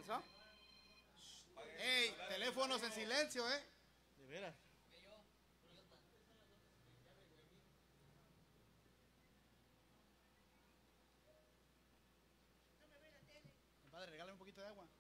comenzó? ¡Ey! Teléfonos en silencio, ¿eh? De veras. Compadre, regálame un poquito de agua.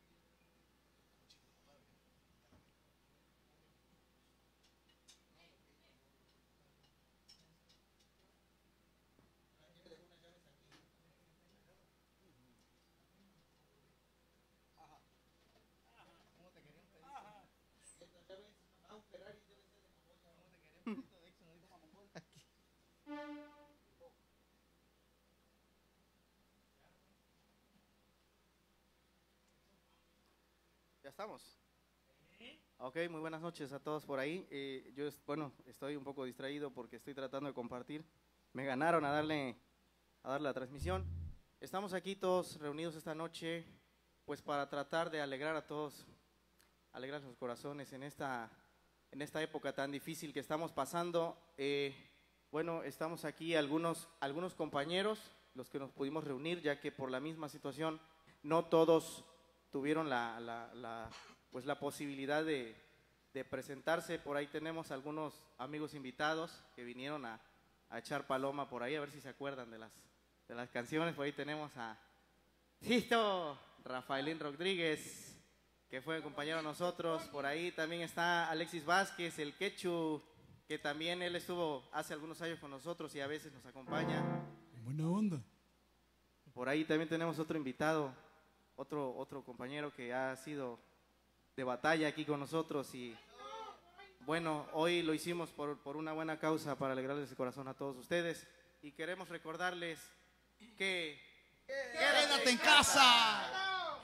Ya estamos. Ok, muy buenas noches a todos por ahí. Estoy un poco distraído porque estoy tratando de compartir. Me ganaron a darle la transmisión. Estamos aquí todos reunidos esta noche, pues para tratar de alegrar a todos, alegrar los corazones en esta época tan difícil que estamos pasando. Estamos aquí algunos compañeros, los que nos pudimos reunir, ya que por la misma situación no todos tuvieron la posibilidad de presentarse. Por ahí tenemos algunos amigos invitados que vinieron a echar paloma por ahí, a ver si se acuerdan de las canciones. Por ahí tenemos a Tito Rafaelín Rodríguez, que fue compañero de nosotros. Por ahí también está Alexis Vázquez, el Quechu, que también él estuvo hace algunos años con nosotros y a veces nos acompaña. Buena onda. Por ahí también tenemos otro invitado, otro compañero que ha sido de batalla aquí con nosotros. Y bueno, hoy lo hicimos por una buena causa, para alegrarles el corazón a todos ustedes, y queremos recordarles que ¡Quédate en casa!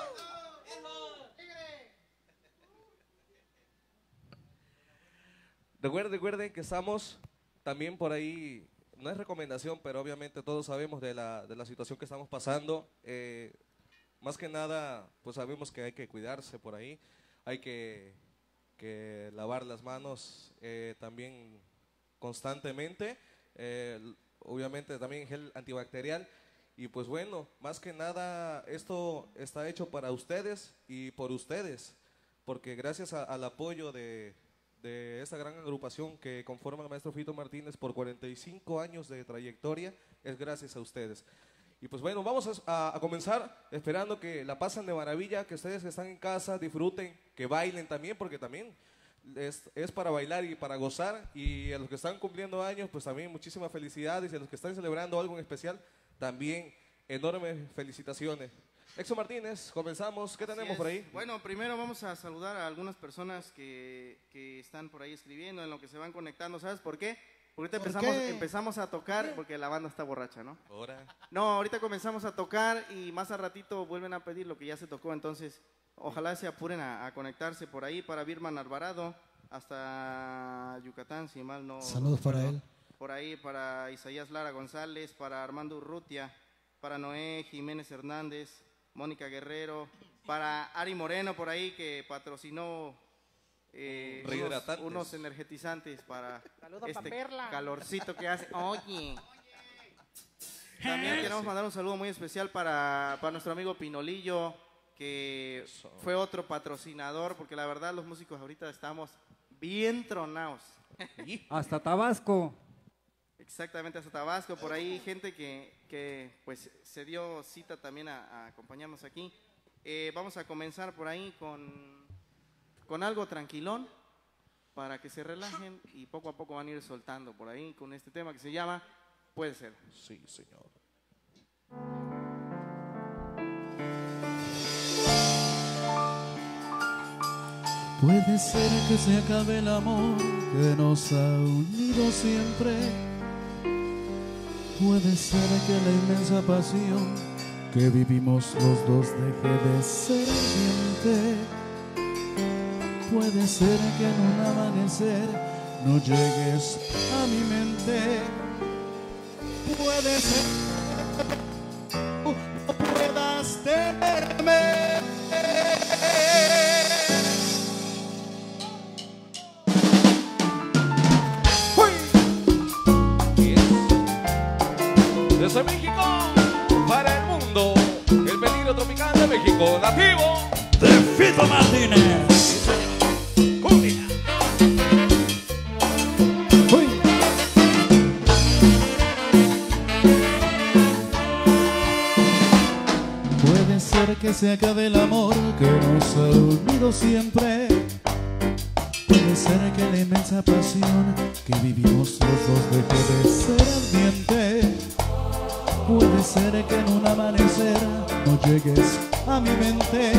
Recuerden que estamos también por ahí, no es recomendación, pero obviamente todos sabemos de la situación que estamos pasando. Más que nada, pues sabemos que hay que cuidarse por ahí, hay que lavar las manos también constantemente, obviamente también gel antibacterial. Y pues bueno, más que nada esto está hecho para ustedes y por ustedes, porque gracias al apoyo de esta gran agrupación que conforma el maestro Fito Martínez por 45 años de trayectoria, es gracias a ustedes. Y pues bueno, vamos a comenzar esperando que la pasen de maravilla, que ustedes que están en casa disfruten, que bailen también, porque también es para bailar y para gozar. Y a los que están cumpliendo años, pues también muchísimas felicidades, y a los que están celebrando algo en especial, también enormes felicitaciones. Exo Martínez, comenzamos. ¿Qué tenemos por ahí? Bueno, primero vamos a saludar a algunas personas que están por ahí escribiendo, en lo que se van conectando. ¿Sabes por qué? Porque ahorita empezamos a tocar, porque la banda está borracha, ¿no? Ahora. No, ahorita comenzamos a tocar y más a ratito vuelven a pedir lo que ya se tocó. Entonces, ojalá se apuren a conectarse por ahí. Para Birman Alvarado, hasta Yucatán, si mal no. Saludos para él. Por ahí, para Isaías Lara González, para Armando Urrutia, para Noé Jiménez Hernández, Mónica Guerrero, para Ari Moreno por ahí, que patrocinó unos energetizantes para calorcito que hace. Oye, también queremos mandar un saludo muy especial para nuestro amigo Pinolillo, que fue otro patrocinador, porque la verdad los músicos ahorita estamos bien tronados. Hasta Tabasco. Exactamente, hasta Tabasco. Por ahí gente que pues se dio cita también a acompañarnos aquí. Vamos a comenzar por ahí con algo tranquilón, para que se relajen, y poco a poco van a ir soltando por ahí con este tema que se llama Puede Ser. Sí, señor. Puede ser que se acabe el amor que nos ha unido siempre. Puede ser que la inmensa pasión que vivimos los dos deje de ser ardiente. Puede ser que en un amanecer no llegues a mi mente. Puede ser que no puedas tenerme. Desde México para el mundo, el peligro tropical de México nativo. Fito Martínez. Cumbia. Uy. Puede ser que se acabe el amor que nos ha unido siempre. Puede ser que la inmensa pasión que vivimos los dos deje de ser ardiente. Puede ser que en un amanecer no llegues a mi mente.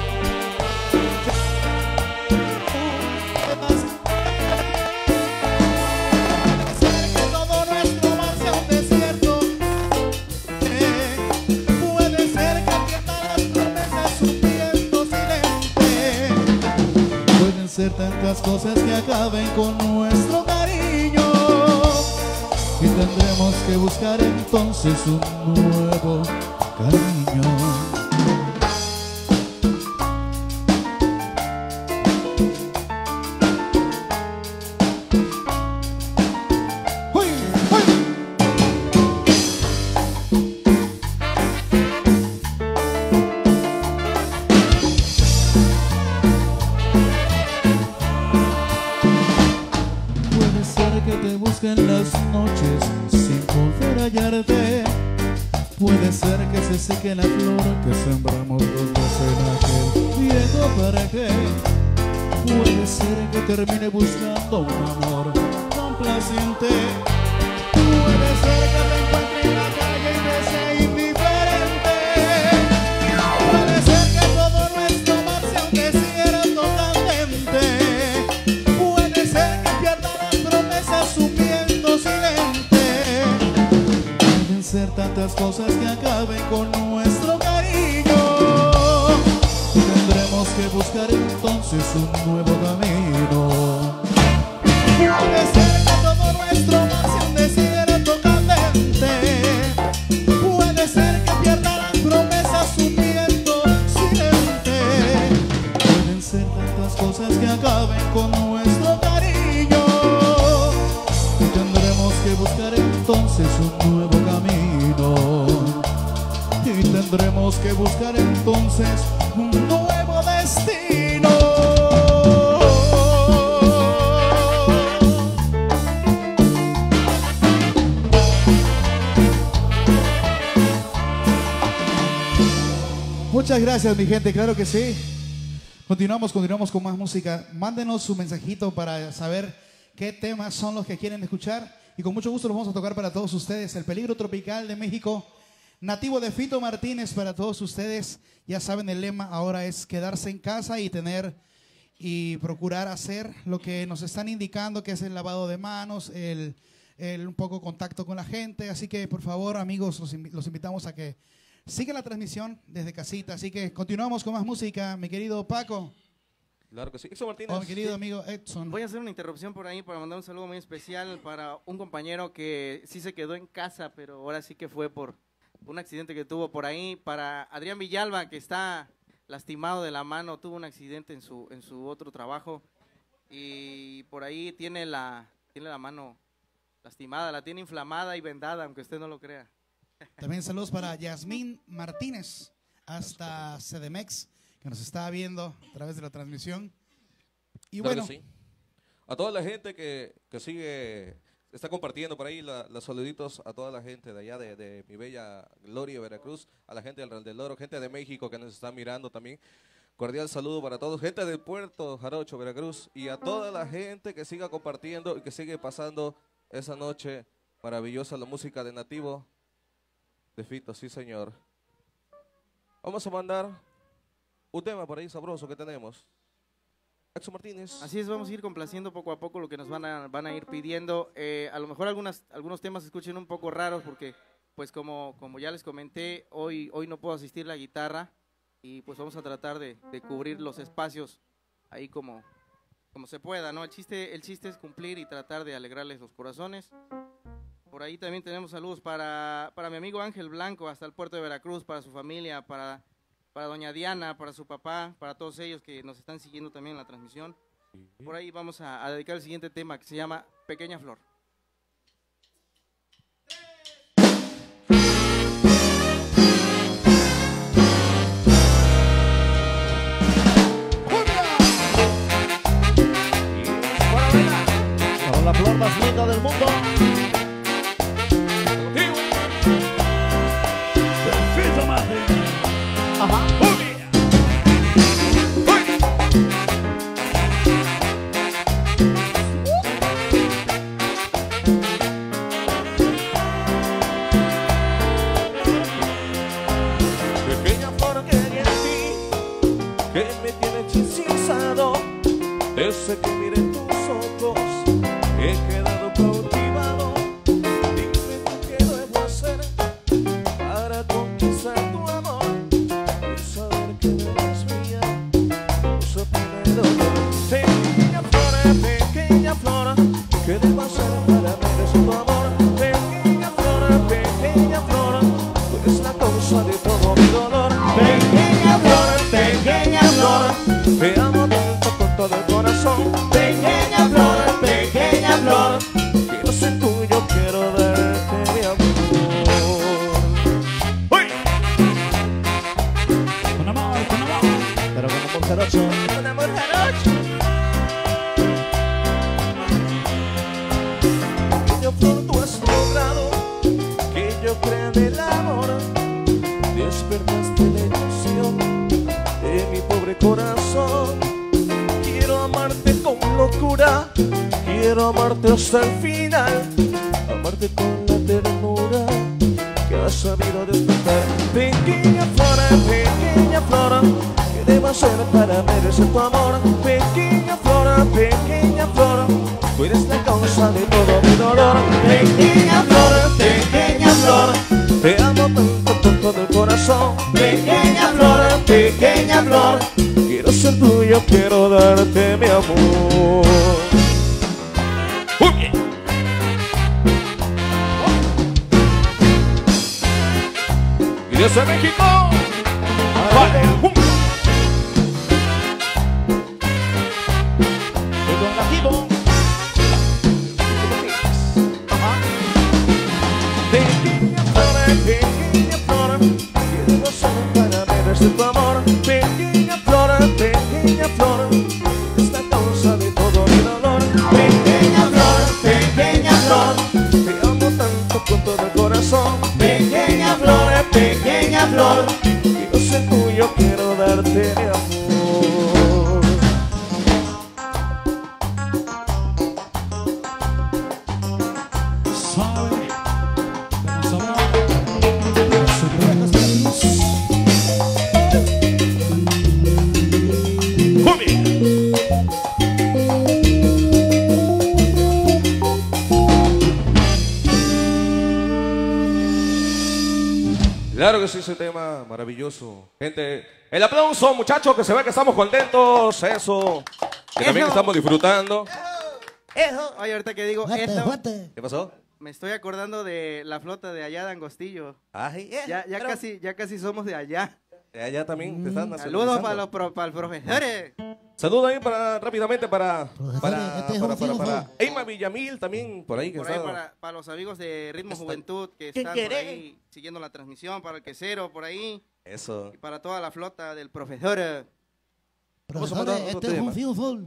Ser tantas cosas que acaben con nuestro cariño y tendremos que buscar entonces un nuevo cariño. En las noches sin poder hallarte. Puede ser que se seque la flor que sembramos los dos en aquel viejo paraje. Puede ser que termine buscando un amor complaciente. Puede ser que te encuentre en la calle y te sea indiferente. Puede ser que todo nuestro amor sea un desierto candente. Puede ser que pierda las promesas sumiendo silente. Pueden ser tantas cosas que acaben con nuestro cariño. Tendremos que buscar entonces un nuevo camino. Puede ser que todo nuestro amor sea un desierto candente. Puede ser que pierda las promesas sumiendo silente. Pueden ser tantas cosas que acaben con nuestro cariño. Y tendremos que buscar entonces un nuevo camino. Y tendremos que buscar entonces un nuevo destino. Muchas gracias, mi gente, claro que sí. Continuamos con más música. Mándenos su mensajito para saber qué temas son los que quieren escuchar. Y con mucho gusto los vamos a tocar para todos ustedes. El Peligro Tropical de México, nativo de Fito Martínez para todos ustedes. Ya saben, el lema ahora es quedarse en casa y tener y procurar hacer lo que nos están indicando, que es el lavado de manos, el un poco contacto con la gente. Así que, por favor, amigos, los invitamos a que sigan la transmisión desde casita. Así que continuamos con más música, mi querido Paco. Claro que sí. Edson Martínez. Mi querido amigo Edson. Voy a hacer una interrupción por ahí para mandar un saludo muy especial para un compañero que sí se quedó en casa, pero ahora sí que fue por un accidente que tuvo por ahí. Para Adrián Villalba, que está lastimado de la mano, tuvo un accidente en su otro trabajo y por ahí tiene la mano lastimada, la tiene inflamada y vendada, aunque usted no lo crea. También saludos para Yasmín Martínez hasta CDMX, que nos está viendo a través de la transmisión. Y Claro bueno, que sí. A toda la gente que sigue, está compartiendo por ahí los saluditos a toda la gente de allá de mi bella Gloria, Veracruz, a la gente del Real del Oro, gente de México que nos está mirando también. Cordial saludo para todos, gente del Puerto Jarocho, Veracruz, y a toda la gente que siga compartiendo y que sigue pasando esa noche maravillosa, la música de Nativo de Fito, sí señor. Vamos a mandar un tema por ahí sabroso que tenemos. Edson Martínez. Así es, vamos a ir complaciendo poco a poco lo que nos van a ir pidiendo. A lo mejor algunos temas se escuchen un poco raros porque, pues como ya les comenté, hoy no puedo asistir la guitarra y pues vamos a tratar de cubrir los espacios ahí como se pueda, ¿no? El chiste es cumplir y tratar de alegrarles los corazones. Por ahí también tenemos saludos para mi amigo Ángel Blanco hasta el puerto de Veracruz, para su familia, para doña Diana, para su papá, para todos ellos que nos están siguiendo también en la transmisión. Por ahí vamos a dedicar el siguiente tema que se llama Pequeña Flor. con la flor más linda del mundo. Perfecto, madre. Ajá. Pequeña flor que hay en ti, que me tiene hechizado, desde que miré tus ojos, he quedado cautivado. Dime tú qué debo hacer para conquistar tu amor y saber que eres mía, no se puede dolor. Pequeña flor, ¿qué debo hacer para merecer tu amor? Pequeña flor, tú eres la causa de todo mi dolor. Pequeña flor, te amo tanto con todo el corazón. Pequeña flor, quiero ser tuyo, quiero darte mi amor. ¡Uy! Con amor, con amor. Pero con amor jarocho. Un amor jarocho. Pequeña flor, tú has logrado que yo crea en el amor. Despertaste la ilusión de mi pobre corazón. Quiero amarte con locura, quiero amarte hasta el final, amarte con la ternura que has sabido despertar. Pequeña flor, ¿qué debo hacer para merecer tu amor? Pequeña flor, tú eres la causa de todo mi dolor. Pequeña flor, te amo tanto con todo el corazón. Pequeña flor, quiero ser tuyo, quiero darte mi amor. Y desde México, para el mundo. Y con la Gibo. Pequeña flor, ¿qué debo hacer para merecer tu amor? Pequeña flor, es la causa de todo mi dolor. Pequeña flor, te amo tanto con todo el corazón. Pequeña flor, quiero ser tuyo, quiero darte mi amor. Sabe, pero sabrá. Las luz. Claro que sí, ese tema maravilloso. Gente, el aplauso, muchachos, que se ve que estamos contentos. Eso. Que también estamos disfrutando. Oye, ahorita que digo Fuerte, esto, fuerte. ¿Qué pasó? me estoy acordando de la flota de allá de Angostillo. Ay, Ya casi somos de allá. allá también te están Saludos nacionalizando. para los profesores. Saludos ahí rápidamente para este es un fijo. Eima Villamil también, por ahí que Por ahí está. para los amigos de Ritmo Está- Juventud que ¿Qué están por quiere? ahí siguiendo la transmisión, para el quesero por ahí, Eso. y para toda la flota del profesor. Vamos a mandar Profesores, otro este es un tema. fijo full.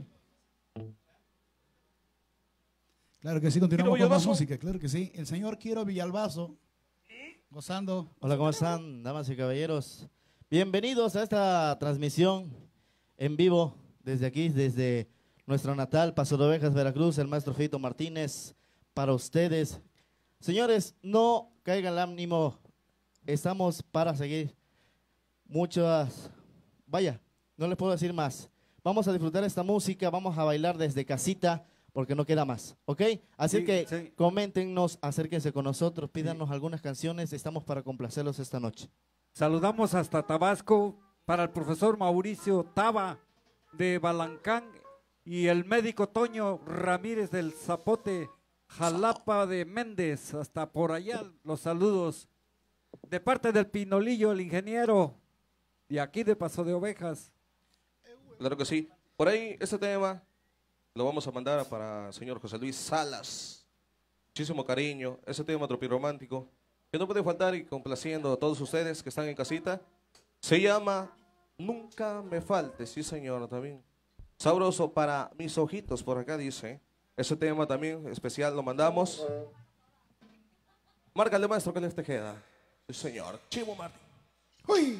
Claro que sí, continuamos Quiero con más Villalbazo. música, claro que sí. El señor Quiero Villalbazo, gozando. Hola, ¿cómo están, damas y caballeros? Bienvenidos a esta transmisión en vivo desde aquí, desde nuestro natal Paso de Ovejas, Veracruz, el maestro Fito Martínez, para ustedes. Señores, no caigan el ánimo, estamos para seguir muchas, vaya, no les puedo decir más. Vamos a disfrutar esta música, vamos a bailar desde casita, porque no queda más, ¿ok? Así Sí, que sí. coméntenos, acérquense con nosotros, pídanos algunas canciones, estamos para complacerlos esta noche. Saludamos hasta Tabasco para el profesor Mauricio Taba de Balancán y el médico Toño Ramírez del Zapote, Jalapa de Méndez, hasta por allá los saludos. De parte del Pinolillo, el ingeniero, de aquí de Paso de Ovejas. Claro que sí. Por ahí, este tema lo vamos a mandar para el señor José Luis Salas. Muchísimo cariño. Ese tema tropirromántico que no puede faltar y complaciendo a todos ustedes que están en casita. Se llama Nunca me falte. Sí, señor, también. Sabroso para mis ojitos, por acá dice. Ese tema también especial lo mandamos. Márcale, maestro, que les te queda. Sí, señor. Chivo Martín. ¡Uy!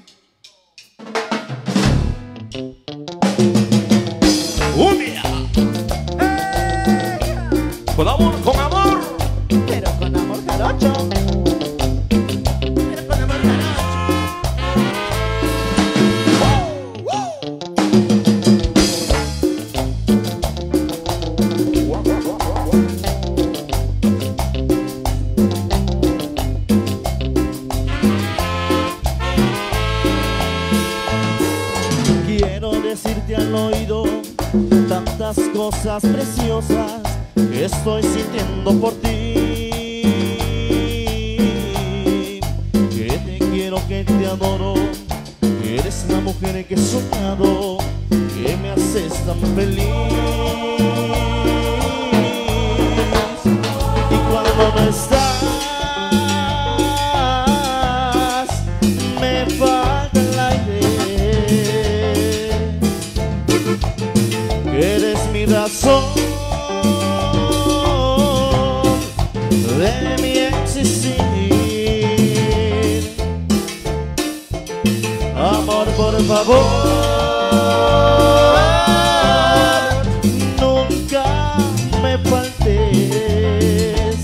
¡Cumbia! Con amor, con amor. Pero con amor jarocho. Pero con amor Quiero decirte al oído tantas cosas preciosas que estoy sintiendo por ti. Que te quiero, que te adoro, que eres la mujer que he soñado, que me haces tan feliz. Y cuando no estás, me falta el aire. Que eres mi razón de mi existir. Amor, por favor, nunca me faltes,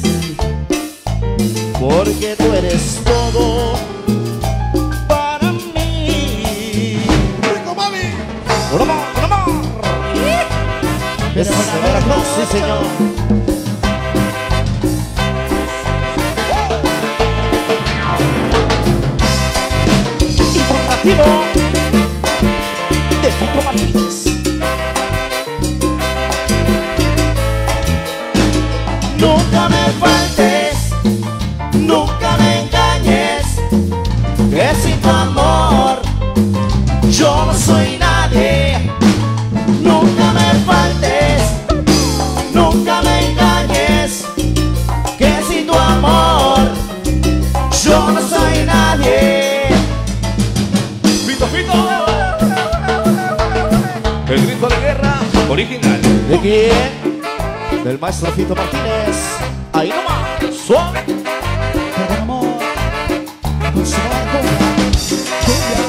porque tú eres todo para mí. ¡Rico, mami! ¡Con amor, con amor! Es Veracruz, sí, señor. Informativo de Fito Martínez. Nunca me faltes, nunca me engañes, que sin tu amor yo no soy nadie. Nunca me faltes, nunca me engañes, que sin tu amor yo no soy nadie. Fito, Fito. El grito de guerra original. ¿De quién? Del maestro Fito Martínez. Ahí nomás, suave. Con amor, con su barco. ¡Cumbia!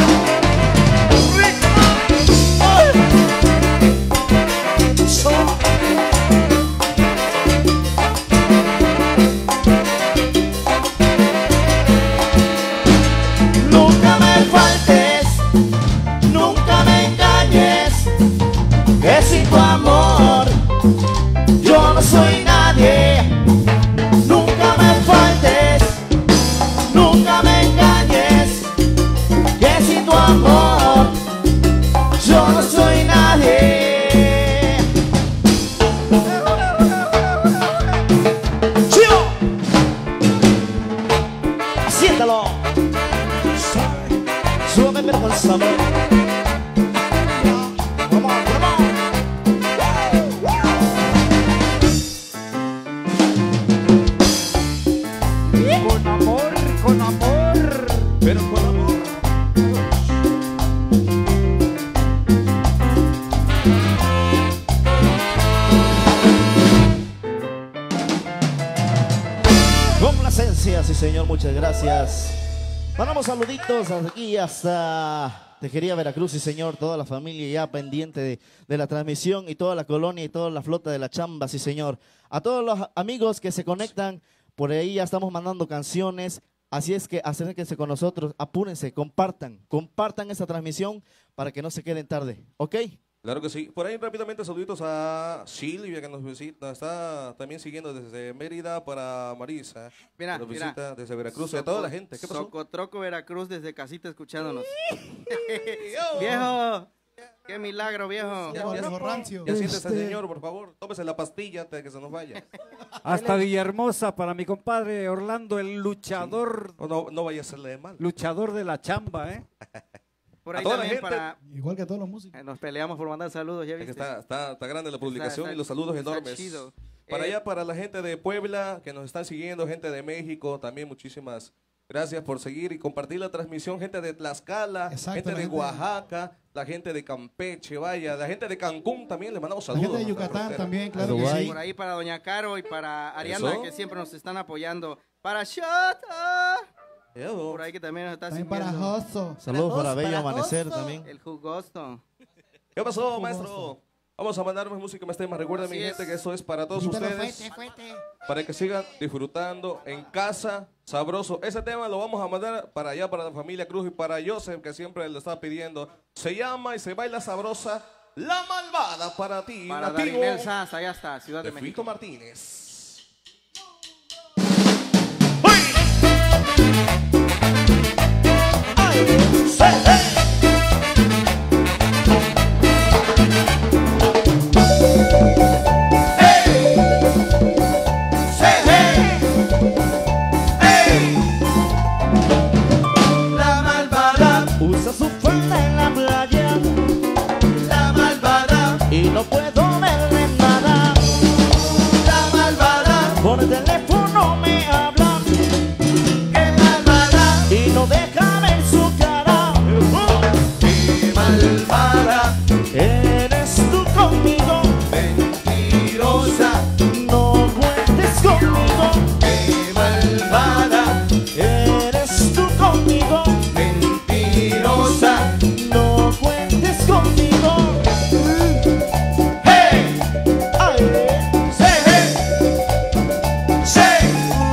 Nunca me faltes, nunca me engañes, que sin tu amor yo no soy nadie. Nunca me faltes, nunca me engañes, que sin tu amor yo no soy nadie. ¡Chivo! ¡Siéntalo! Súbeme pero con sabor. Vamos, vamos. Con amor, con amor. Pero con amor. Complacencia, sí señor, muchas gracias. Mandamos saluditos hasta aquí, hasta Tejería, Veracruz, sí señor, toda la familia ya pendiente de la transmisión y toda la colonia y toda la flota de la chamba, sí señor. A todos los amigos que se conectan, por ahí ya estamos mandando canciones, así es que acérquense con nosotros, apúrense, compartan esta transmisión para que no se queden tarde, ¿ok? Claro que sí. Por ahí rápidamente saluditos a Silvia que nos visita. Está también siguiendo desde Mérida para Marisa. Mira, que nos mira. visita desde Veracruz y a toda la gente. ¿Qué pasó? Socotroco, Veracruz, desde casita escuchándonos. Viejo, qué milagro, viejo. Ya, ya, Viejo rancio. ya siéntese, señor, por favor. Tómese la pastilla antes de que se nos vaya. Hasta Villahermosa para mi compadre Orlando, el luchador, No vaya a hacerle de mal. luchador de la chamba, ¿eh? Por A ahí toda la también gente. para... Igual que todos los músicos. Nos peleamos por mandar saludos, ¿ya Es que viste? está grande la publicación Está- y los saludos está enormes. chido. Para allá, para la gente de Puebla que nos están siguiendo, gente de México, también muchísimas Gracias por seguir y compartir la transmisión, gente de Tlaxcala, Exacto, gente la de gente- Oaxaca, la gente de Campeche, vaya, la gente de Cancún también, le mandamos La saludos. gente de a nuestra Yucatán frontera. también, claro que Uruguay. sí. Por ahí para Doña Caro y para Ariana, Eso. que siempre nos están apoyando. Para Shota, Eso. por ahí que también nos está También para sirviendo. Joso. Saludos para Bello para Amanecer Josto, también. El jugosto. ¿Qué pasó, maestro? Vamos a mandar más música más temas. Recuerden, mi Así gente, es. que eso es para todos Quítalo, ustedes. Para que sigan disfrutando en casa, sabroso. Ese tema lo vamos a mandar para allá, para la familia Cruz y para Joseph, que siempre lo está pidiendo. Se llama y se baila sabrosa, La Malvada para ti. Para nativo Darinel Sanz, allá está, Ciudad de de México. Fito Martínez. La malvada usa su falda en la playa. La malvada y no puedo verle nada. La malvada por el teléfono me habla. Qué malvada y no deja ver su cara. Qué malvada eres tú conmigo. Mentirosa, no cuentes conmigo. Qué malvada eres tú conmigo. Mentirosa, no cuentes conmigo. Hey, ay, say, hey, say.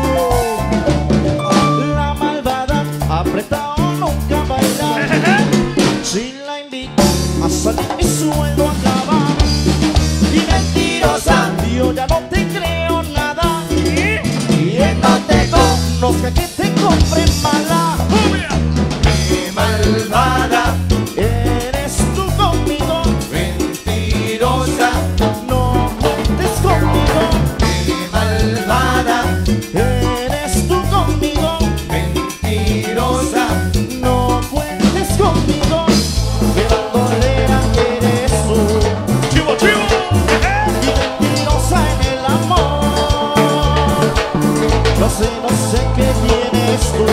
La malvada apretado nunca baila. Si la invito a salir mi sueldo acaba. Y mentirosa, yo ya no te creo nada. Y no te conozca que te compre mala. Qué malvada eres tú conmigo. Mentirosa, no cuentes conmigo. Qué malvada eres tú conmigo. Mentirosa, no cuentes conmigo. Qué bandolera eres tú. Chivo, chivo. Y mentirosa en el amor. No sé qué tienes tú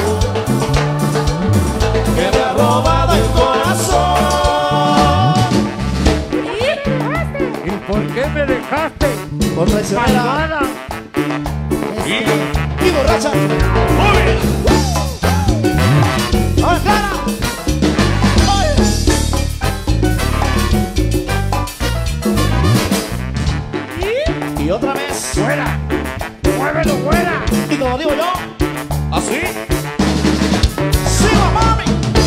que me ha robado el corazón. ¿Y por qué me dejaste? Por traicionera Malvada. y borracha. ¡Ay, Clara! ¡Ay! Y otra vez. ¡Fuera! ¡Muévelo, fuera! Y como digo yo, ¿Así? ¡sí, mami!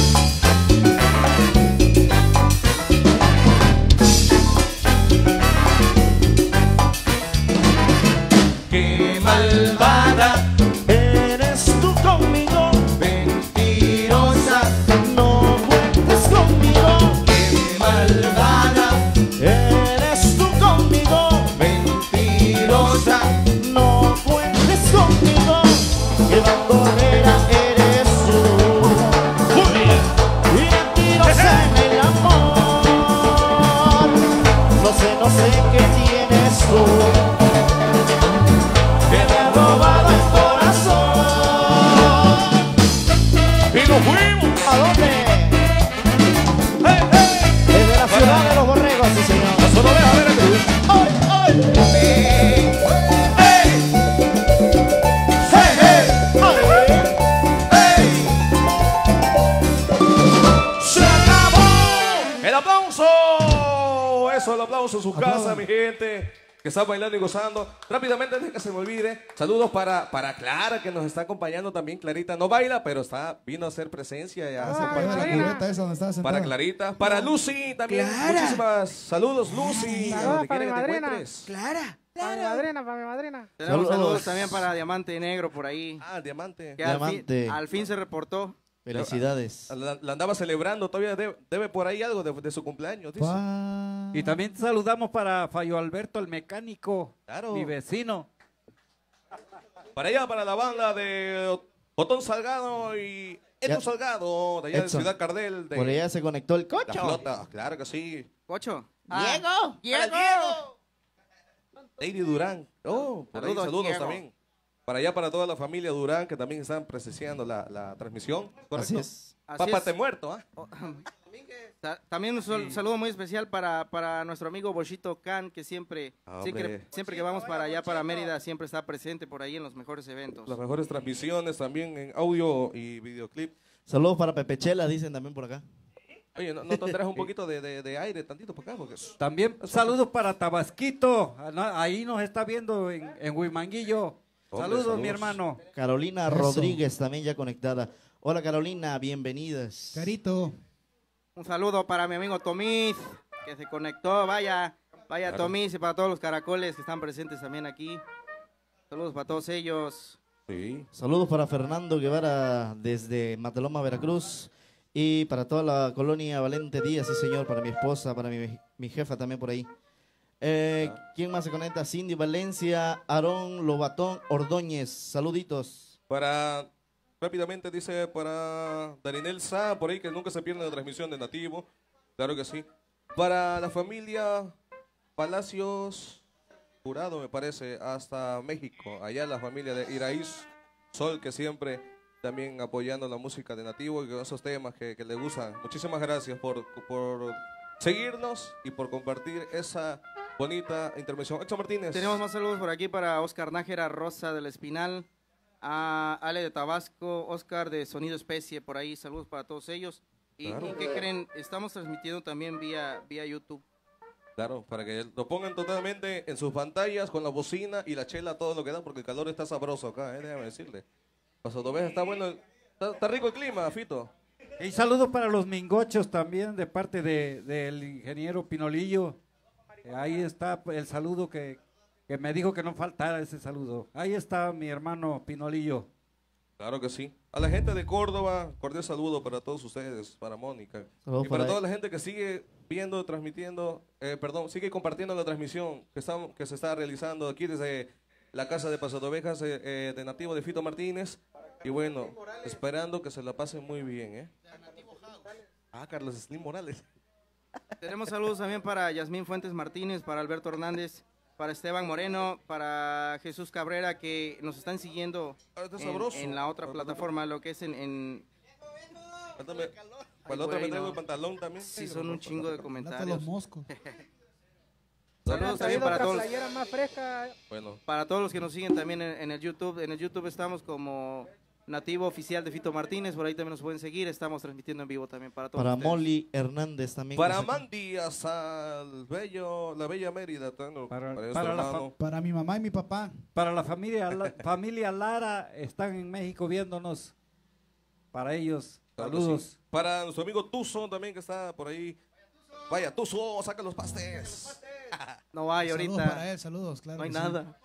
Qué malvada. Eres tú conmigo. Mentirosa, no cuentes conmigo. Qué malvada. Eres tú conmigo. Mentirosa. No cuentes conmigo. Que bandolera eres tú. Y mentirosa en el amor. No sé qué tienes tú que me ha robado el corazón. Y nos fuimos. ¿A dónde? Desde la ciudad de los borregos, sí señor. La zona oveja Veracruz. ¡Ay, ay! ¡Se acabó! ¡El aplauso! Eso, el aplauso en su casa, mi gente, que está bailando y gozando. Rápidamente, antes de que se me olvide, saludos para Clara, que nos está acompañando también. Clarita no baila, pero vino a hacer presencia ya. Se pone la cubeta esa donde estaba sentada. Para Clarita, para Lucy también. Muchísimas saludos, Lucy. a donde quiera que te encuentres. Para mi madrina, para mi madrina. Tenemos Saludos. saludos también para Diamante Negro por ahí. Ah, Diamante. Que Diamante. al fin se reportó. Felicidades. La andaba celebrando, todavía debe por ahí algo de su cumpleaños, dice. Y también saludamos para Fallo Alberto, el mecánico, Claro. mi vecino. Para allá, para la banda de Otón Salgado y Edson Ya. Salgado, de allá Edson. de Ciudad Cardel, de Por allá se conectó el la cocho. flota. Claro que sí. Cocho. Diego. Diego. Lady Durán. Oh, por ahí Saludos, saludos Diego. también. Para allá, para toda la familia Durán, que también están presenciando la transmisión. ¿Correcto? Así es. Así Papá es. te muerto, ¿ah? También un saludo muy especial para nuestro amigo Boshito Khan, que siempre que vamos para allá, para Mérida, siempre está presente por ahí en los mejores eventos. Las mejores transmisiones también en audio y videoclip. Saludos para Pepe Chela, dicen también por acá. Oye, ¿no te traes un poquito de aire tantito para acá? Porque... También saludos para Tabasquito. Ahí nos está viendo en Huimanguillo. Hombre, Saludos, mi hermano. Carolina Eso. Rodríguez también ya conectada. Hola Carolina, bienvenidas. Carito. Un saludo para mi amigo Tomis, que se conectó, vaya Claro. Tomis, y para todos los caracoles que están presentes también aquí. Saludos para todos ellos. Sí. Saludos para Fernando Guevara desde Mateloma, Veracruz. Y para toda la colonia Valente Díaz, sí señor, para mi esposa, para mi jefa también por ahí. ¿Quién más se conecta? Cindy Valencia, Aarón Lobatón Ordóñez, saluditos. Rápidamente dice para Darinel Sá, por ahí que nunca se pierde la transmisión de Nativo. Claro que sí. Para la familia Palacios Jurado, me parece, hasta México. Allá la familia de Iraíz Sol, que siempre también apoyando la música de Nativo y con esos temas que le gustan. Muchísimas gracias por seguirnos y por compartir esa bonita intervención. Héctor Martínez. Tenemos más saludos por aquí para Oscar Nájera, Rosa del Espinal, a Ale de Tabasco, Oscar de Sonido Especie, por ahí, saludos para todos ellos. ¿Y Claro. qué creen? Estamos transmitiendo también vía YouTube. Claro, para que lo pongan totalmente en sus pantallas con la bocina y la chela, todo lo que da, porque el calor está sabroso acá, déjame decirle. Paso Doveja está bueno, está rico el clima, Fito. Y saludos para los mingochos también de parte del ingeniero Pinolillo. Ahí está el saludo que me dijo que no faltara ese saludo. Ahí está mi hermano Pinolillo. Claro que sí. A la gente de Córdoba, cordial saludo para todos ustedes, para Mónica. Saludos Y para para toda la gente que sigue viendo, transmitiendo, sigue compartiendo la transmisión que se está realizando aquí desde la casa de Paso de Ovejas de Nativo de Fito Martínez. Y bueno, esperando que se la pasen muy bien, ¿eh? Ah, Carlos Slim Morales. Tenemos saludos también para Yasmín Fuentes Martínez, para Alberto Hernández, para Esteban Moreno, para Jesús Cabrera, que nos están siguiendo Está sabroso. en la otra plataforma, lo que es en Cuéntame, para la otra me bueno. traigo el pantalón también. sí, son un chingo de Lata comentarios. los moscos. Saludos también para otra todos, playera más fresca. Bueno, para todos los que nos siguen también en el YouTube. En el YouTube estamos como Nativo Oficial de Fito Martínez, por ahí también nos pueden seguir. Estamos transmitiendo en vivo también para todos Para ustedes. Molly Hernández también. para que se- Mandy hasta la bella Mérida. Para este la hermano. Para mi mamá y mi papá. Para la familia Lara, están en México viéndonos. Para ellos, Claro que saludos. sí. Para nuestro amigo Tuzo también que está por ahí. Vaya, Tuzo, saca los pastes. No hay Saludos ahorita, para él, saludos, claro. no hay que sí. nada.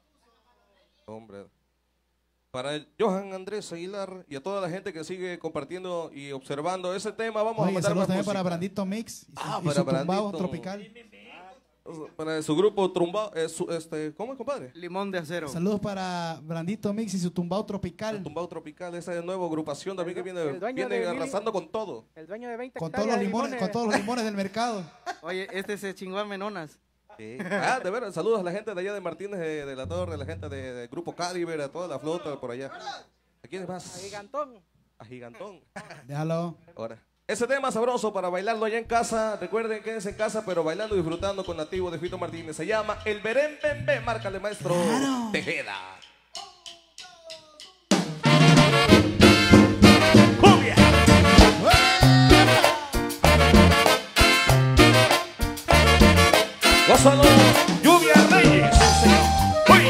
Hombre. Para el Johan Andrés Aguilar y a toda la gente que sigue compartiendo y observando ese tema, vamos a Oye, mandar saludos más también música. para Brandito Mix y Ah, y para su tumbao Brandito. tropical. Para su grupo Trumbao, ¿cómo es, compadre? Limón de acero. Saludos para Brandito Mix y su tumbao tropical. Tumbao Tropical, esa nueva agrupación también que viene el dueño viene de Mili- arrasando con todo. El dueño de 20 Con todos hectáreas los de limones, con todos los limones del mercado. Oye, este se chingó a Menonas. Ah, de veras, saludos a la gente de allá de Martínez de la Torre, a la gente de Grupo Caliber, a toda la flota por allá. ¿A quiénes más? Gigantón. A Gigantón. Déjalo. Ahora, ese tema sabroso para bailarlo allá en casa. Recuerden, quédense en casa, pero bailando y disfrutando con Nativo de Fito Martínez. Se llama El Berén Bembe. Márcale, maestro Tejeda. ¡Cumbia! ¡Gózalo! ¡Lluvia Reyes! ¡Uy!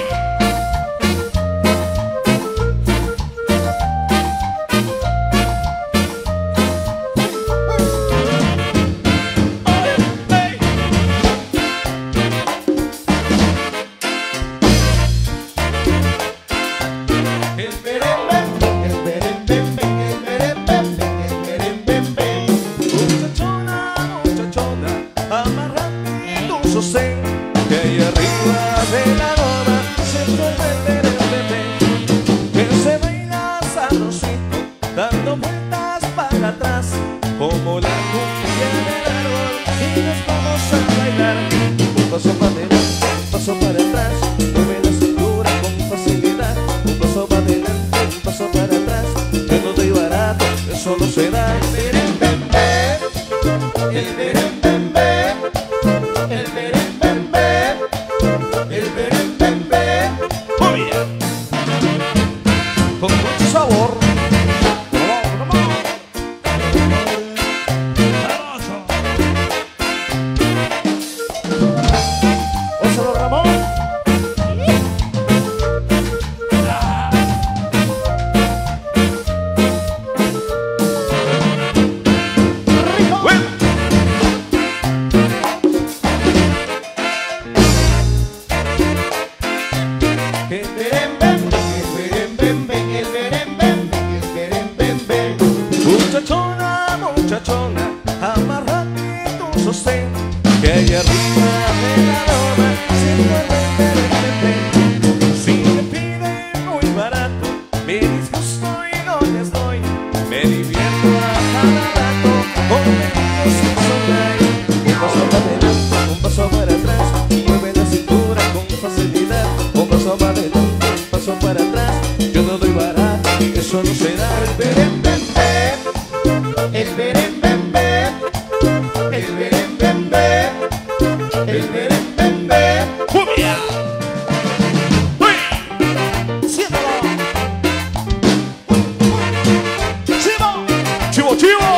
eso no se da. El berembembe, el berembembe, el berembembe, el berembembe. Muy bien. Con mucho sabor. Ósalo, Ramón. El berembembe, el berembembe, el berembembe, el berembembe. Muchachona, muchachona, amárrate tu sostén, que allá arriba de la loma siento el berembembe. Si me piden muy barato, me disgusto y no les doy. Me divierto a cada rato con amigos sin sonar. Un paso para adelante, un paso para atrás, mueve la cintura con facilidad. Un paso para adelante, un paso para atrás, yo no doy barato, eso no se da. El berembembe, el berembembe, el berembembe, el berembembe. ¡Cumbia! ¡Uy! ¡Siéntalo! ¡Chivo! ¡Chivo, chivo!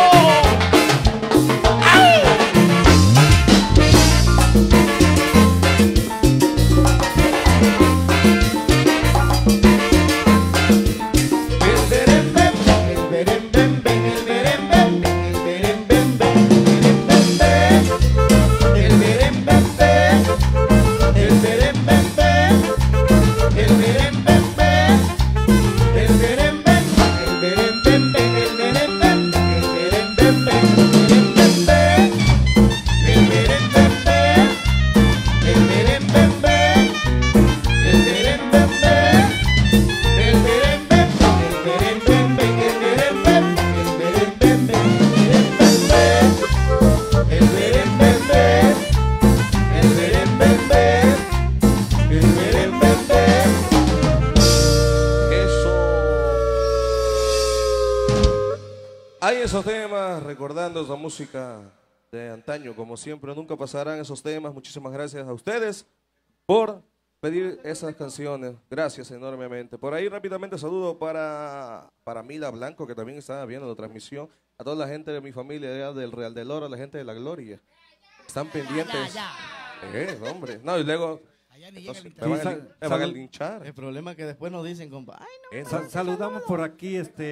Hay esos temas recordando esa música de antaño, como siempre, nunca pasarán esos temas. Muchísimas gracias a ustedes por pedir esas canciones. Gracias enormemente. Por ahí rápidamente saludo para Mila Blanco, que también está viendo la transmisión. A toda la gente de mi familia allá del Real del Oro, a la gente de La Gloria. Están pendientes. Hombre. No, y luego entonces, me van a linchar. El problema es que después nos dicen, compa, ay, no. Saludamos por aquí,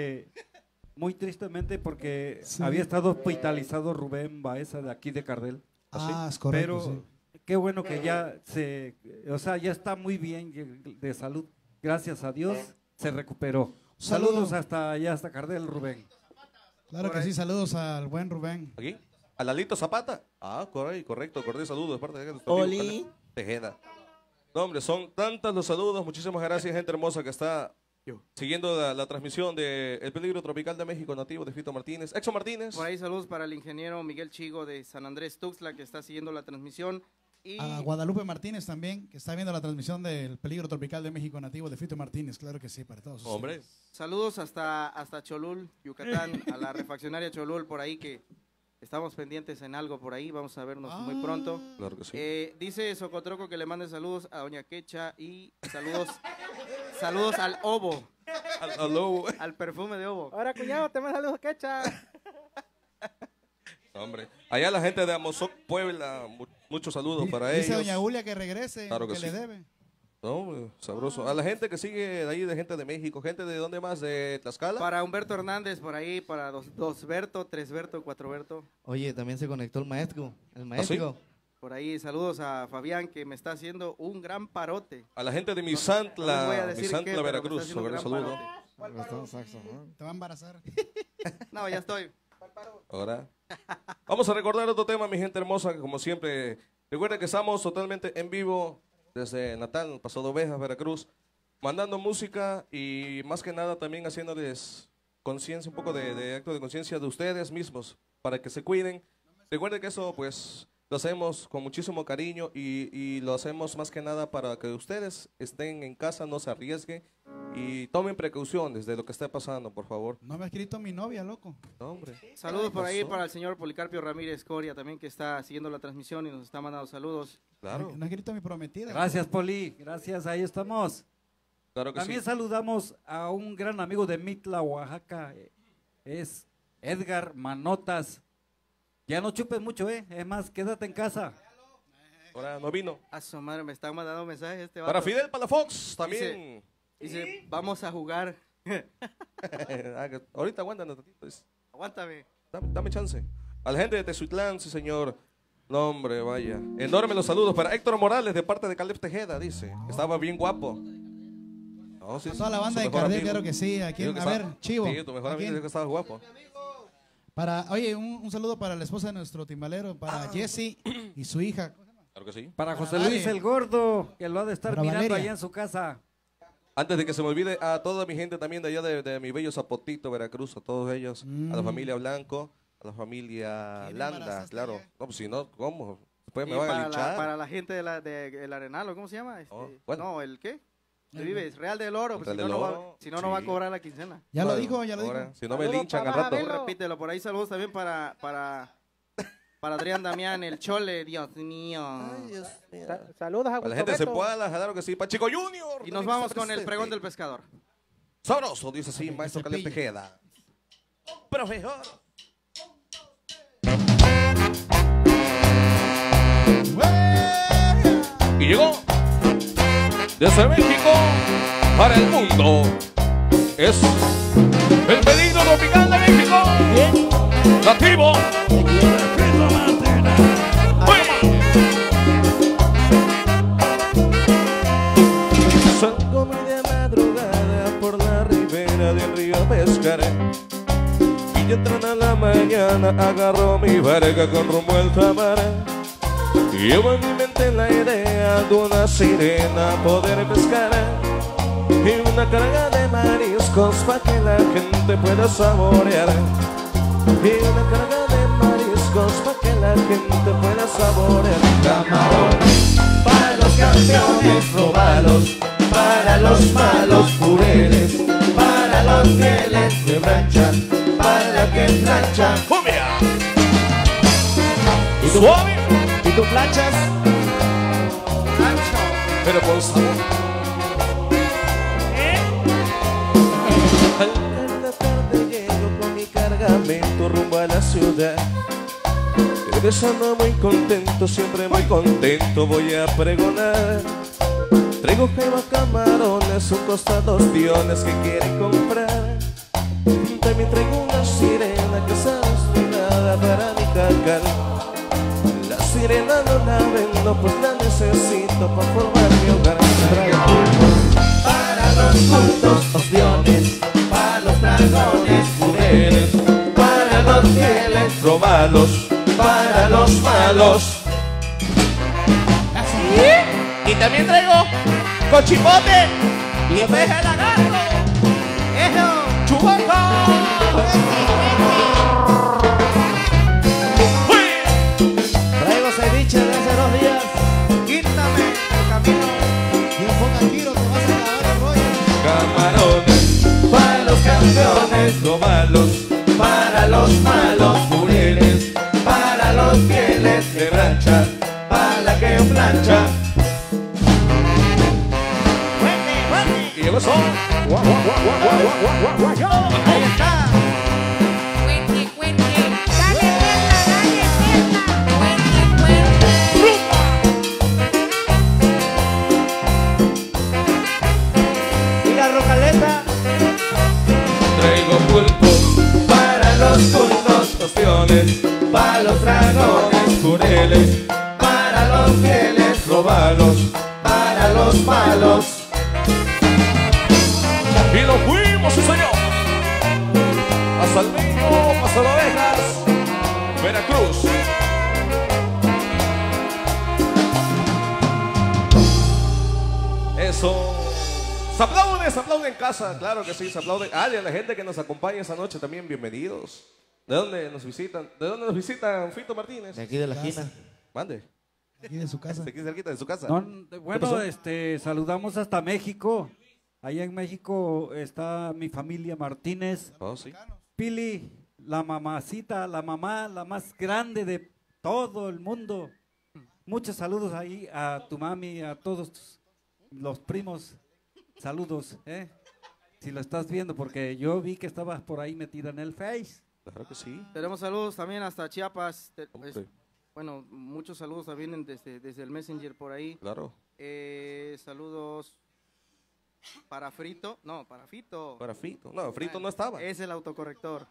muy tristemente porque había estado hospitalizado Rubén Baeza de aquí de Cardel. Es correcto. Pero qué bueno que ya ya está muy bien de salud. Gracias a Dios se recuperó. Saludos hasta allá, hasta Cardel, Rubén. Claro que sí, saludos al buen Rubén. ¿Aquí? ¿A Lalito Zapata? Correcto, cordial saludos de parte de Oli. Tejeda. No, hombre, son tantos los saludos. Muchísimas gracias, gente hermosa que está siguiendo la transmisión de El Peligro Tropical de México, nativo de Fito Martínez. Exo Martínez. Por ahí saludos para el ingeniero Miguel Chigo de San Andrés Tuxtla, que está siguiendo la transmisión. Y A Guadalupe Martínez también, que está viendo la transmisión del Peligro Tropical de México, nativo de Fito Martínez. Claro que sí, para todos ustedes. Hombre. saludos hasta Cholul, Yucatán, a la refaccionaria Cholul, por ahí que estamos pendientes en algo por ahí. Vamos a vernos muy pronto. Claro que sí. Dice Socotroco que le mande saludos a Doña Quecha y saludos al Ovo. Al perfume de Ovo. Ahora, cuñado, te mando saludos, Quecha. Hombre, allá la gente de Amozoc, Puebla, muchos saludos para ellos. Dice Doña Julia que regrese, Claro que que sí. le debe. No, sabroso. A la gente que sigue de ahí, de gente de México, gente de dónde más, de Tlaxcala. Para Humberto Hernández, por ahí, para Dosberto, Tresberto, Cuatroberto. Oye, también se conectó el maestro. ¿Sí? Por ahí, saludos a Fabián, que me está haciendo un gran parote. A la gente de No les voy a Misantla, decir Misantla, qué, pero me Veracruz. está haciendo un Un gran saludo. parote. Te va a embarazar. No, ya estoy. Ahora. Vamos a recordar otro tema, mi gente hermosa, que como siempre, recuerden que estamos totalmente en vivo desde Natal, Paso de Ovejas, Veracruz, mandando música y más que nada también haciéndoles conciencia, un poco de acto de conciencia de ustedes mismos, para que se cuiden. Recuerden que eso pues lo hacemos con muchísimo cariño y lo hacemos más que nada para que ustedes estén en casa, no se arriesguen y tomen precauciones de lo que esté pasando, por favor. No me ha escrito mi novia, loco. No, hombre. Saludos por ahí pasó? para el señor Policarpio Ramírez Coria también, que está siguiendo la transmisión y nos está mandando saludos. Claro, No ha escrito mi prometida. Gracias, Poli. Gracias, ahí estamos. claro que También sí. saludamos a un gran amigo de Mitla, Oaxaca. Es Edgar Manotas. Ya no chupes mucho, Es más, quédate en casa. Ahora no vino. A su madre, me están mandando mensajes este Para vato. Fidel Palafox también. Dice, vamos a jugar. Ahorita aguantan un ratito. Aguántame. Dame chance. A la gente de Tezuitlán, sí señor. No, hombre, vaya. Enorme los saludos para Héctor Morales de parte de Caleb Tejeda, dice. Estaba bien guapo. No, sí, A toda la banda su de mejor Cardel, amigo. claro que sí. ¿A quién? Digo que A ver, estaba- Chivo. Sí, tu mejor ¿A amigo quién? dijo que estaba guapo. Oye, un saludo para la esposa de nuestro timbalero, para Jesse y su hija. Claro que sí. Para José Vale. Luis el Gordo, que lo ha de estar Para mirando Valeria. allá en su casa. Antes de que se me olvide, a toda mi gente también de allá de mi bello Zapotito, Veracruz, a todos ellos, a la familia Blanco, a la familia ¿Quién Landa, embarazaste claro. ya? No, pues si no, ¿cómo? Después Y me van a para, linchar. para la gente de el Arenal, ¿o ¿cómo se llama? Oh, bueno. No, ¿el qué? ¿Dónde vives? Real del Oro, pues, Real si del no, no va, Oro, si no, no va a sí. cobrar la quincena. Ya lo Bueno, dijo, ya lo ahora, dijo. Si no me Saludos linchan al para rato. Abelo. Repítelo, por ahí saludos también para Adrián Damián, el Chole, Dios mío. Saludos a Para la Gusto gente de Beto. Cepuala, claro que sí. Para Chico Junior. Y nos también vamos está con el presente. pregón del pescador. Sabroso, dice así, El maestro Caleb cepillo. Tejeda. Profesor. Y llegó desde México para el mundo. Es el peligro tropical de México. Nativo. Salgo muy de madrugada por la ribera del río a pescar. Y entrando a la mañana agarro mi barca con rumbo al mar. Llevo en mi mente la idea de una sirena poder pescar y una carga de mariscos para que la gente pueda saborear. Y una carga de mariscos para que la gente pueda saborear. Camarones para los campeones, robalos para los malos pureles, para los fieles de brancha, para la que plancha. ¡Cumbia! ¿Y suave? ¿Y tú planchas? Pero con sabor. Al caer la tarde llego con mi cargamento rumbo a la ciudad. Regresando muy contento, siempre muy contento, voy a pregonar. Traigo jaiba, camarones, un costado piones que quieren comprar. También traigo una sirena que está destinada para mi jacal. La sirena no la vendo, pues la necesito para formar mi hogar. Para los cultos, opciones, para los dragones, mujeres, para los fieles, robalos, para los malos. Y también traigo cochipote y peje lagarto. ¡Eso! ¡Chubaca! Traigo ceviche de hace 2 días. Quítame el camino. Y enfoca tiro, te vas a acabar el rollo. Camarones para los campeones, robalos para los malos, mujeres para los fieles de brancha, para la que plancha. Y llegó eso. Ahí está. Cuente, cuente. Dale tierra, dale tierra. Cuente, cuente. ¿Y la rocaleta? Traigo pulpos para los cultos, opciones, para los dragones, jureles, para los fieles, robalos, para los malos. Y nos fuimos, sí señor, hasta el mismo Paso de Ovejas, Veracruz. Eso. Se aplauden en casa, claro que sí, se aplauden. Ah, y a la gente que nos acompaña esta noche también, bienvenidos. ¿De dónde nos visitan? ¿De dónde nos visitan, Fito Martínez? De aquí de la esquina. Mande, Aquí de su casa. de aquí cerquita de su casa. No, bueno, pasó? saludamos hasta México Allá en México está mi familia Martínez. Oh, sí. Pili, la mamacita, la mamá, la más grande de todo el mundo. Muchos saludos ahí a tu mami, a todos los primos. Saludos, ¿eh? Si lo estás viendo, porque yo vi que estabas por ahí metida en el Face. Claro que sí. Tenemos saludos también hasta Chiapas. Ok. Bueno, muchos saludos también desde el Messenger por ahí. Claro. Saludos para Frito. No, para Fito. Para Frito. No, Frito no estaba. Es el autocorrector.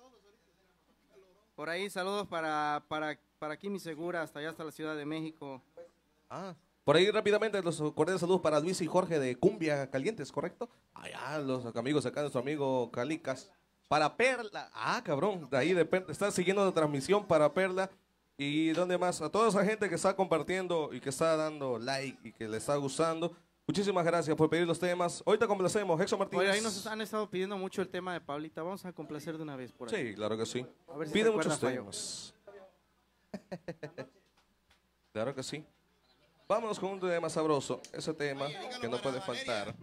Por ahí saludos para Kimi Segura, hasta allá, hasta la Ciudad de México. Ah, por ahí rápidamente los cordiales saludos para Luis y Jorge de Cumbia Calientes, ¿correcto? Allá los amigos acá, nuestro amigo Calicas. Para Perla. Ah, cabrón, de ahí depende. Está siguiendo la transmisión para Perla. ¿Y dónde más? A toda esa gente que está compartiendo y que está dando like y que le está gustando. Muchísimas gracias por pedir los temas. Ahorita complacemos. Hexo Martínez. Oye, ahí nos han estado pidiendo mucho el tema de Pablita. Vamos a complacer de una vez por ahí. Sí, claro que sí. A ver si Pide te muchos acuerdas, temas. Claro que sí. Vámonos con un tema sabroso. Ese tema que no puede faltar.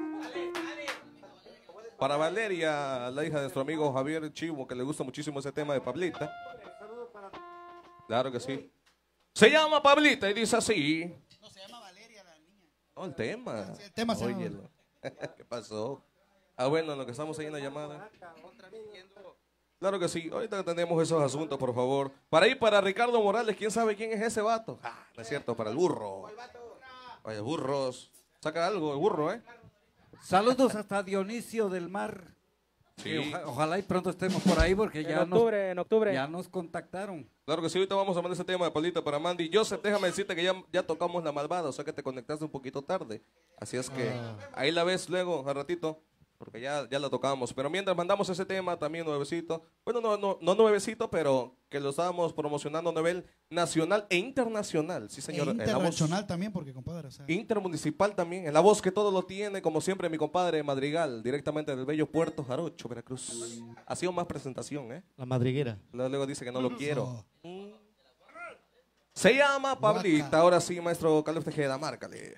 Para Valeria, la hija de nuestro amigo Javier Chivo, que le gusta muchísimo ese tema de Pablita. Claro que sí. Se llama Pablita y dice así. No, se llama Valeria la niña. No, el tema. Sí, el tema se llama. Óyelo. ¿Qué pasó? Ah, bueno, en lo que estamos ahí en la llamada. Claro que sí. Ahorita tenemos esos asuntos, por favor. Para ir para Ricardo Morales, ¿quién sabe quién es ese vato? Ah, no es cierto, para el burro. Oye, burros. Saca algo, el burro, ¿eh? Saludos hasta Dionisio del Mar. Sí. Ojalá y pronto estemos por ahí porque En octubre. ya nos contactaron. Claro que sí, ahorita vamos a mandar ese tema de Pablita para Mandy. Joseph, déjame decirte que ya tocamos La Malvada, o sea que te conectaste un poquito tarde. Así es que ahí la ves luego, al ratito, porque ya la tocamos. Pero mientras mandamos ese tema también nuevecito, bueno, no nuevecito, pero que lo estábamos promocionando a nivel nacional e internacional. Sí, señor. E En la voz internacional también, porque compadre, o sea, intermunicipal también, en la voz que todo lo tiene, como siempre, mi compadre Madrigal, directamente del bello Puerto Jarocho, Veracruz. Ha sido más presentación, ¿eh? La madriguera. Luego dice que no lo quiero. oh, Se llama Pablita. Guaca. Ahora sí, maestro Carlos Tejeda, márcale.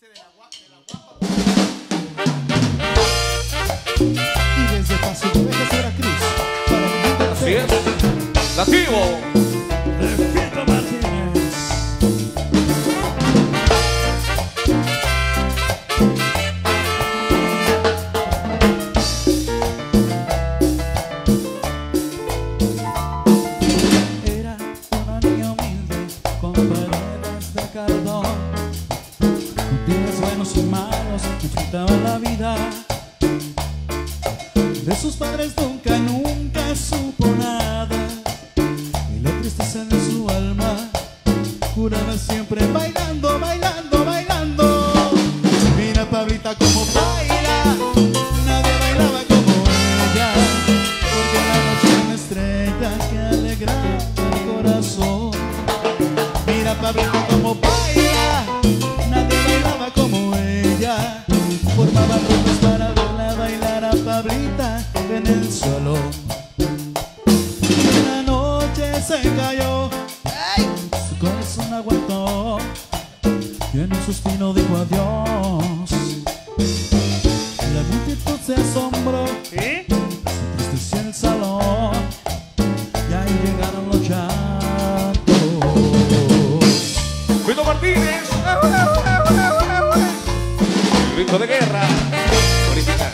y desde Paso de Vegas, Veracruz, para el mundo Así entero, es. Nativo. Fito Martínez. Era una niña humilde con paredes de cartón, con días buenos y malos que enfrentaba la vida. De sus padres nunca supo nada, y la tristeza de su alma curaba siempre bailando, bailando, bailando. Mira Pablita como baila, nadie bailaba como ella, porque la noche es una estrella que alegra el corazón. Mira Pablita como baila, nadie bailaba como ella, formaban grupos para verla bailar a Pablita en el salón. Y una noche se cayó, su corazón aguantó, y en un suspiro dijo adiós. La multitud se asombró, se entristeció el salón, y ahí llegaron los llantos. Fito Martínez. Grito de guerra. Original.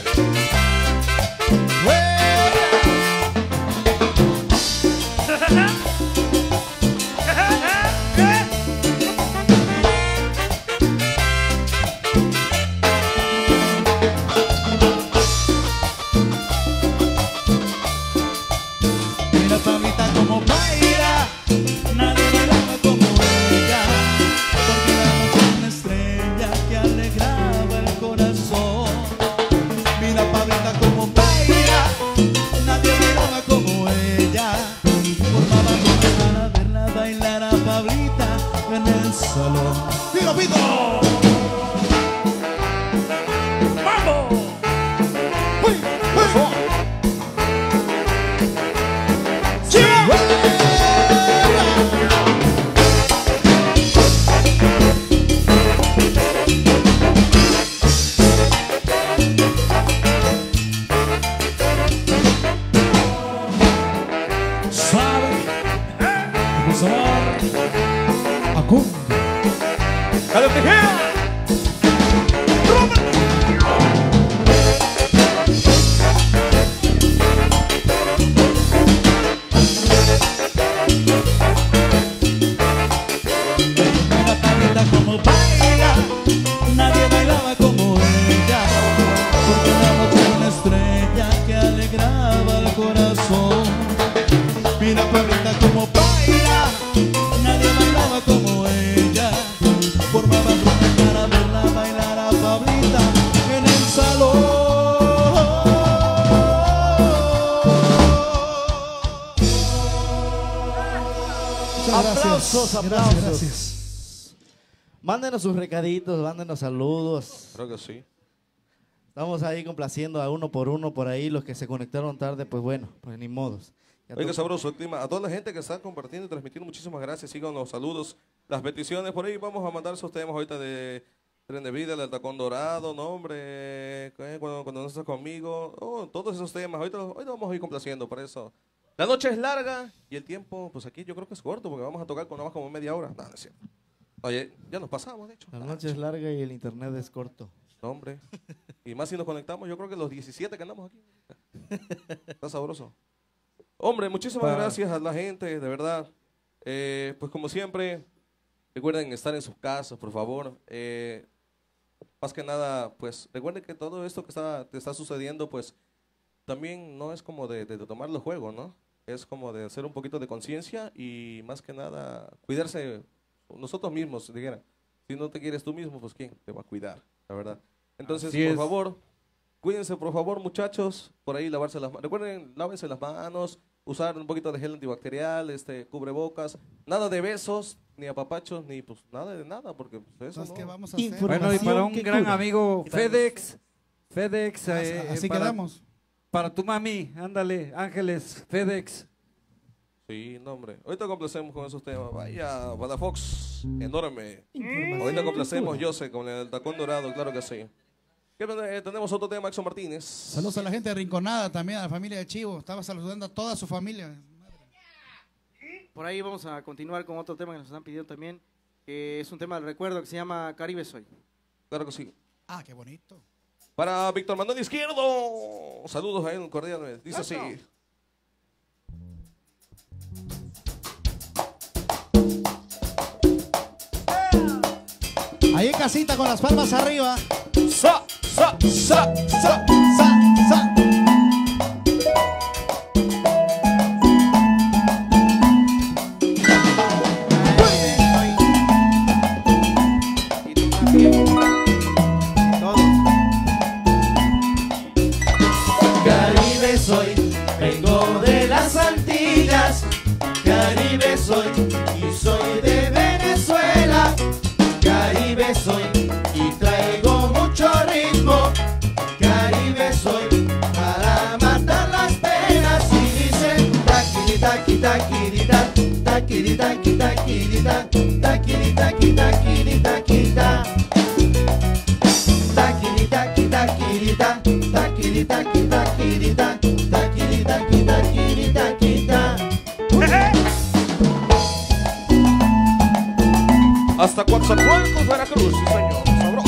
porque la noche era una estrella que alegraba el corazón. Mira Pablita como baila, nadie bailaba como ella. Formaba una cara verla bailar a Pablita en el salón. Aplausos, aplausos. Gracias. Mándenos sus recaditos, mándenos saludos. Creo que sí. Estamos ahí complaciendo a uno por ahí. Los que se conectaron tarde, pues bueno, pues ni modos. Ya Oiga, toca. sabroso el clima. A toda la gente que está compartiendo y transmitiendo, muchísimas gracias. Sigan los saludos, las peticiones. Por ahí vamos a mandar esos temas ahorita de Tren de Vida, el Tacón Dorado, no hombre, cuando no estás conmigo. Oh, todos esos temas. Ahorita vamos a ir complaciendo por eso. La noche es larga y el tiempo, pues aquí yo creo que es corto porque vamos a tocar con nada más como media hora. No, no es cierto. Oye, ya nos pasamos, de hecho. La noche es larga y el internet es corto. No, hombre. Y más si nos conectamos, yo creo que los 17 que andamos aquí. Está sabroso. Hombre, muchísimas gracias a la gente, de verdad. Pues como siempre, recuerden estar en sus casas, por favor. Más que nada, pues recuerden que todo esto que te está sucediendo, pues también no es como de tomar los juegos, ¿no? Es como de hacer un poquito de conciencia y más que nada cuidarse nosotros mismos, dijera. Si no te quieres tú mismo, pues ¿quién te va a cuidar? La verdad. Entonces, Así por es. favor, cuídense, por favor, muchachos. Por ahí lavarse las manos. Recuerden, lávense las manos, usar un poquito de gel antibacterial, cubrebocas. Nada de besos, ni apapachos, ni pues nada de nada, porque pues, eso Entonces, ¿qué no. vamos a hacer? Bueno, y para un que gran cura. amigo FedEx, Así para, quedamos. para tu mami, ándale, Ángeles, FedEx. Sí, no, hombre. Ahorita complacemos con esos temas. Vaya, Badafox, enorme. Información Ahorita que complacemos, cura. yo sé, con el tacón dorado, claro que sí. Tenemos otro tema, Exxon Martínez. Saludos a la gente de Rinconada también, a la familia de Chivo. Estaba saludando a toda su familia. Por ahí vamos a continuar con otro tema que nos están pidiendo también, que es un tema del recuerdo que se llama Caribe Soy. Claro que sí. Ah, qué bonito. Para Víctor Manuel Izquierdo. Saludos a él, cordialmente. Dice así. Ahí en casita con las palmas arriba. Sa, sa, sa, sa. Sa. Y tú también. Todos. Caribe soy, vengo de las Antillas. Caribe soy y soy de Venezuela. Caribe soy y traigo mucho ritmo. Caribe soy para matar las penas. Y dicen taquiri taqui taquirita, taquiri taqui taquirita, taquiri taqui taquiri taquita. Taquiri taqui taquirita, taquiri taqui taquirita, taquiri taqui taquiri taquita. Hasta Coatzacoalcos, Veracruz, sí señor. Sabroso.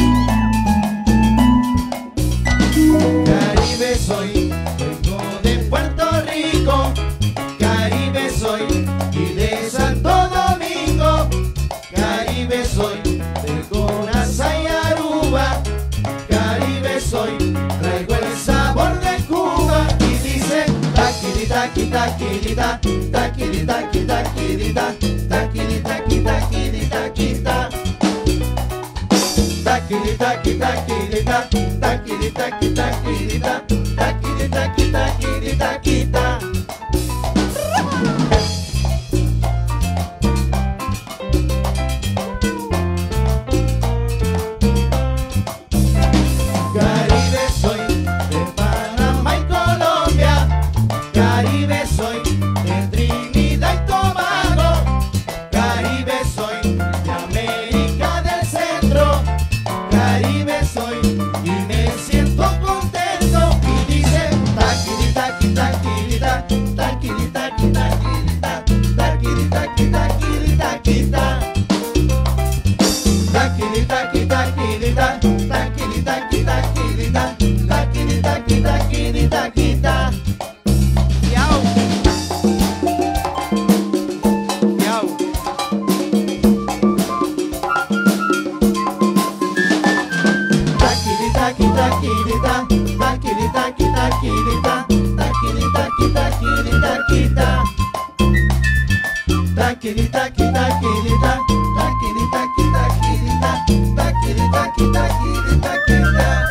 Caribe soy, vengo de Puerto Rico. Caribe soy y de Santo Domingo. Caribe soy, de Conasa y Aruba. Caribe soy, traigo el sabor de Cuba. Y dice taquiri taqui taquirita, taquiri taqui taquirita, taquiri taqui taquiri taquita. Taquiri taqui taquirita, taquiri taqui taquirita, taquiri taqui taquiri taquita. Caribe soy de Panamá y Colombia. Caribe soy de Trinidad y Tobago. Caribe soy de América del Centro. Caribe soy y me siento contento. Y taquirita, taquirita, taquirita, taquirita. Taquirita, taquirita, taquirita, taquirita, taquirita, taquirita, taquirita.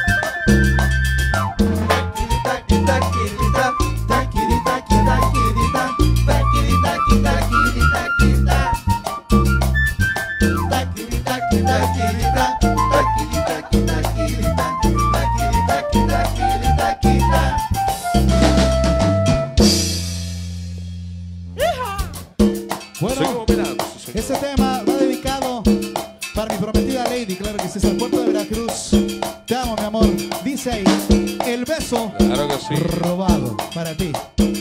Bueno, este tema va dedicado para mi prometida Lady, claro que sí, es el puerto de Veracruz. Te amo, mi amor. Dice ahí, el beso claro que sí. robado para ti.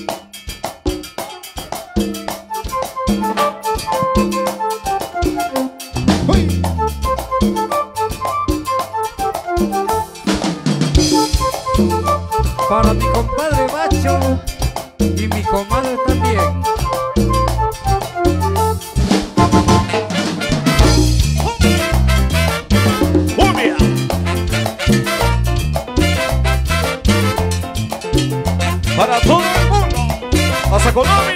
¡Uy! Para mi compadre Bacho y mi comadre también. Para todo el mundo, hasta Colombia.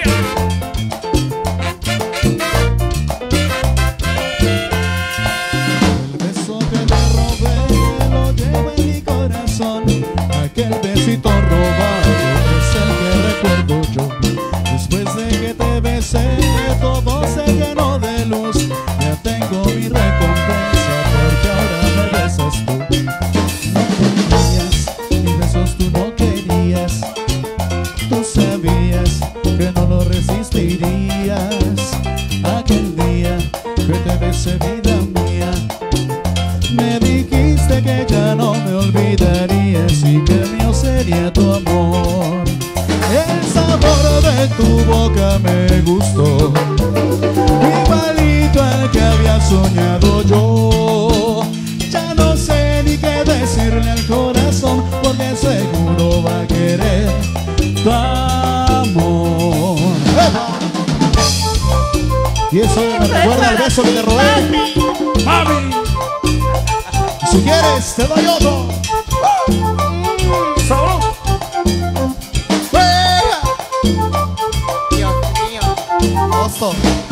El beso que te robé lo llevo en mi corazón. Aquel besito robado es el que recuerdo yo. Después de que te besé, todo se llenó de luz. Ya tengo mi recompensa porque ahora me besas tú. No querías, mis besos tú no querías. Tú sabías que no lo resistirías. Aquel día que te besé, vida mía, me dijiste que ya no me olvidarías y que mío sería tu amor. El sabor de tu boca me gustó, igualito al que había soñado yo. Ya no sé ni qué decirle al corazón, porque seguro va a querer tu amor. Y eso me recuerda al beso que te robé, mami. Si quieres te doy otro. ¡Salud! ¡Fuera! Dios mío. Oso.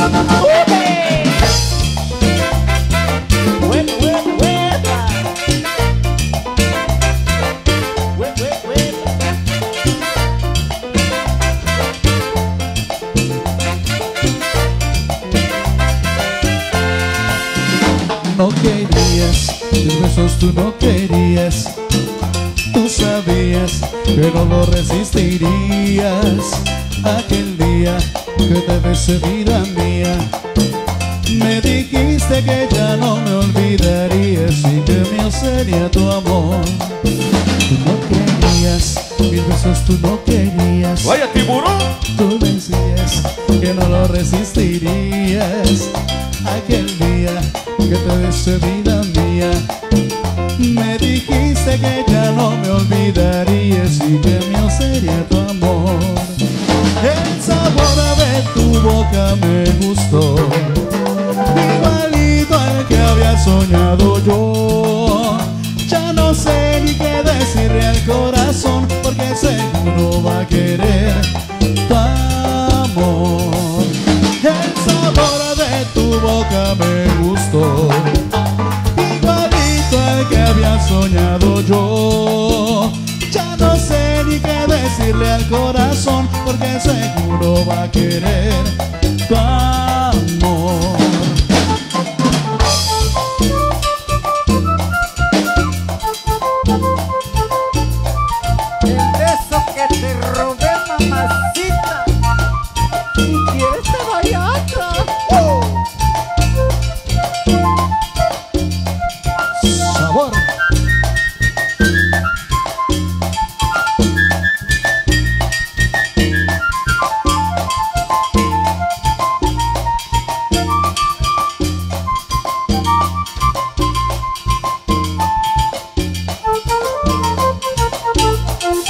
No querías, mis besos tú no querías. Tú sabías que no lo resistirías. Aquel día que te besé, vida mía, me dijiste que ya no me olvidarías y que mío sería tu amor. Tú no querías, mis besos tú no querías. Vaya tiburón. Tú decías que no lo resistirías. Aquel día que te besé, vida mía, me dijiste que ya no me olvidarías y que mío sería tu amor. El sabor de tu boca me gustó, igualito al que había soñado yo. Ya no sé ni qué decirle al corazón, porque seguro va a querer tu amor. El sabor de tu boca me gustó, igualito al que había soñado yo. Ya no sé ni qué decirle al corazón, porque seguro va a querer tu amor. El beso que te robé, mamacita. Si quieres te doy otro. Sabor.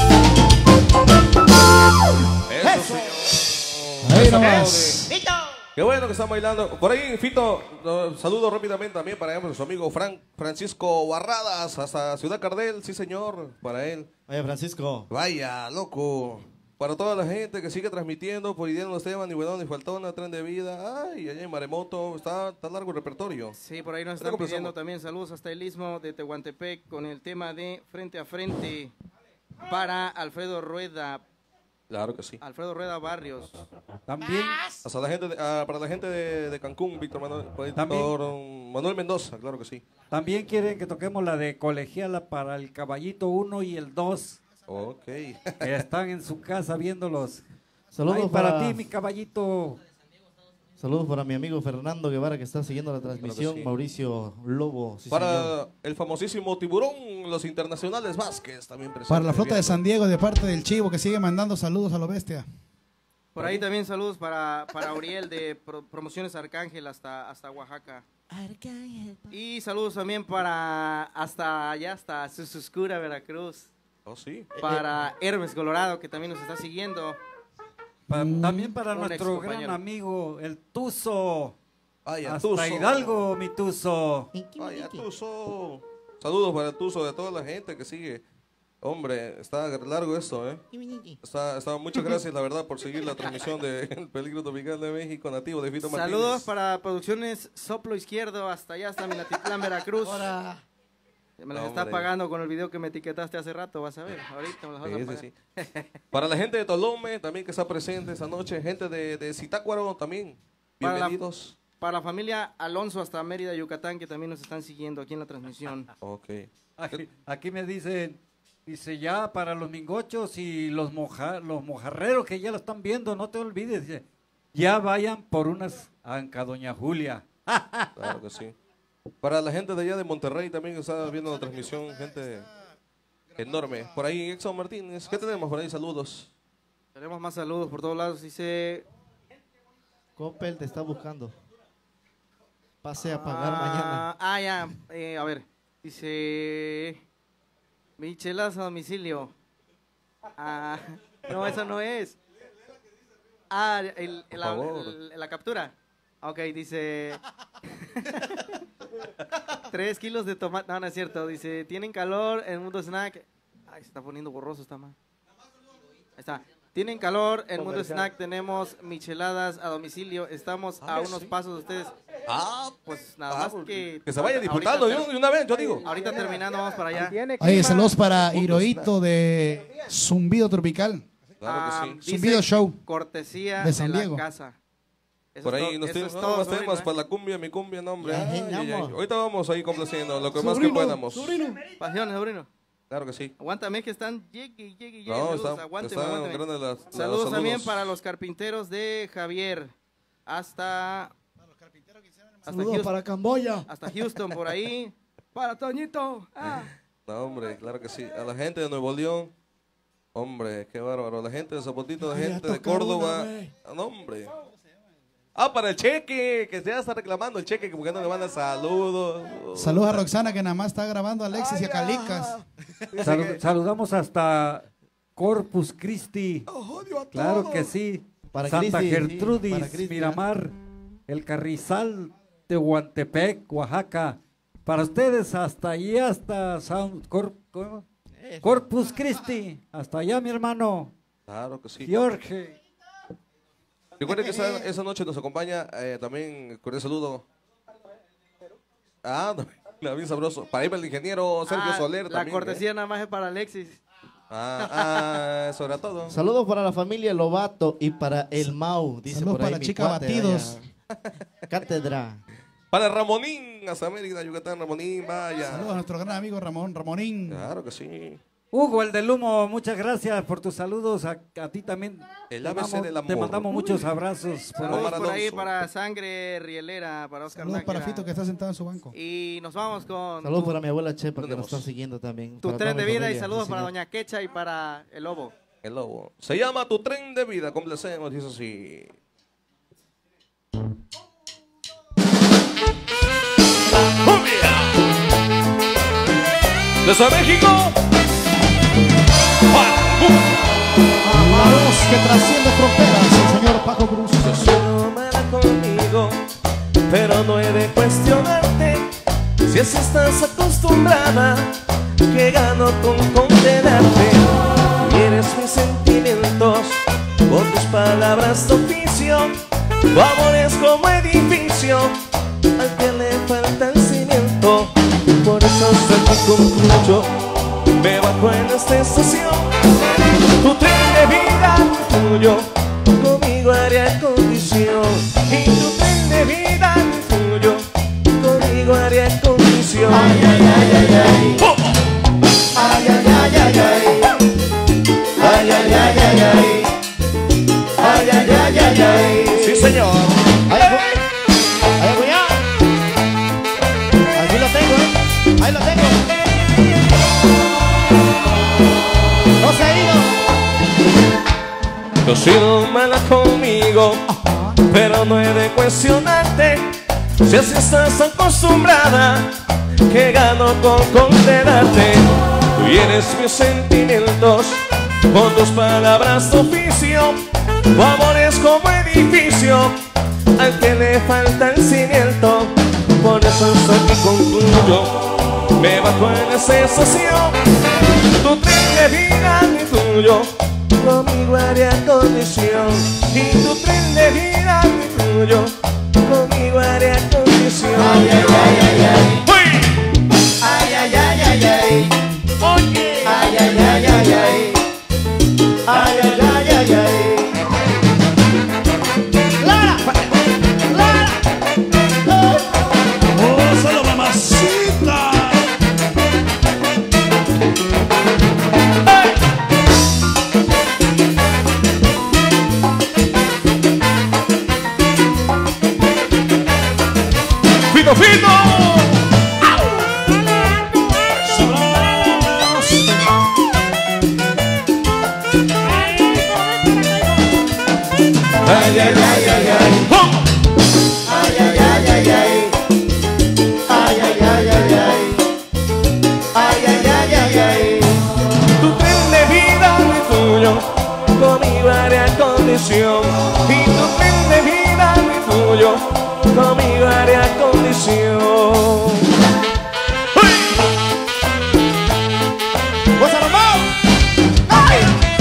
Ahí nomás. ¡Listo! Qué bueno que están bailando. Por ahí, Fito, saludo rápidamente también para su amigo Francisco Barradas, hasta Ciudad Cardel, sí señor, para él. Vaya, Francisco. Vaya, loco. Para toda la gente que sigue transmitiendo por Idiano Esteban, Nivelón y Faltona, Tren de Vida, ay, allá en Maremoto, está largo el repertorio. Sí, por ahí nos están pidiendo también saludos hasta el Istmo de Tehuantepec con el tema de Frente a Frente para Alfredo Rueda. Claro que sí. Alfredo Rueda Barrios. También. Hasta la gente para la gente de Cancún, Víctor Manuel Mendoza, claro que sí. También quieren que toquemos la de Colegiala para el Caballito 1 y el 2. Ok. Que están en su casa viéndolos. Saludos ay, para ti, mi caballito. Saludos para mi amigo Fernando Guevara que está siguiendo la transmisión. Claro sí. Mauricio Lobo. Sí, para señor. el famosísimo Tiburón, los internacionales Vázquez también presentes. Para la flota de San Diego de parte del Chivo que sigue mandando saludos a lo bestia. Por ahí también saludos para Uriel de Promociones Arcángel hasta Oaxaca. Arcángel. Y saludos también para hasta Suscura, Veracruz. Oh, sí. Para Hermes Colorado, que también nos está siguiendo. También para Un nuestro excompañero. gran amigo, el Tuzo. Vaya, Hasta Tuzo. Hidalgo, mi Tuzo. Vaya, Tuzo. Saludos para Tuzo, de toda la gente que sigue. Hombre, está largo esto, ¿eh? Muchas gracias, la verdad, por seguir la transmisión de El Peligro Tropical de México, nativo de Fito Martínez. Saludos para Producciones Soplo Izquierdo, hasta Minatitlán, Veracruz. Me las está pagando con el video que me etiquetaste hace rato, vas a ver. Ahorita me las vas a pagar. Sí. Para la gente de Tolome, también que está presente esta noche. Gente de Zitácuaro también. Bienvenidos. Para la familia Alonso hasta Mérida, Yucatán, que también nos están siguiendo aquí en la transmisión. Ok. Aquí me dicen, dice ya para los mingochos y los mojarreros que ya lo están viendo, no te olvides, dice, ya vayan por unas anca Doña Julia. Claro que sí. Para la gente de allá de Monterrey también que está viendo la transmisión, gente enorme. Por ahí, Exxon Martínez, ¿qué tenemos por ahí? Saludos. Tenemos más saludos por todos lados, dice... Coppel te está buscando. Pase a pagar mañana. A ver, dice... Michelas a domicilio. No, eso no es. La captura. Ok, dice... 3 kilos de tomate. No, no es cierto. Dice, tienen calor en Mundo Snack. Ay, se está poniendo borroso esta man. Ahí está. Tienen calor en Mundo Snack. Tenemos micheladas a domicilio. Estamos a unos pasos de ustedes. Pues nada más que se vaya disfrutando de una vez, yo digo. Ahorita terminando, vamos para allá. Oye, saludos para Hirohito de Zumbido Tropical. Claro que sí. Zumbido Show. Cortesía de San Diego. la casa. Por ahí nos tenemos más temas para la cumbia, mi cumbia, no, hombre. Ahorita vamos ahí complaciendo lo que más que podamos. Pasiones, sobrino. Claro que sí. Aguántame que están llegue. No, Aguántame. Saludos saludos también para los carpinteros de Javier. Hasta Saludos Houston, para Camboya. hasta Houston, por ahí. Para Toñito. No, hombre, claro que sí. A la gente de Nuevo León. Hombre, qué bárbaro. La gente de Zapotito, la gente de Córdoba. No, hombre. Para el cheque, que ya está reclamando el cheque, que porque no le manda saludos. Saludos a Roxana, que nada más está grabando a Alexis y a Calicas. Saludamos hasta Corpus Christi. Claro que sí. Para Santa Cristi, Gertrudis, sí, para Cristi, Miramar, el Carrizal de Tehuantepec, Oaxaca. Para ustedes hasta allí, hasta Corpus Christi. Hasta allá, mi hermano. Claro que sí. Jorge. Recuerden que esa noche nos acompaña también, con el saludo. Bien sabroso. Para ir el ingeniero Sergio Soler la también. cortesía nada más es para Alexis. Eso era todo. Saludos para la familia Lobato y para el Mau. Dice Saludos por ahí para mi Chica cuate, Batidos. Cátedra. Para Ramonín, hasta Mérida, Yucatán, Ramonín, vaya. Saludos a nuestro gran amigo Ramonín. Claro que sí. Hugo, el del humo, muchas gracias por tus saludos. A ti también. El ABC del amor. Te mandamos muchos abrazos. Saludos por ahí para Sangre Rielera, para Oscar Saludos para Nájera. Fito, que está sentado en su banco. Y nos vamos con Saludos para mi abuela Chepa, que nos está siguiendo también. tu Para tren toda de mi vida y familia, saludos sí, para señor. Doña Quecha y para el Lobo. El Lobo. Se llama Tu Tren de Vida, complacemos, dice así. Desde México. La voz que trasciende fronteras, el señor Paco Cruz. Mala conmigo. pero no he de cuestionarte. Si así estás acostumbrada, que gano con condenarte. Y eres mis sentimientos, con tus palabras de oficio. Tu amor es como edificio al que le falta el cimiento. Por eso hasta aquí concluyo, me bajo en esta estación. Tu tren de vida tuyo, conmigo haría condición. Y tu tren de vida tuyo, conmigo haría condición. Ay, ay, ay, ay, ay. ¿Cómo? Ay, ay, ay, ay, ay. Ay, ay, ay, ay, ay. Ay, ay, ay, ay, ay. Sí, señor. Ay, ay, cuidado. Aquí lo tengo, Ahí lo tengo. No se ha ido. Tú has sido mala conmigo, pero no he de cuestionarte. Si así estás acostumbrada, que gano con condenarte. Tú eres mis sentimientos, con tus palabras de oficio. Tu amor es como edificio al que le falta el cimiento. Por eso hasta aquí concluyo, me bajo en esa estación. Tu tren de vida ni tuyo, conmigo haría condición. Y tu tren de vida ni tuyo, conmigo haría condición. Ay, ay, ay, ay, ay. ¡Uy! Ay, ay, ay, ay, ay. Oye. Ay, ay, ay, ay, ay. Ay, ay, ay, ay, ay. ¡Clara! ¡Clara! ¡Oh, solo mamacita! ¡Fito, fito! Ay, ay, ay, ay, ay. Ay, ay, ay, ay, ay. Ay, ay, ay, ay, ay. Ay, ay, ay, ay, ay. Tu tren de vida ni tuyo, conmigo haría condición. Y tu tren de vida ni tuyo, conmigo haría condición. ¡Uy! ¡Cosa normal! ¡Ay!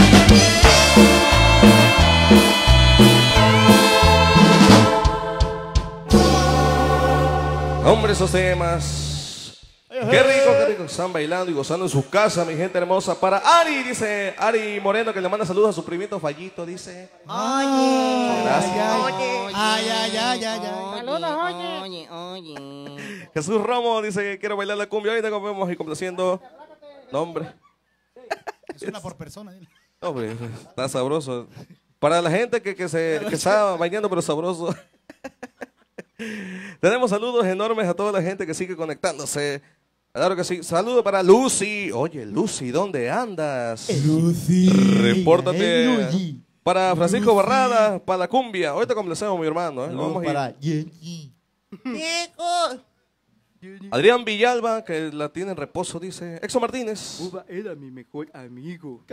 Hombre, esos temas. Qué rico, están bailando y gozando en su casa, mi gente hermosa. Para Ari, dice Ari Moreno, que le manda saludos a su primito Fallito, dice. Oye. Gracias. Oye. Ay, ay, ay, ay, ay. Saludos, oye. Oye. Jesús Romo dice que quiero bailar la cumbia. Ahorita comemos y complaciendo. No, hombre. Es una por persona. dile. No, hombre, está sabroso. Para la gente que está bailando, pero sabroso. Tenemos saludos enormes a toda la gente que sigue conectándose. Claro que sí. Saludo para Lucy. Oye, Lucy, ¿dónde andas? Lucy. Repórtate. Lucy. Para Francisco Barrada, para la cumbia. Ahorita complacemos, mi hermano. Vamos a ir. Para Yenji. Adrián Villalba, que la tiene en reposo, dice. Exo Martínez. Uva era mi mejor amigo.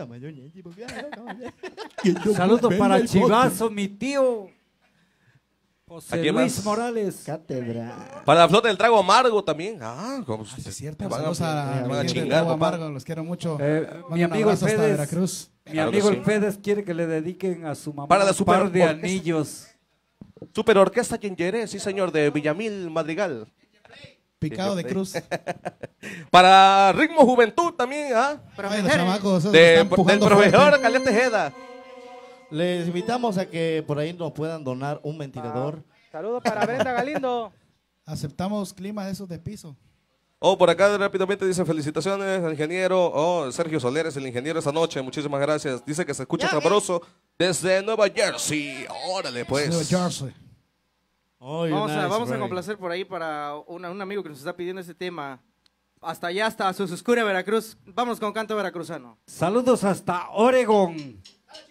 Saludos para Chivazo, mi tío. José ¿A quién Luis más? Morales. Cátedra. Para la flota del trago amargo también. Como Sí, es cierto. te van Saludos a te van mi a gente de chingar, Cabo papá. Amargo, los quiero mucho. Mi Mando un amigo el abrazo hasta Fedes. Veracruz. Mi Claro amigo que el sí. Fedes quiere que le dediquen a su mamá Para la un par de super orquesta. anillos. Super Orquesta Yengeré, sí señor, de Villamil Madrigal. Picado de cruz. Para Ritmo Juventud también, ¿ah? Ay, los chamacos, esos Del están empujando profesor fuerte. Caleta Tejeda. Les invitamos a que por ahí nos puedan donar un ventilador. Saludos para Brenda Galindo. Aceptamos clima de esos de piso. Oh, por acá rápidamente dice felicitaciones al ingeniero. Oh, Sergio Soler es el ingeniero esta noche. Muchísimas gracias. Dice que se escucha sabroso desde Nueva Jersey. Órale, pues. Nueva Jersey. Vamos a complacer por ahí para un amigo que nos está pidiendo este tema. Hasta allá, hasta Suscura, Veracruz. Vamos con canto veracruzano. Saludos hasta Oregón.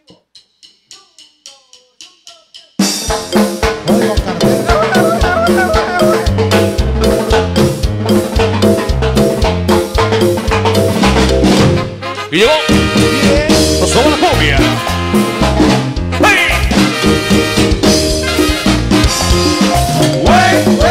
Y llegó. Nos toma la cumbia. ¡Hey! ¡Wey!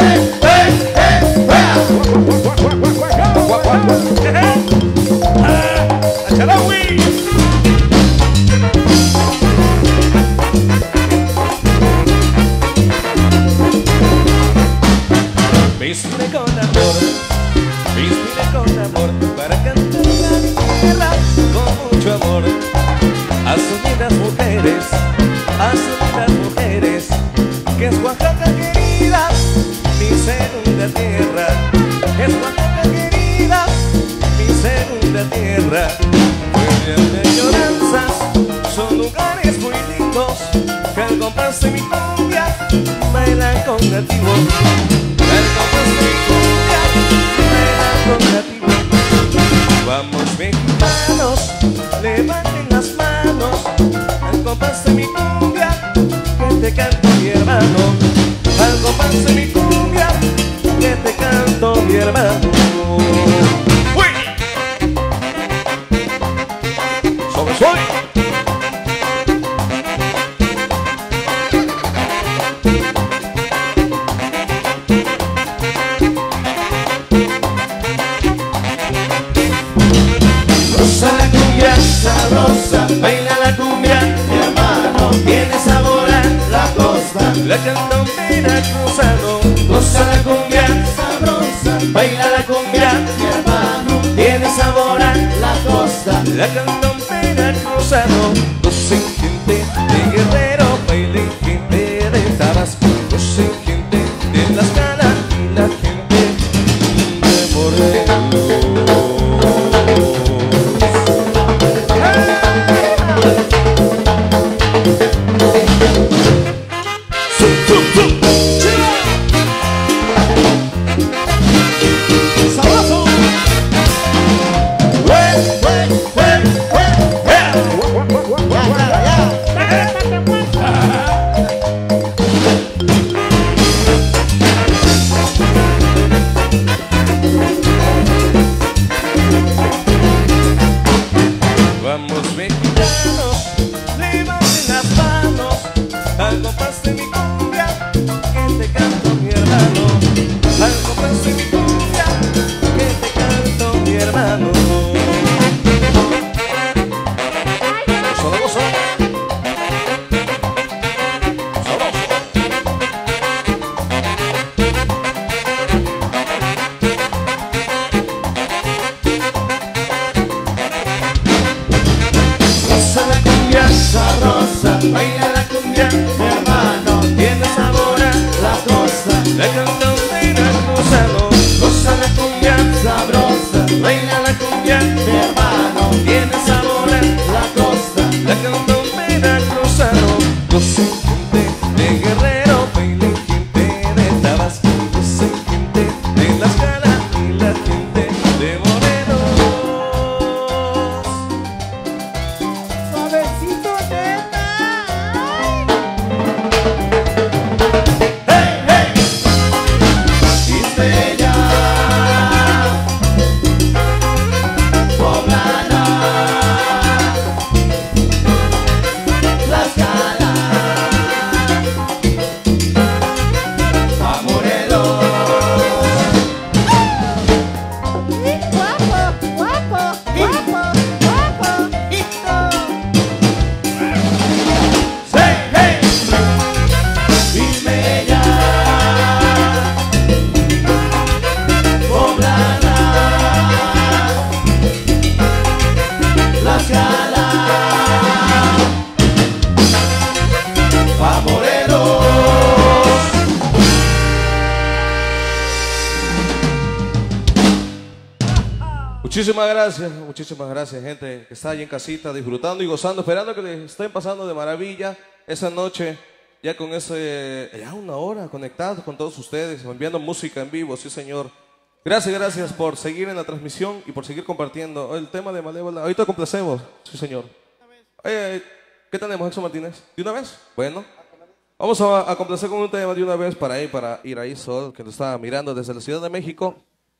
a sus lindas mujeres, a sus lindas mujeres, que es Oaxaca querida, mi segunda tierra, es Oaxaca querida, mi segunda tierra. Pueblos de lloranzas, son lugares muy lindos, que al compás de mi cumbia bailan con nativos, que al compás de mi cumbia bailan con nativos. Vamos mexicanos, levanten las manos, al compás de mi cumbia, que te canto mi hermano, al compás de mi cumbia, que te canto mi hermano. ¡Uy! Soy. Goza la cumbia sabrosa, baila la cumbia, mi hermano, tiene sabor a la costa, la canta un veracruzano. Goza la cumbia sabrosa, baila la cumbia, mi hermano, tiene sabor a la costa, la canta un veracruzano. Gocen gente de Guerrero, bailen gente de Tabasco, gocen gente de Tlaxcala y la gente de Morelos. Vamos mexicanos, levanten las manos, al compás de mi cumbia, que te canto mi hermano, al compás de mi cumbia, que te canto mi hermano. Gozo, gozo. Sabrosa, baila la cumbia, mi hermano, tiene sabor a la costa, la canta un veracruzano. Goza la cumbia sabrosa, baila la cumbia, mi hermano, tiene sabor a la costa, la canta un veracruzano. Gocen gente de Guerrero, bailen gente de Tabasco, gocen gente de Tlaxcala y la gente de Morelos. Suavecito, nena. ¡Hey, hey! Isbella, poblana, Tlaxcala, a Morelos. Guapo, guapo, guapo, guapo. ¡Hey, hey! Isbella, poblana, Tlaxcala, a Morelos. Muchísimas gracias, gente que está ahí en casita disfrutando y gozando, esperando que les estén pasando de maravilla esa noche, ya con ya una hora conectados con todos ustedes, enviando música en vivo, sí señor. Gracias por seguir en la transmisión y por seguir compartiendo el tema de Malévola. Ahorita complacemos, sí señor. ¿Qué tenemos, Exo Martínez? ¿De una vez? Bueno, vamos a complacer con un tema de una vez para ir ahí, Sol, que nos está mirando desde la Ciudad de México.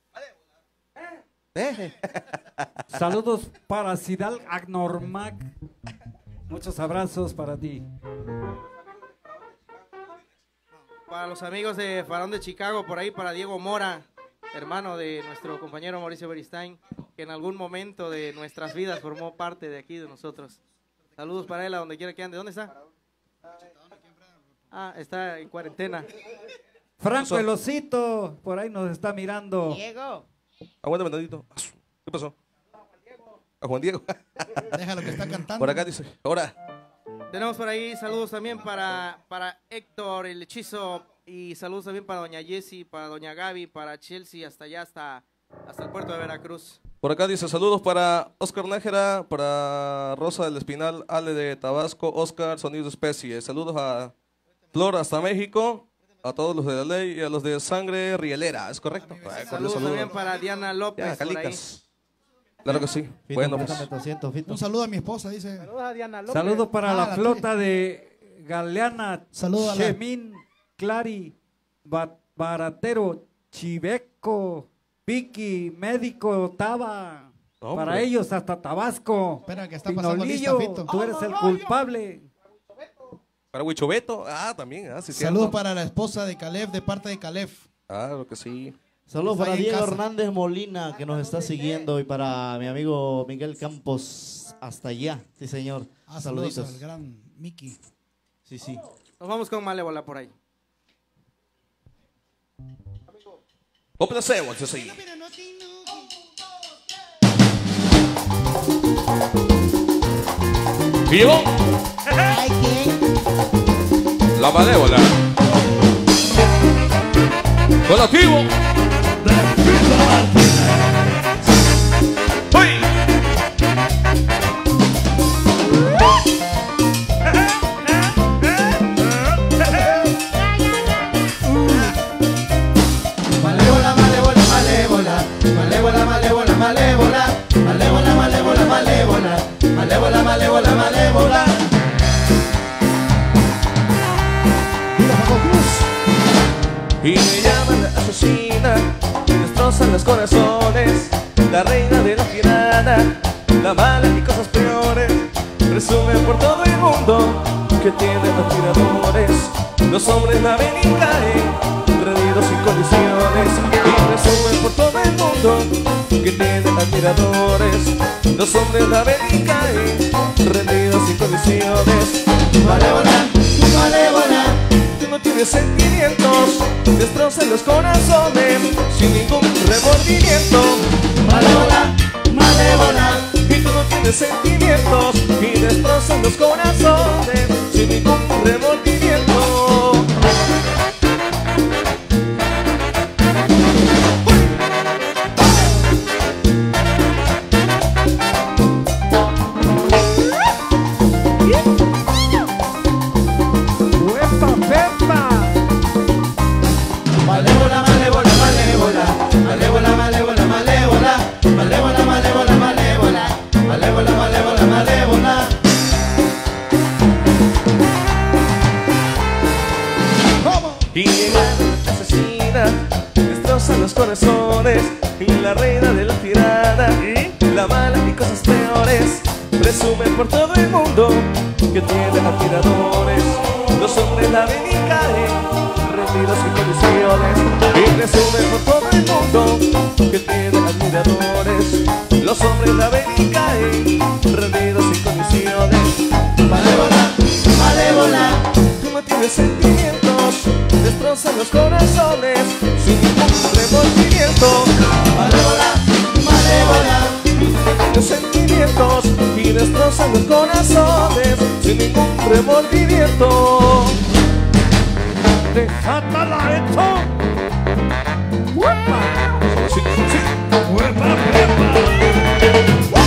Saludos para Cidal Agnormac. Muchos abrazos para ti. Para los amigos de Farón de Chicago, por ahí para Diego Mora, hermano de nuestro compañero Mauricio Beristain, que en algún momento de nuestras vidas formó parte de aquí de nosotros. Saludos para él a donde quiera que ande. ¿Dónde está? Ah, está en cuarentena. Franco el Osito, por ahí nos está mirando. Diego. Aguántame tantito. ¿Qué pasó? A Juan Diego. Déjalo que está cantando. Por acá dice, ahora. Tenemos por ahí saludos también para Héctor, el hechizo, y saludos también para doña Jessie, para doña Gaby, para Chelsea, hasta allá, hasta el puerto de Veracruz. Por acá dice, saludos para Oscar Nájera, para Rosa del Espinal, Ale de Tabasco, Oscar, Sonido de Especie. Saludos a Flor hasta México, a todos los de la ley y a los de Sangre Rielera, ¿es correcto? Saludos también para Diana López, Ya, por ahí. Calicas. Claro que sí. Fito, Bueno, préstame pues. tu asiento, Fito. Un saludo a mi esposa, dice. Saludos a Diana López. Saludos para Ah, la la flota de Galeana, Saludos a la- Chemín, Clary, Baratero, Chiveco, Vicky, Médico, Taba. Hombre. Para ellos hasta Tabasco. Espera, que está pasando lista, Pinolillo, Fito. tú eres el culpable. Para Huichobeto, también, sí, Saludos cierto. para la esposa de Caleb, de parte de Caleb. Claro que sí. Saludos Está para ahí en Diego casa. Hernández Molina, que nos está siguiendo, y para mi amigo Miguel Campos, hasta allá. Sí, señor. Saludos Saluditos. al gran Mickey. Sí, sí. Nos vamos con Malévola por ahí. Complacemos, sí. Vivo. La Malévola. Colectivo. ¡Uy! Malévola, malévola, malévola. Malévola, malévola, malévola. Malévola, malévola, malévola. Malévola, malévola, malévola. Y me llaman la asesina, destrozan los corazones, la reina de la tirana, la mala y cosas peores. Presume por todo el mundo que tiene admiradores. Los hombres la ven y caen, rendidos sin condiciones. Y presume por todo el mundo que tiene admiradores. Los hombres la ven y caen, rendidos sin condiciones. Malévola, malévola. Tú no tienes sentimientos, destrozan los corazones sin ningún remordimiento. Malévola, malévola. Y tú no tienes sentimientos y destrozan los corazones sin ningún remordimiento. ¡Uepa, pepa! Malévola, malévola, malévola. Malévola, malévola, malévola. Malévola, malévola, malévola. Malévola, malévola, malévola. Y llega la asesina, destroza los corazones, y la reina de la tirana, la mala y cosas peores. Presume por todo el mundo que tiene admiradores. Los hombres la ven y caen, rendidos sin condiciones. Y presume por todo el mundo que tiene admiradores. Los hombres la ven y caen, rendidos sin condiciones. Malévola, malévola. Tú no tienes sentimientos, destrozan los corazones sin ningún remordimiento. Malévola, malévola. Tienes sentimientos y destrozan los corazones sin ningún remordimiento. ¡Desátala, hecho! ¡Uepa! Sí, sí. ¡Uepa, pepa!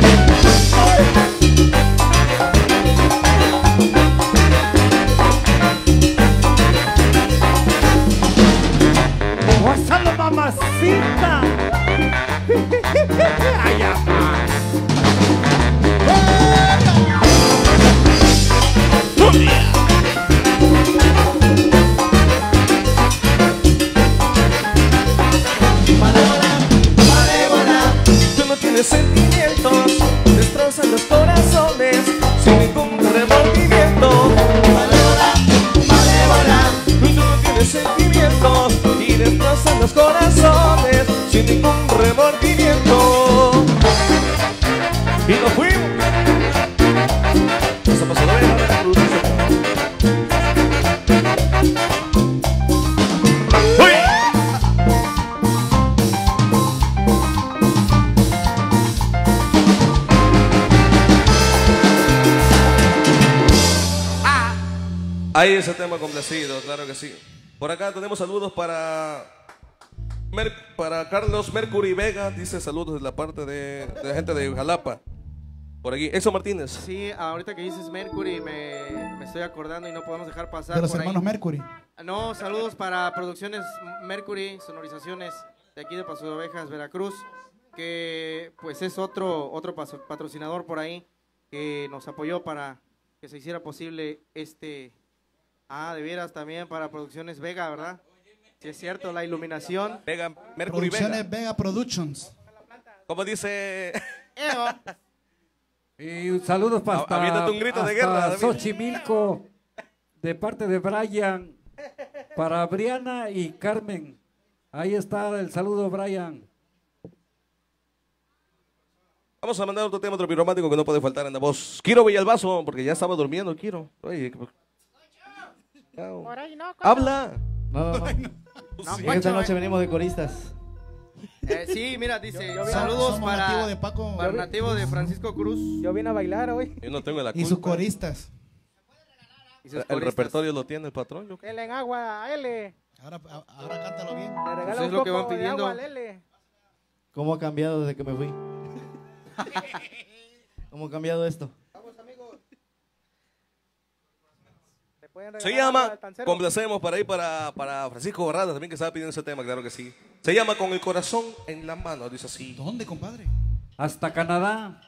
¡Guásalo, mamacita! ¡Ay, amá! Ahí ese tema complacido, claro que sí. Por acá tenemos saludos para Carlos Mercury Vega, dice saludos de la parte de la gente de Jalapa. Por aquí, Exo Martínez. Sí, ahorita que dices Mercury me estoy acordando y no podemos dejar pasar De los por ahí. hermanos Mercury. No, saludos para Producciones Mercury, sonorizaciones de aquí de Paso de Ovejas, Veracruz, que pues es otro patrocinador por ahí que nos apoyó para que se hiciera posible este... Ah, de veras también para Producciones Vega, ¿verdad? Sí, es cierto, la iluminación. Vega, Mercury Producciones Vega. Vega Productions. Como dice... Y saludos para Aviéntate un grito de guerra, David. Xochimilco, de parte de Brian, para Briana y Carmen. Ahí está el saludo, Brian. Vamos a mandar otro tema tropiromántico que no puede faltar en la voz. Kiro Villalbazo, porque ya estaba durmiendo, Kiro. Oye, Por ahí no, Cocho. habla. No. No, Y esta noche venimos de coristas. Sí, mira, dice, Somos saludos nativo de Paco. para nativo de Francisco Cruz Yo vine a bailar hoy. Yo no tengo la Y sus culpa. coristas. y sus El coristas. repertorio lo tiene el patrón. Yo qué. Él en agua a L. Ahora cántalo bien. Le regala Pues es un lo que poco van de pidiendo. agua al L. ¿Cómo ha cambiado desde que me fui? ¿Cómo ha cambiado esto? Le pueden Se regalar agua llama, al tancero. complacemos para ir para Francisco Barrada también que estaba pidiendo ese tema, claro que sí. Se llama Con el corazón en la mano, dice así. ¿Dónde, compadre? Hasta Canadá.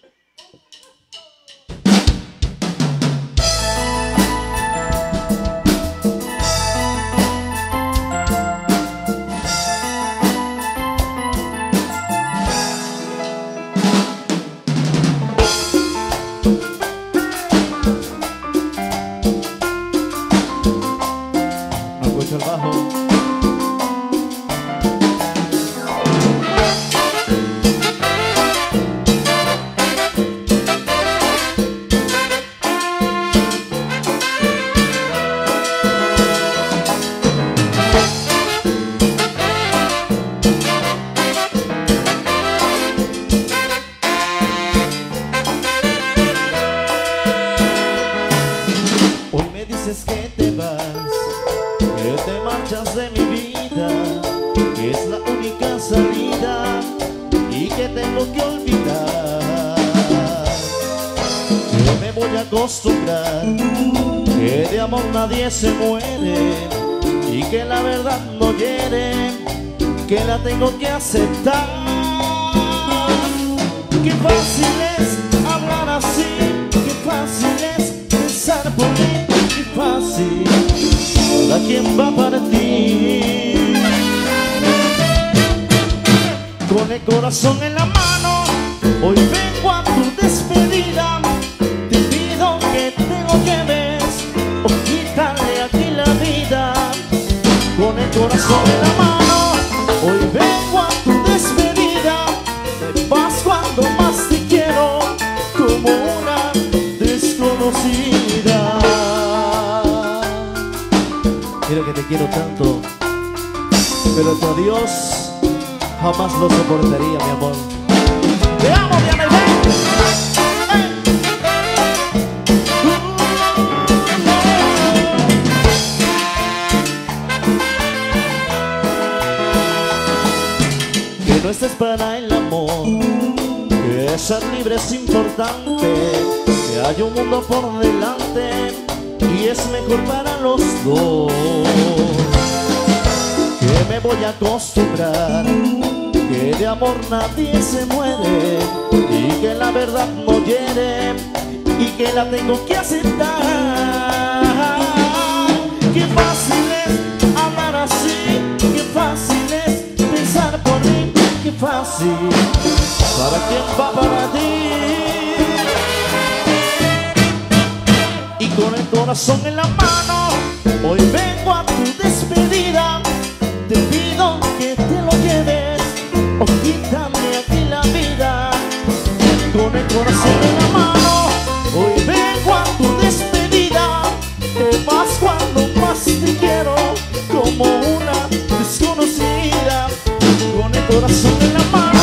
No escucho el bajo. Hoy me dices que te vas, que te marchas de mi vida, que es la única salida y que tengo que olvidar. Que me voy a acostumbrar, que de amor nadie se muere y que la verdad no hiere, que la tengo que aceptar. Qué fácil es hablar así, qué fácil es pensar por mí, qué fácil, cada quien va para ti. Con el corazón en la mano, hoy vengo a tu despedida. Te pido que te lo lleves o quítale aquí la vida. Con el corazón en la mano, hoy vengo a tu despedida. Te vas cuando más te quiero, como una desconocida. Mira que te quiero tanto, pero tu adiós jamás lo soportaría, mi amor. ¡Te amo, mi amor! Que no estés para el amor, que ser libre es importante, que hay un mundo por delante y es mejor para los dos. Que me voy a acostumbrar, que de amor nadie se muere y que la verdad no hiere y que la tengo que aceptar. Qué fácil es hablar así, qué fácil es pensar por mí, qué fácil, para quién va para ti. Y con el corazón en la mano, hoy vengo a tu despedida. Te pido que te lo lleves o quítame aquí la vida. Con el corazón en la mano, hoy vengo a tu despedida. Te vas cuando más te quiero, como una desconocida. Con el corazón en la mano.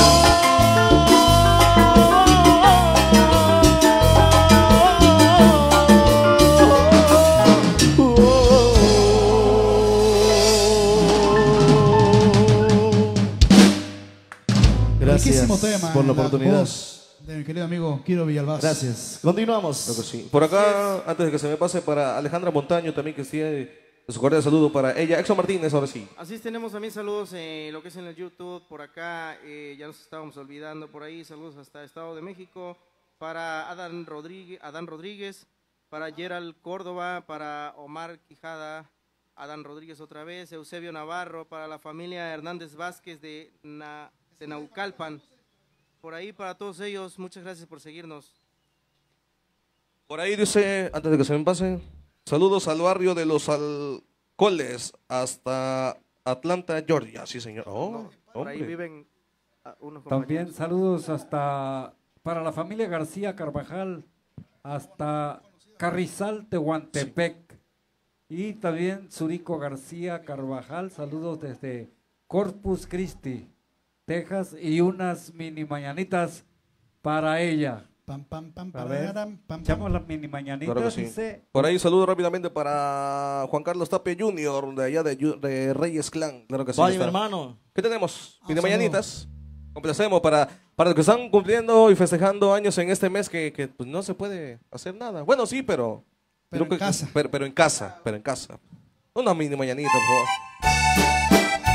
por la oportunidad. Voz de mi querido amigo Kiro Villalbazo. Gracias. Continuamos. Creo que sí. Por acá, antes de que se me pase, para Alejandra Montaño también, que tiene su cordial saludo para ella. Exo Martínez, ahora sí. Así es, tenemos también saludos en lo que es en el YouTube, por acá, ya nos estábamos olvidando por ahí, saludos hasta Estado de México, para Adán Rodríguez, para Gerald Córdoba, para Omar Quijada, Adán Rodríguez otra vez, Eusebio Navarro, para la familia Hernández Vázquez de Naucalpan. Por ahí para todos ellos, muchas gracias por seguirnos. Por ahí dice, antes de que se me pase, saludos al barrio de Los Alcoles hasta Atlanta, Georgia. Sí, señor. Oh, Por ahí hombre. viven unos También compañeros. saludos hasta para la familia García Carvajal, hasta Carrizal, Tehuantepec. Y también Zurico García Carvajal, saludos desde Corpus Christi, Texas, y unas mini mañanitas para ella. Pam, pam, pam, A ver, pararam, pam, echamos pam. las mini mañanitas, Claro que sí. dice. Por ahí saludo rápidamente para Juan Carlos Tapia Jr. de allá de Reyes Clan. Claro que sí. Vaya, mi está. hermano. ¿Qué tenemos? Ah, Pide saludo. mañanitas. Complacemos para los que están cumpliendo y festejando años en este mes que pues, no se puede hacer nada. Bueno, sí, pero Pero creo en casa. Pero en casa, pero en casa. Una mini mañanita, por favor.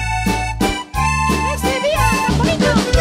¡Ese día tan bonito!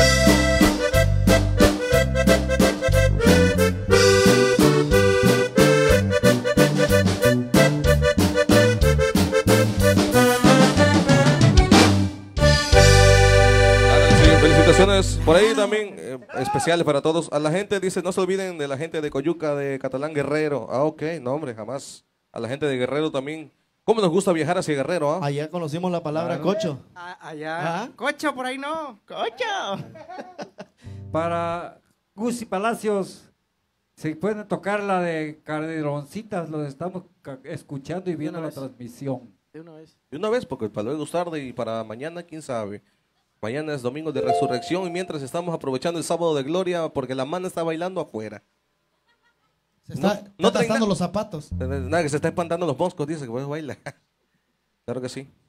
Sí, felicitaciones por ahí también, especiales para todos. A la gente, dice, no se olviden de la gente de Coyuca, de Catalán Guerrero. Ah, ok, no hombre, jamás. A la gente de Guerrero también. ¿Cómo nos gusta viajar hacia Guerrero? Ah? Allá conocimos la palabra cocho. Allá. ¿Ah? Cocho, por ahí no. ¡Cocho! Para Gusi Palacios, se pueden tocar la de Calderoncitas, los estamos escuchando y viendo la vez. transmisión. De una vez. De una vez, porque para luego es tarde y para mañana, quién sabe. Mañana es domingo de resurrección y mientras estamos aprovechando el sábado de gloria porque la mana está bailando afuera. Se está, no está traen gastando nada. los zapatos. Nada, que se está espantando los moscos, dice que pues baila. Claro que sí.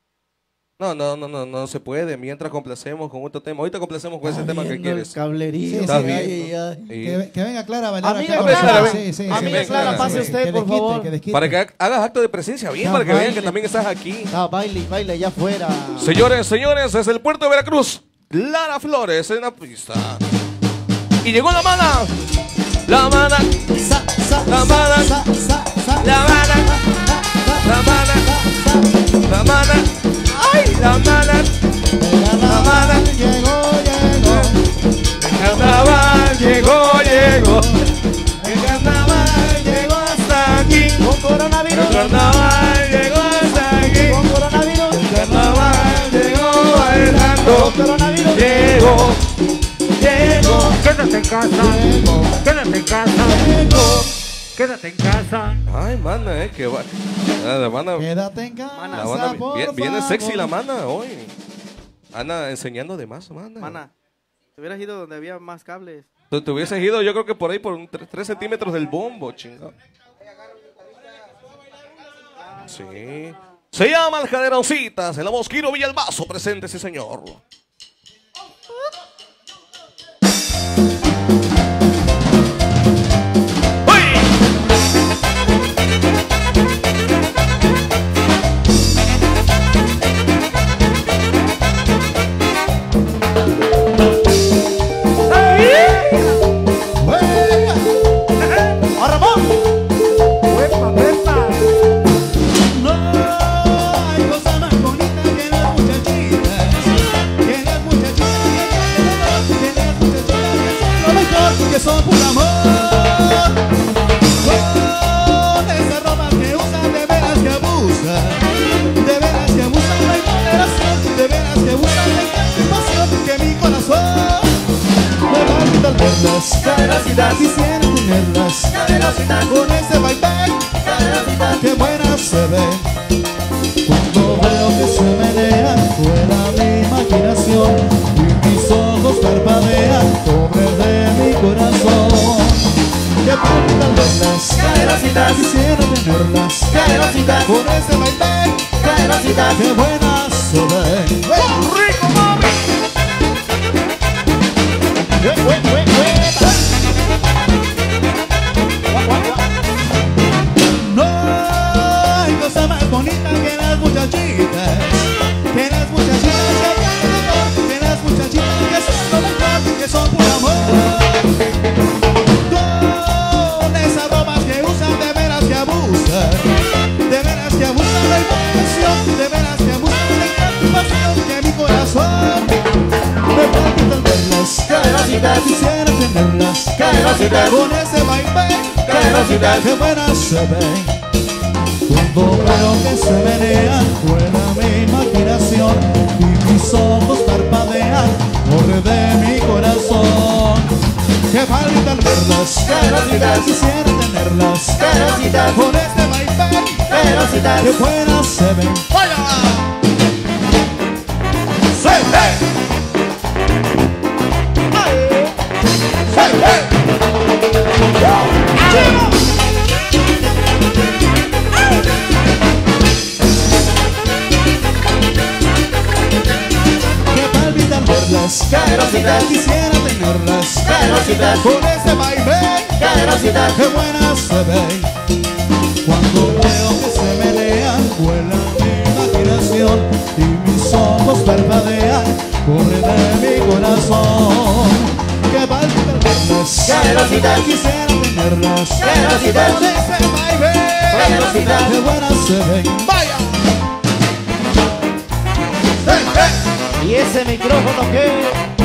No se puede. Mientras complacemos con otro tema. Ahorita complacemos con ese tema que Viendo el quieres. cablerío. Sí, Está sí, bien. Ay, ay. Sí. Que venga Clara a bailar Amiga acá. Clara, Sí, sí, amiga sí. Clara, pase usted, Que por desquite, favor. que desquite. Para que hagas acto de presencia bien, Ya, para que vean baile. que también estás aquí. Ah, baile, baile allá afuera. Señores, desde el puerto de Veracruz, Lara Flores en la pista. Y llegó la mana. La mana. Sa, sa, La mana. sa, sa, sa. La mana. La mana. La mana. ¡Ay! La mana. La mana. Llegó. El carnaval llegó. El carnaval llegó hasta aquí. Con coronavirus. El carnaval llegó hasta aquí. Con coronavirus. El carnaval llegó bailando. Con coronavirus. Llegó. Quédate en casa, quédate en casa, quédate en casa. Ay, mana, que va. La mana, Quédate en casa, la mana por viene sexy favor. la mana hoy. Ana enseñando de más, mana. Mana, te hubieras ido donde había más cables. Tú te hubieses ido, yo creo que por ahí, por 3 centímetros del bombo, chingado. Sí. Se llama el Calderoncitas, el Mosquiro Villalbazo presente, sí, señor. ¡A Ramón! No hay cosa más bonita que las muchachitas, que las muchachitas, que las muchachitas, lo mejor que son por amor. Con esa ropa que usan, de veras que abusan, de veras que abusan, no hay moderación, de veras que abusan, de tanta pasión que mi corazón me palpita al verlas. Caderositas. Quisiera tenerlas Caderositas. con ese baile. Caderositas. Qué buenas se ven cuando veo que se menean, fuera mi imaginación y mis ojos parpadean, pobre de mi corazón. Qué palpitan verlas, Caderositas. quisiera tenerlas Caderositas. con ese baile. Caderositas. Qué buenas se ven. ¡Rico, mami! Qué rositas, quisiera tenerlas, qué rositas, con ese vaivén, qué rositas, qué buenas se ven. Cuando veo que se menean, vuela mi imaginación y mis ojos parpadean, corre de mi corazón. Que palpitan verlas, qué rositas, quisiera tenerlas, qué rositas, con este vaivén, qué rositas, qué buenas se ven. Que palpitan verlas, qué rositas, quisiera tenerlas, qué rositas, con ese vaivén, qué rositas, qué buenas se ven. Cuando veo que se menean, vuela mi imaginación y mis ojos parpadean, corre de mi corazón. Que palpitan verlas, qué rositas, quisiera tenerlas, qué rositas, con ese vaivén, qué rositas, qué buenas se ven. ¡Vaya! Y ese micrófono que...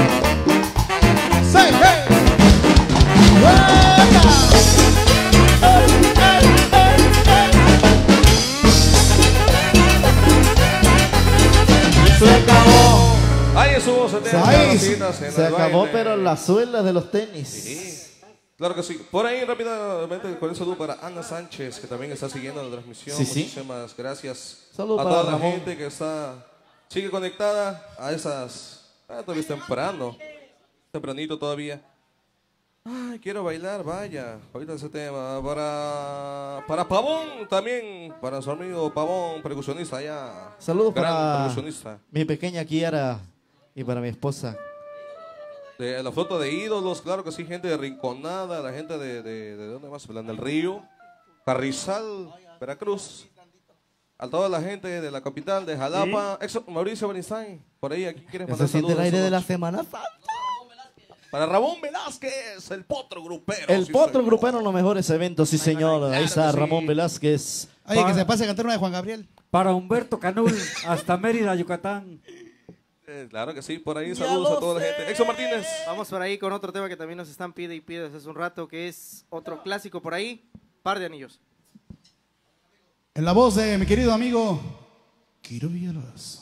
se acabó. Ahí estuvo 70 Ahí rositas en Se el acabó, baile. pero la suela de los tenis. Sí, claro que sí. Por ahí rápidamente con un saludo para Ana Sánchez, que también está siguiendo la transmisión. Sí, sí. Muchísimas gracias Saludo a para toda la Ramón. gente que sigue conectada a esas... todavía es temprano, tempranito todavía. Ay, quiero bailar, vaya. Ahorita ese tema. Para Pavón también, para su amigo Pavón, percusionista allá. Saludos Gran para percusionista. mi pequeña Kiara y para mi esposa. De la flota de ídolos, claro que sí, gente de Rinconada, la gente de ¿dónde más? Plan del Río, Carrizal, Veracruz. A toda la gente de la capital, de Jalapa. Mauricio Bernstein, por ahí, aquí quieres Se mandar siente el saludos. aire de la Noche? Semana Santa. Para Ramón Velázquez, el potro grupero. El sí, potro señor. grupero en los mejores eventos, sí señor. Ahí está que sí. Ramón Velázquez. Oye, que se pase a cantar una de Juan Gabriel. Para Humberto Canul, hasta Mérida, Yucatán. Claro que sí, por ahí saludos a toda la gente. Exo Martínez. Vamos por ahí con otro tema que también nos están pide y pide desde hace un rato, que es otro clásico por ahí, Par de Anillos. En la voz de mi querido amigo Quiro Villalobos.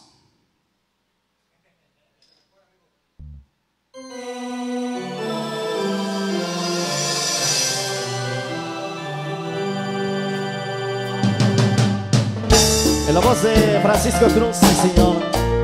En la voz de Francisco Cruz, sí señor.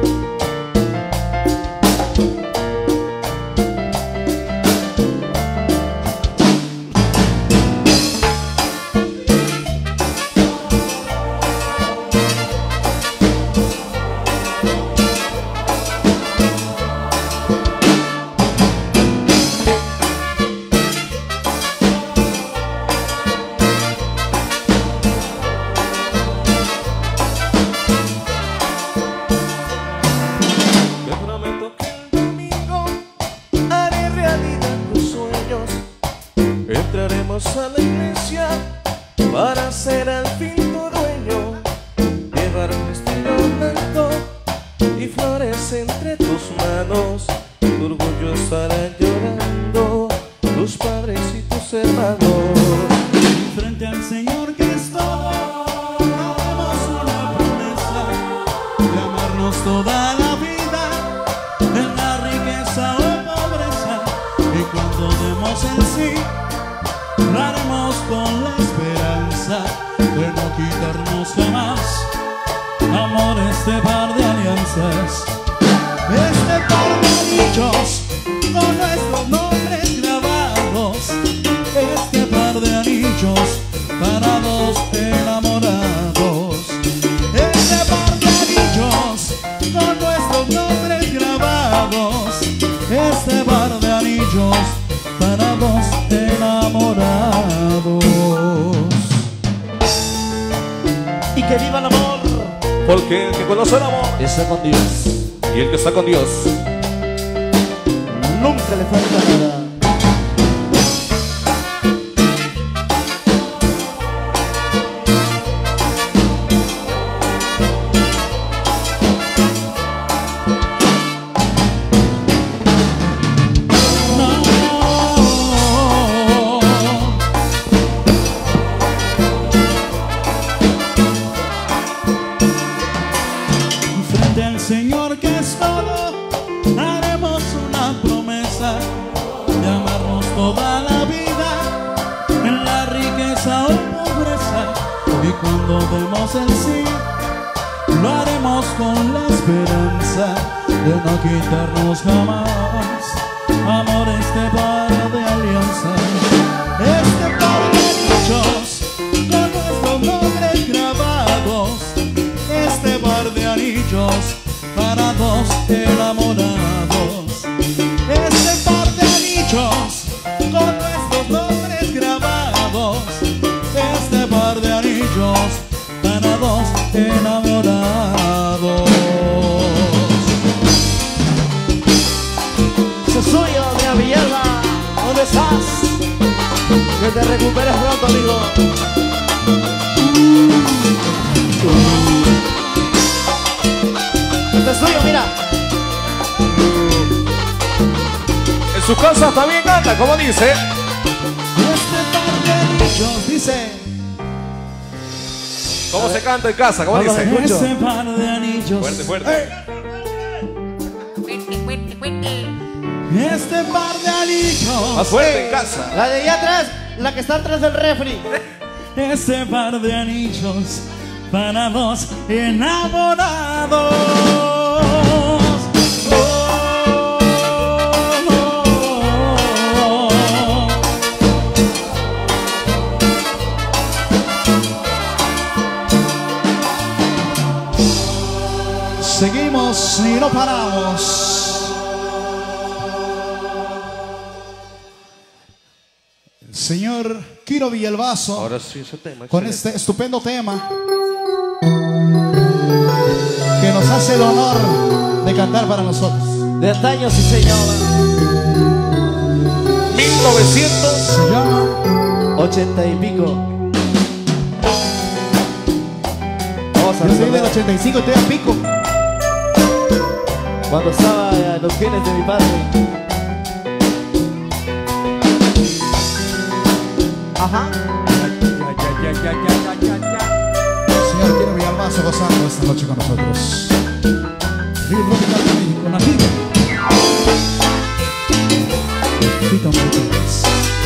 Te prometo que el domingo haré realidad tus sueños. Entraremos a la iglesia para ser al fin tu dueño. Llevar un vestido blanco y flores entre tus manos. Tu orgullo estará llorando, tus padres y tus hermanos. Frente al Señor que es todo, hagamos una promesa de amarnos toda la vida, en la riqueza o pobreza, y cuando demos el sí, lo haremos con la esperanza de no quitarnos jamás, amor, este par de alianzas, este par de anillos con nuestros nombres grabados, este par de anillos para dos enamorados, este par de anillos con nuestros nombres grabados, este par de anillos para dos enamorados. Y que viva el amor. Porque el que conoce el amor Está con Dios. y el que está con Dios. Nunca le falta nada. No pobreza y cuando demos el sí, lo haremos con la esperanza de no quitarnos jamás amor, este par de alianzas, este par de anillos con nuestros nombres grabados, este par de anillos para dos enamorados, este par de anillos con nuestros nombres grabados, este par de anillos para dos enamorados. Eso es suyo, Adrián Villalba. ¿Dónde estás? Que te recuperes pronto, amigo. Esto es suyo, mira. En su casa también canta, como dice. Este par de anillos dice. ¿Cómo se canta en casa? ¿Cómo Vamos, dice? escucho. Este par de anillos. Fuerte, fuerte. Este par de anillos. Más fuerte en casa. La de allá atrás, la que está atrás del refri. Este par de anillos para dos enamorados. Seguimos y no paramos. El señor Quiro Villalbazo, Ahora sí, ese tema. con excelente. este estupendo tema que nos hace el honor de cantar para nosotros. De antaño, sí, señora. 1900. Se llama 80 y pico. Vamos a Yo soy del recordar 85, estoy a pico. cuando estaba en los genes de mi padre. Ajá. Señor Quiro Villalbazo gozando esta noche con nosotros. Río Tropical de México, nacido. Fito Martínez.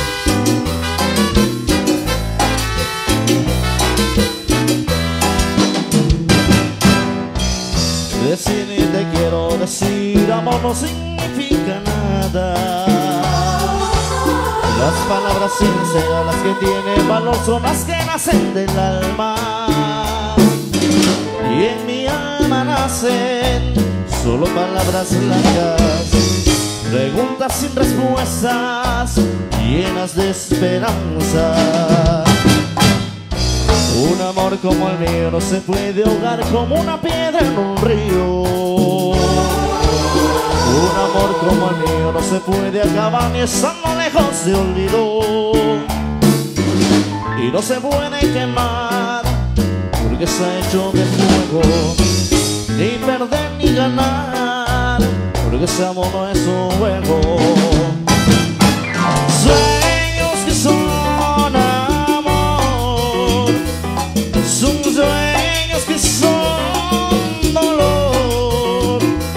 Decir y te quiero decir, amor no significa nada. Las palabras sinceras, las que tienen valor, son las que nacen del alma. Y en mi alma nacen solo palabras blancas, preguntas sin respuestas, llenas de esperanza. Un amor como el mío no se puede ahogar como una piedra en un río. Un amor como el mío no se puede acabar ni estando lejos de olvido. Y no se puede quemar porque está hecho de fuego. Ni perder ni ganar porque ese amor no es un juego. Sueños que son amor, son sueños que son dolor.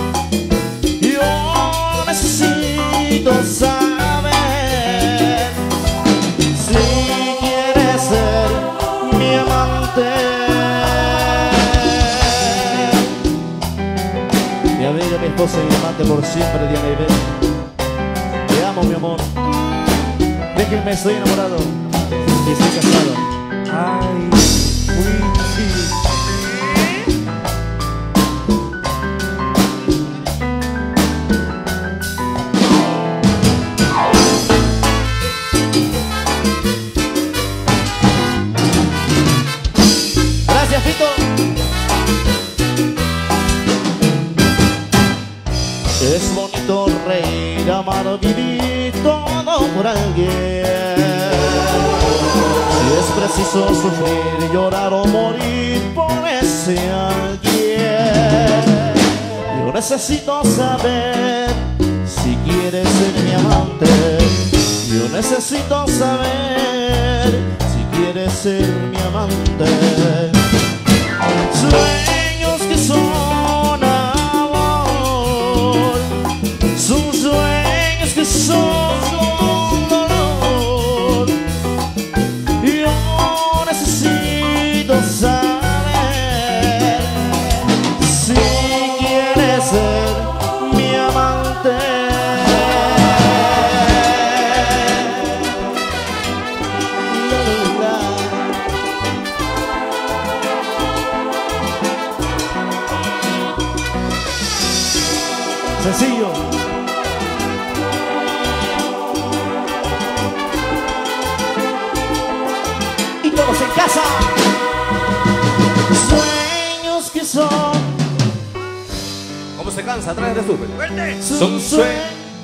Yo necesito saber si quieres ser mi amante. Mi amiga, mi esposa y mi amante por siempre, Diana Ibel. Te amo, mi amor. Déjenme, estoy enamorado y estoy casado. Ay, Winky. Gracias, Fito. Es bonito reír, amar, vivir todo por alguien. Si es preciso sufrir, llorar o morir por ese alguien. Yo necesito saber si quieres ser mi amante. Yo necesito saber si quieres ser mi amante. Sueños que son amor, son sueños que son dolor. Yo Sencillo. Y todos en casa. Sueños que son. ¿Cómo se cansa? Atrás de súper. Son sueños.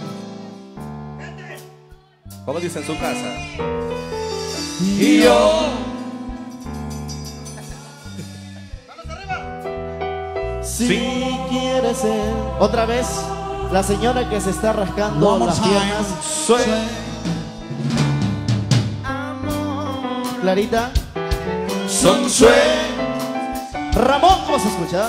¿Cómo dice en su casa? Y yo. Si quieres ser. Otra vez, la señora que se está rascando las piernas. Clarita. Son sueños. Ramón, ¿cómo se escucha?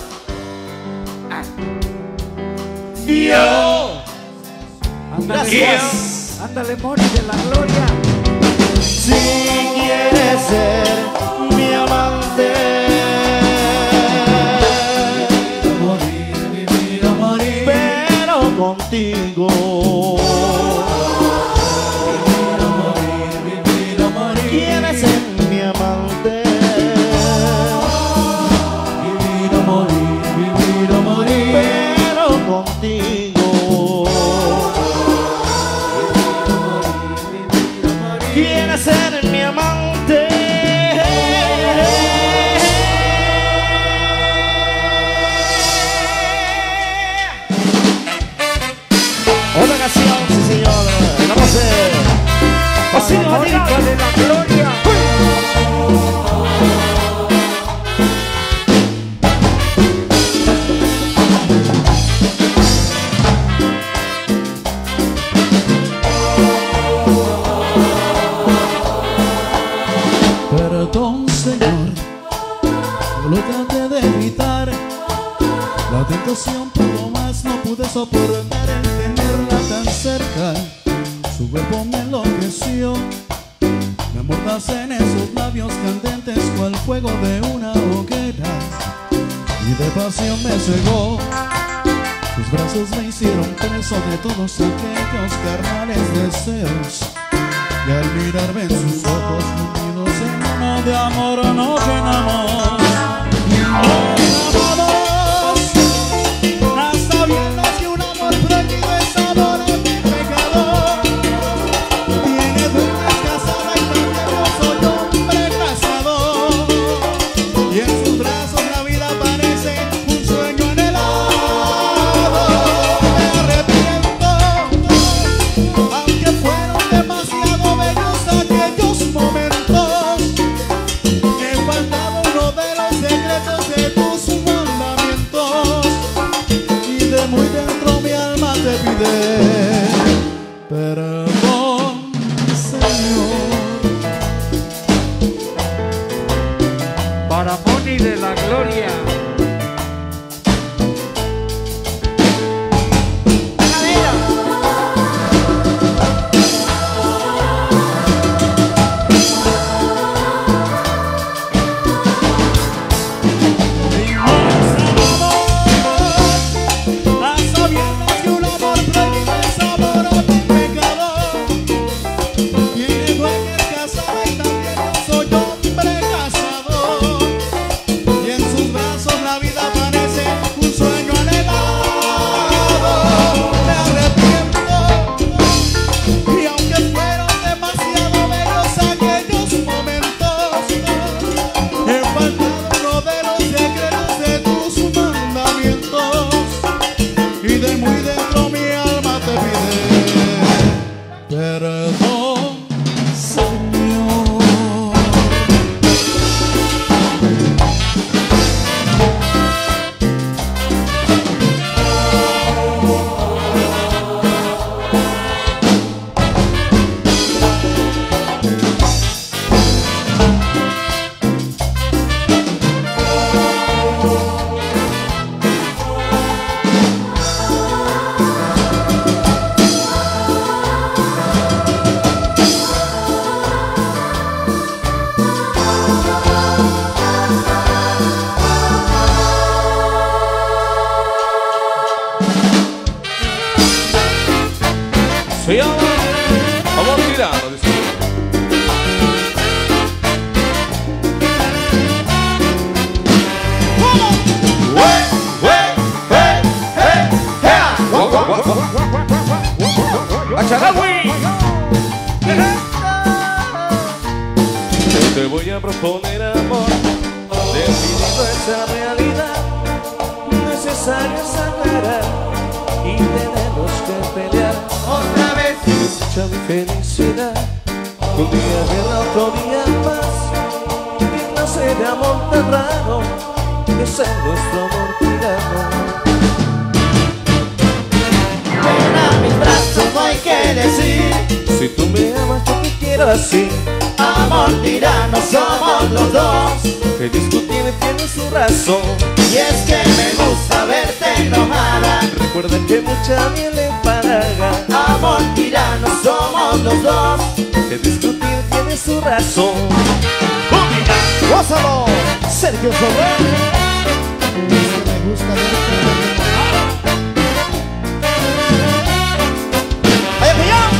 Yo. Gracias. Ándale, Moni de la Gloria. Si quieres ser mi amante. Pero contigo quieres ser mi amante. Pero contigo quieres ser mi amante. Otra canción, sí señor. Vamos a hacer Mónica de la Gloria. Perdón, Señor, yo lo traté de evitar. La tentación por lo más no pude soportar el tenerla tan cerca. Su cuerpo me enloqueció, me amordacé en esos labios candentes cual fuego de una hoguera, y de pasión me cegó. Sus brazos me hicieron preso de todos aquellos carnales deseos, y al mirarme en sus ojos hundidos en mano de amor no llenamos. Hasta viendo que un amor prohibido es amor a mi pecado. Tiene dueñas casada y también yo soy hombre casado, y en sus brazos la vida parece un sueño anhelado. Me arrepiento, aunque fueron demasiado bellos aquellos momentos. He faltado uno de los secretos de tus mandamientos, y de muy dentro mi alma te pide perdón, Señor. Para Moni de la Gloria. A sabiendas que un amor prohibido es amor a mi pecado. Tiene dueñas casada y también yo soy hombre casado, y en sus brazos voy a proponer amor, definiendo esa realidad necesaria aclarar y tenemos que pelear Otra vez. y desecha mi felicidad. Un día guerra, otro día paz, y clase de amor tan raro, ese es nuestro amor tirano. Ven a mis brazos, no hay que decir. Si tú me amas, yo te quiero así. Amor tirano somos los dos. Que discutir tiene su razón. Y es que me gusta verte enojada. Recuerda que mucha miel empalaga. Amor tirano somos los dos. Que discutir tiene su razón. ¡Gózalo! Sergio Soler. Me gusta verte. ¡Ay, millón!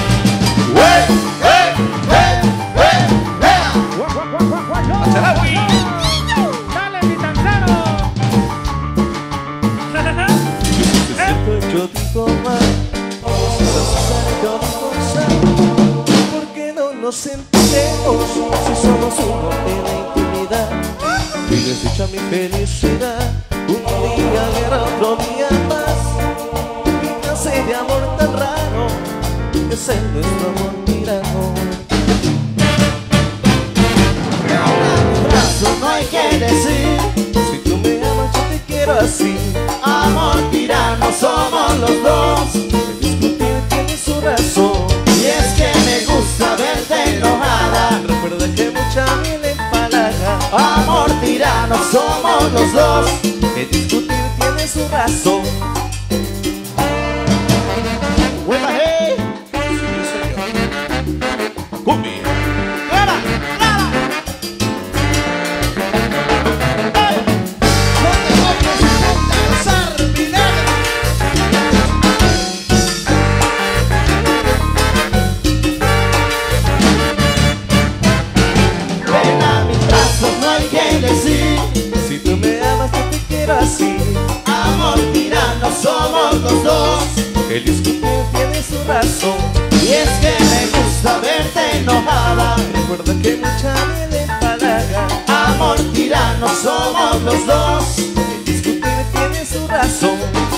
¡Dale, mi tanzano! Si siento yo digo mal, si vas yo digo sal. ¿Por qué no nos entendemos si somos uno en la intimidad? Y desecha mi felicidad. Un día guerra, otro día paz. Y clase de amor tan raro, ese es nuestro amor tirano. No hay que decir. Si tú me amas, yo te quiero así. Amor tirano somos los dos. El discutir tiene su razón. Y es que me gusta verte enojada. Recuerda que mucha miel empalaga. Amor tirano somos los dos. El discutir tiene su razón. ¡Huela, hey! Cumbia. ¡Clara! ¡Clara! Ven a mis brazos, no hay que decir. Si tú me amas, yo te quiero así. Amor tirano somos los dos. El discutir tiene su razón. Y es que me gusta verte enojada. Recuerda que mucha miel empalaga. Amor tirano somos los dos. El discutir tiene su razón.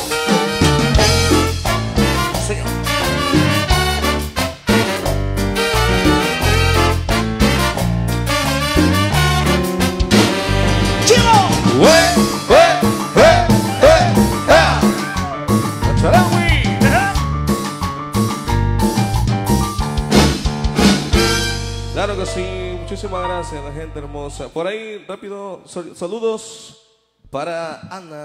Señor. Claro que sí, muchísimas gracias la gente hermosa. Por ahí, rápido, saludos para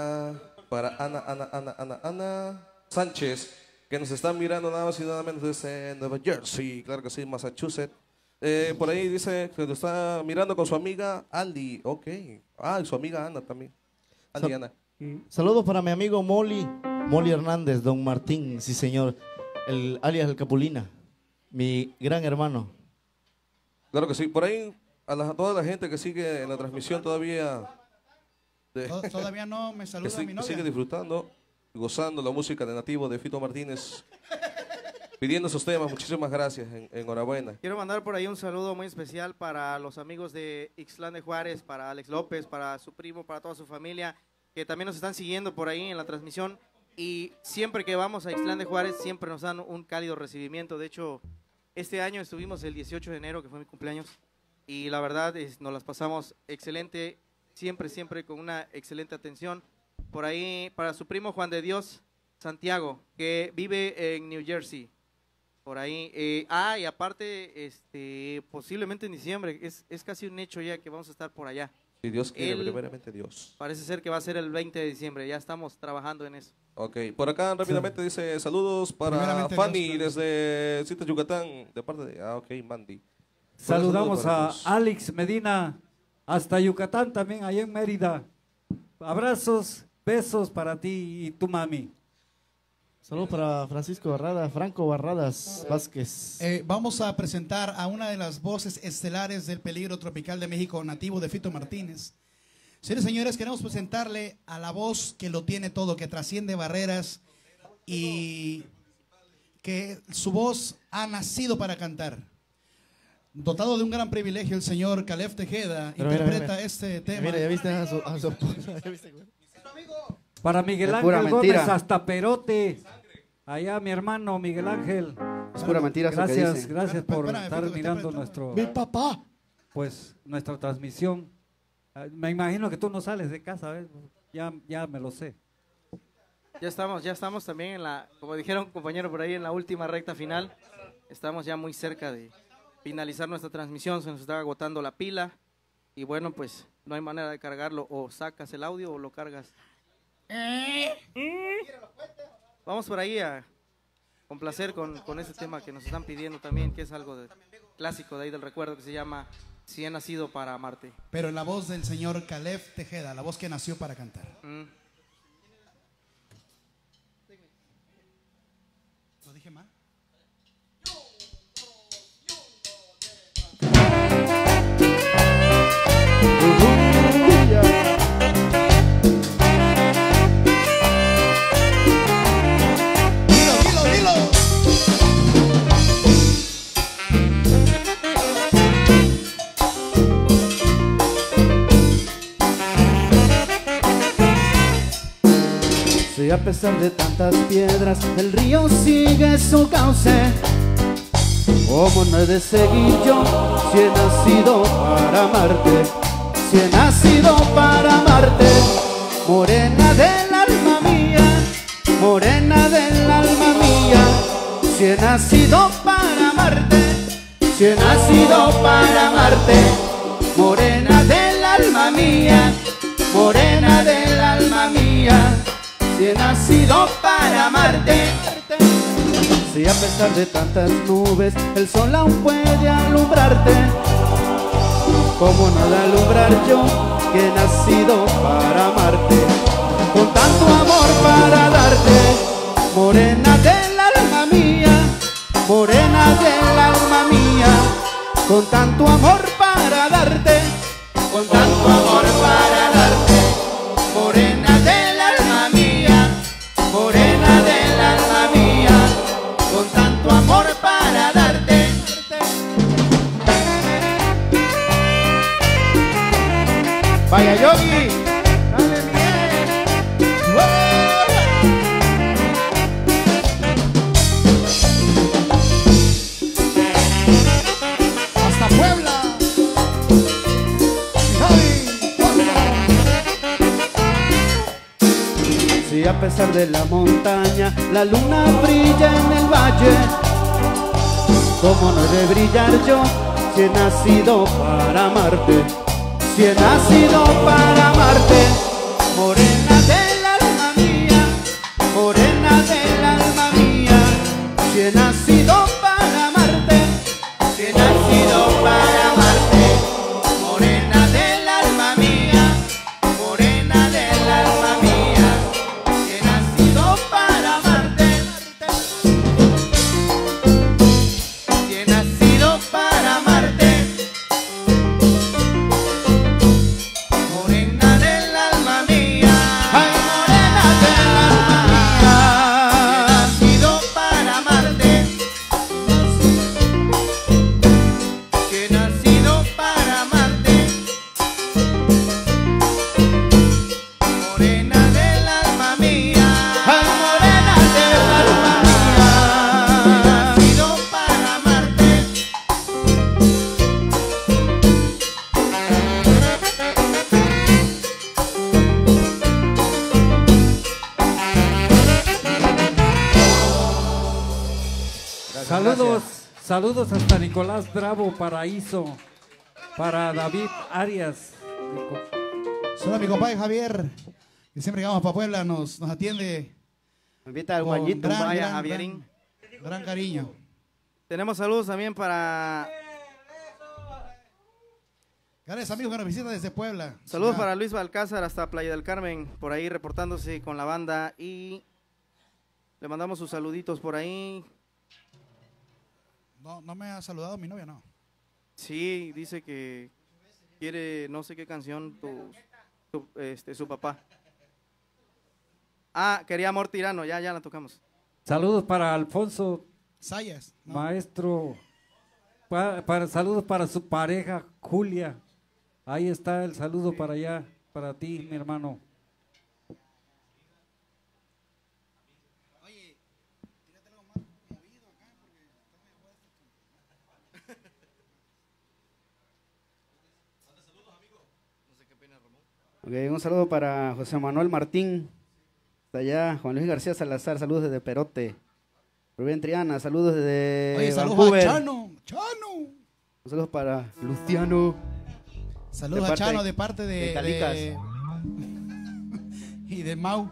Ana Sánchez, que nos están mirando nada más y nada menos desde Nueva Jersey, claro que sí, Massachusetts. Por ahí dice que lo está mirando con su amiga Aldi, ok. Ah, y su amiga Ana también. Aldi, Ana. Saludos para mi amigo Molly Hernández, don Martín, sí señor, el alias el Capulina, mi gran hermano. Claro que sí, por ahí a toda la gente que sigue en la transmisión todavía. Todavía no me saluda mi novia. Sigue disfrutando, gozando la música de Nativo de Fito Martínez, pidiendo esos temas. Muchísimas gracias, enhorabuena. Quiero mandar por ahí un saludo muy especial para los amigos de Ixtlán de Juárez, para Alex López, para su primo, para toda su familia, que también nos están siguiendo por ahí en la transmisión. Y siempre que vamos a Ixtlán de Juárez, siempre nos dan un cálido recibimiento. De hecho, este año estuvimos el 18 de enero, que fue mi cumpleaños, y la verdad nos las pasamos excelente, siempre con una excelente atención. Por ahí, para su primo Juan de Dios Santiago, que vive en New Jersey. Por ahí. Y aparte, posiblemente en diciembre, es casi un hecho ya que vamos a estar por allá. Si Dios quiere, primeramente Dios. Parece ser que va a ser el 20 de diciembre, ya estamos trabajando en eso. Ok, por acá rápidamente dice saludos para Fanny desde Cita Yucatán, de parte de, ok, Mandy. Saludamos a todos. Alex Medina, hasta Yucatán también, allá en Mérida. Abrazos, besos para ti y tu mami. Saludos para Franco Barradas Vázquez. Vamos a presentar a una de las voces estelares del peligro tropical de México, nativo de Fito Martínez. Señores y señores, queremos presentarle a la voz que lo tiene todo, que trasciende barreras y que su voz ha nacido para cantar. Dotado de un gran privilegio, el señor Calef Tejeda Pero interpreta mira. este tema. Mira, ya viste a su esposa. ¿Ya viste, güey? Para Miguel Es pura Ángel mentira. Gómez hasta Perote. Allá mi hermano Miguel Ángel. Es pura mentira eso que Gracias, dice. gracias por Espérame, estar espérame, mirando espérame. nuestro, Mi papá. pues, nuestra transmisión. Me imagino que tú no sales de casa, ¿ves? Ya me lo sé. Ya estamos también en la, como dijeron compañero por ahí, en la última recta final. Estamos ya muy cerca de finalizar nuestra transmisión, se nos está agotando la pila y bueno, pues no hay manera de cargarlo, o sacas el audio o lo cargas. Vamos por ahí a complacer con ese tema que nos están pidiendo también, que es algo clásico de ahí del recuerdo, que se llama Si he nacido para amarte. Pero en la voz del señor Calef Tejeda, la voz que nació para cantar. ¿Lo dije mal? Dilo, dilo, dilo. Si a pesar de tantas piedras el río sigue su cauce, ¿cómo no he de seguir yo si he nacido para amarte? Si he nacido para amarte, morena del alma mía, morena del alma mía. Si he nacido para amarte, si he nacido para amarte, morena del alma mía, morena del alma mía. Si he nacido para amarte, si a pesar de tantas nubes el sol aún puede alumbrarte, ¿cómo no de alumbrar yo que he nacido para amarte? Con tanto amor para darte, morena del alma mía, morena del alma mía. Con tanto amor para darte, con tanto amor para darte, morena del alma mía, morena del alma mía. Con tanto amor para darte. Vaya Yogi, dale bien. Hasta Puebla. Si a pesar de la montaña la luna brilla en el valle, ¿cómo no he de brillar yo si he nacido para amarte? Si he nacido para amarte, morena del alma mía, morena del alma mía. Si he nacido para amarte, si he nacido para amarte, morena del alma mía, morena del alma mía. Si he nacido para amarte, si he nacido para amarte, morena del alma mía, ay, morena del alma mía. Si he nacido para amarte, si he nacido para amarte, morena del alma mía, ay, morena del alma mía. Si he nacido para amarte. Saludos, saludos hasta Nicolás Bravo, Paraíso, para David Arias. Saludos a mi compadre Javier, que siempre que vamos para Puebla nos atiende Me invita al con guayito, vaya Javierín. gran cariño. Tenemos saludos también para Gracias amigos que nos visitan desde Puebla. saludos Ya. para Luis Balcázar hasta Playa del Carmen, por ahí reportándose con la banda, y le mandamos sus saluditos por ahí. No me ha saludado mi novia, no. Sí, dice que quiere no sé qué canción su papá. Ah, quería Amor Tirano, ya la tocamos. Saludos para Alfonso, Sayas. ¿no? maestro Saludos para su pareja, Julia. Ahí está el saludo para allá, para ti, mi hermano. Okay, un saludo para José Manuel Martín, hasta allá. Juan Luis García Salazar, saludos desde Perote. Rubén Triana, saludos desde Oye, saludos Vancouver. a Chano. Un saludo para Luciano. Saludos a Chano de parte de Calicas. Y de Mau.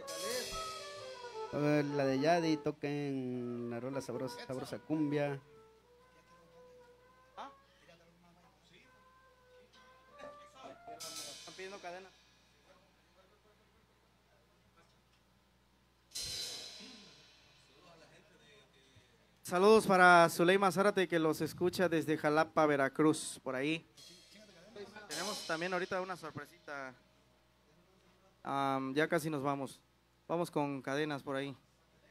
La de Yadi, toquen la rola sabrosa cumbia. Están pidiendo cadena. Saludos para Zuleima Zárate, que los escucha desde Jalapa, Veracruz, por ahí. Tenemos también ahorita una sorpresita. Ya casi nos vamos. Vamos con cadenas por ahí.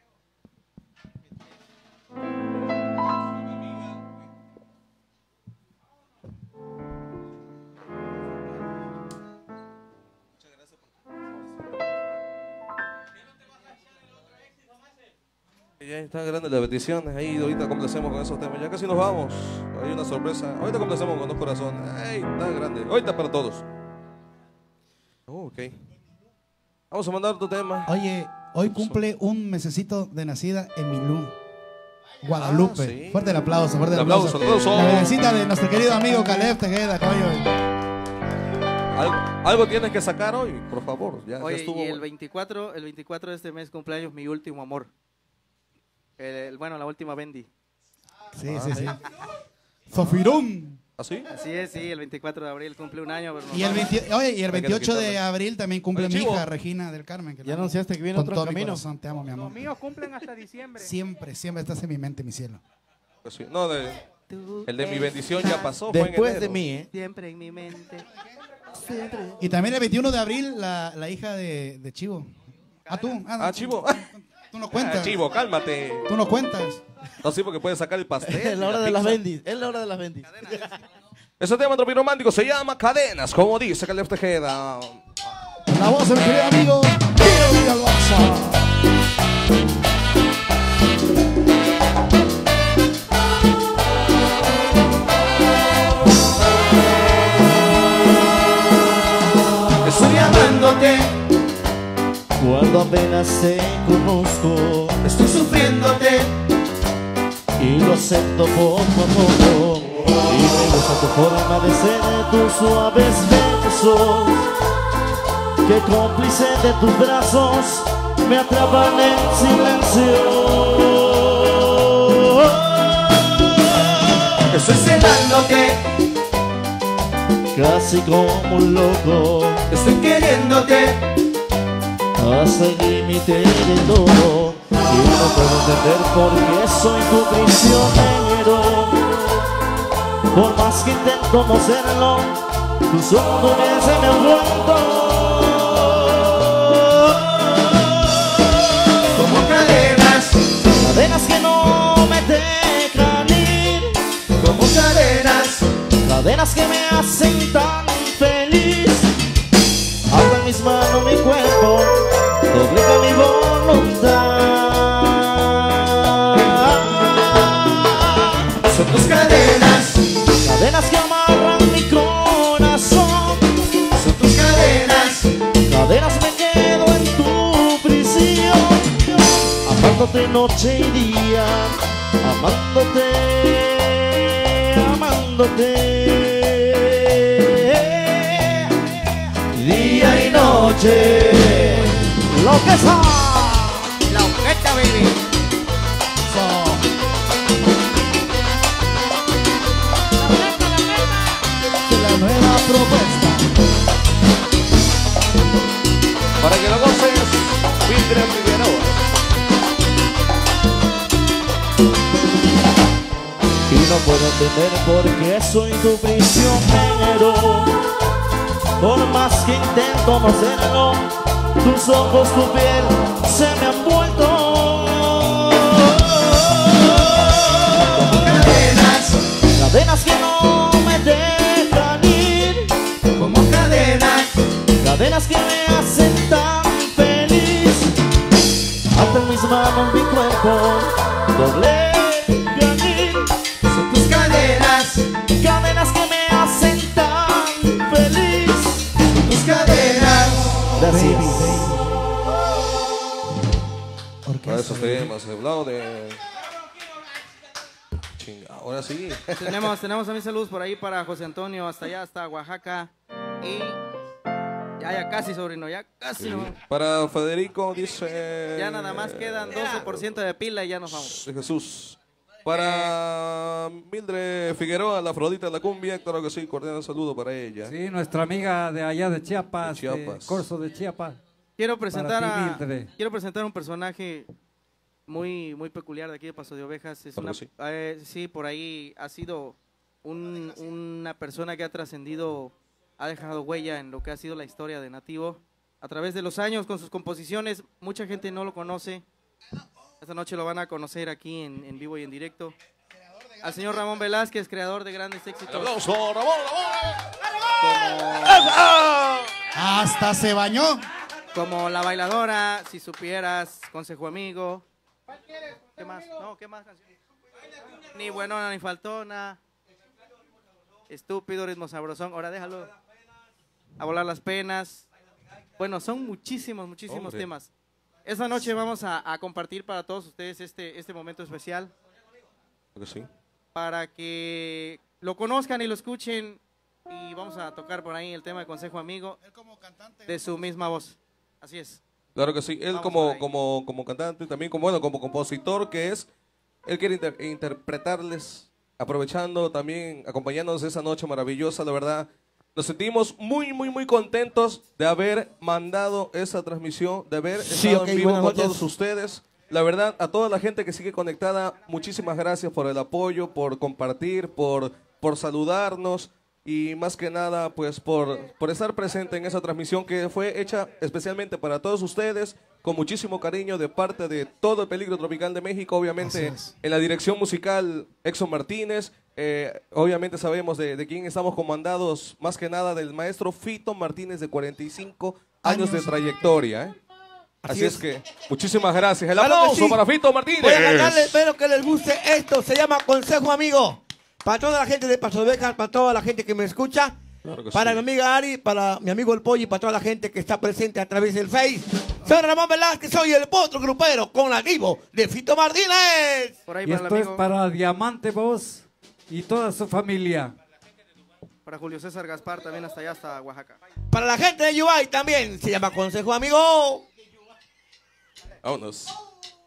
Ya están grandes las bendiciones. Ahí ahorita complacemos con esos temas. Ya casi nos vamos. Hay una sorpresa. Ahorita complacemos con dos corazones. Ay, está grande. Ahorita para todos. Ok. Vamos a mandar otro tema. Oye, hoy cumple un mesecito de nacida Emilú Guadalupe. Sí. Fuerte el aplauso, fuerte el aplauso. aplauso. La bebecita de nuestro querido amigo Caleb Tejeda, coño. Algo tienes que sacar hoy, por favor. Ya Oye, estuvo. y el 24 de este mes cumpleaños mi último amor. Bueno, la última Bendy. Sí. Zafirón. ¿Así? Así es, sí, el 24 de abril cumple un año. Pero Y el 28 de abril también cumple mi hija, Regina del Carmen. Ya anunciaste que viene con otro todo mi camino. corazón, te amo, mi amor. Los míos cumplen hasta diciembre. Siempre estás en mi mente, mi cielo. Pues sí. No, el de mi bendición ya pasó. Fue en Después enero. de mí, ¿eh? Siempre en mi mente. Y también el 21 de abril, la hija de Chivo. Tú. Chivo. Tú no cuentas. Chivo, cálmate. Tú no cuentas. No, sí, porque puedes sacar el pastel. Es la hora de las bendis. Es la hora de las bendis. Ese tema romántico se llama Cadenas, como dice Caleb Tejeda. La voz de mi querido amigo Pío Villalbaza. Estoy amándote, Cuando apenas te conozco estoy sufriéndote, y lo acepto poco a poco. Y me gusta tu forma de ser, tus suaves besos, que cómplice de tus brazos me atrapan en silencio. estoy celándote, Casi como un loco, estoy queriéndote, hasta el límite de todo. Y no puedo entender por qué soy tu prisionero. Por más que intento no serlo, tus ojos se me han vuelto como cadenas, cadenas que no me dejan ir, como cadenas, cadenas que me hacen tan feliz. Habla en mis manos mi cuerpo, doblega mi voluntad. son tus cadenas, Cadenas que amarran mi corazón, son tus cadenas, cadenas me quedo en tu prisión, amándote noche y día, amándote, amándote, día y noche, lo que sea. La objeto, baby. La nueva propuesta. Para que lo goces, William Figueroa. Y no puedo entender por qué soy tu prisionero. Por más que intento no serlo, tus ojos, tu piel se me han vuelto cadenas, Gracias. Para esos temas, he hablado de... Chinga, ahora sí. Tenemos también saludos por ahí para José Antonio, hasta allá, hasta Oaxaca. Y ya casi, sobrino, ya casi. Sí. No. Para Federico dice... Ya nada más quedan 12% de pila y ya nos vamos. De Jesús. Para Mildred Figueroa, la Afrodita de la cumbia, claro que sí, cordial saludo para ella. Sí, nuestra amiga de allá de Chiapas, De Chiapas. Corzo de Chiapas. Quiero presentar Para ti, Mildred. quiero presentar un personaje muy peculiar de aquí de Paso de Ovejas. Es Claro una, que sí. sí, por ahí ha sido una persona que ha trascendido, ha dejado huella en lo que ha sido la historia de Nativo. A través de los años, con sus composiciones, mucha gente no lo conoce. Esta noche lo van a conocer aquí en vivo y en directo. Al señor Ramón Velázquez, creador de grandes éxitos. ¡Aplauso, Ramón! Hasta se bañó. Como La Bailadora, Si Supieras, Consejo Amigo. ¿Qué más? No, ¿qué más canciones? Ni Buenona ni Faltona. Estúpido, Ritmo Sabrosón. Ahora déjalo. A Volar las Penas. Bueno, son muchísimos Hombre. temas. Esta noche vamos a compartir para todos ustedes este momento especial. Claro que sí. Para que lo conozcan y lo escuchen. Y vamos a tocar por ahí el tema de Consejo Amigo de su misma voz. Así es. Claro que sí, él Vamos por ahí. como cantante, también como compositor que es, él quiere interpretarles, aprovechando también, acompañándonos esa noche maravillosa, la verdad. Nos sentimos muy contentos de haber mandado esa transmisión, de haber estado en vivo con todos ustedes. La verdad, a toda la gente que sigue conectada, muchísimas gracias por el apoyo, por compartir, por saludarnos. Y más que nada, pues por estar presente en esa transmisión que fue hecha especialmente para todos ustedes, con muchísimo cariño de parte de todo el Peligro Tropical de México, obviamente en la dirección musical Exxon Martínez, obviamente sabemos de quién estamos comandados, más que nada del maestro Fito Martínez de 45 años de trayectoria. Así es que muchísimas gracias. El aplauso para Fito Martínez. Voy a cantarle, espero que les guste esto, se llama Consejo Amigo. Para toda la gente de Paso de Ovejas, para toda la gente que me escucha, Claro que para sí. mi amiga Ari, para mi amigo El Pollo y para toda la gente que está presente a través del Face. Soy Ramón Velázquez, soy el potro grupero con Nativo de Fito Martínez. Por ahí Y para el esto es amigo, para Diamante Voz y toda su familia. para Julio César Gaspar, también hasta allá, hasta Oaxaca. Para la gente de Yubay también se llama Consejo Amigo. Vámonos.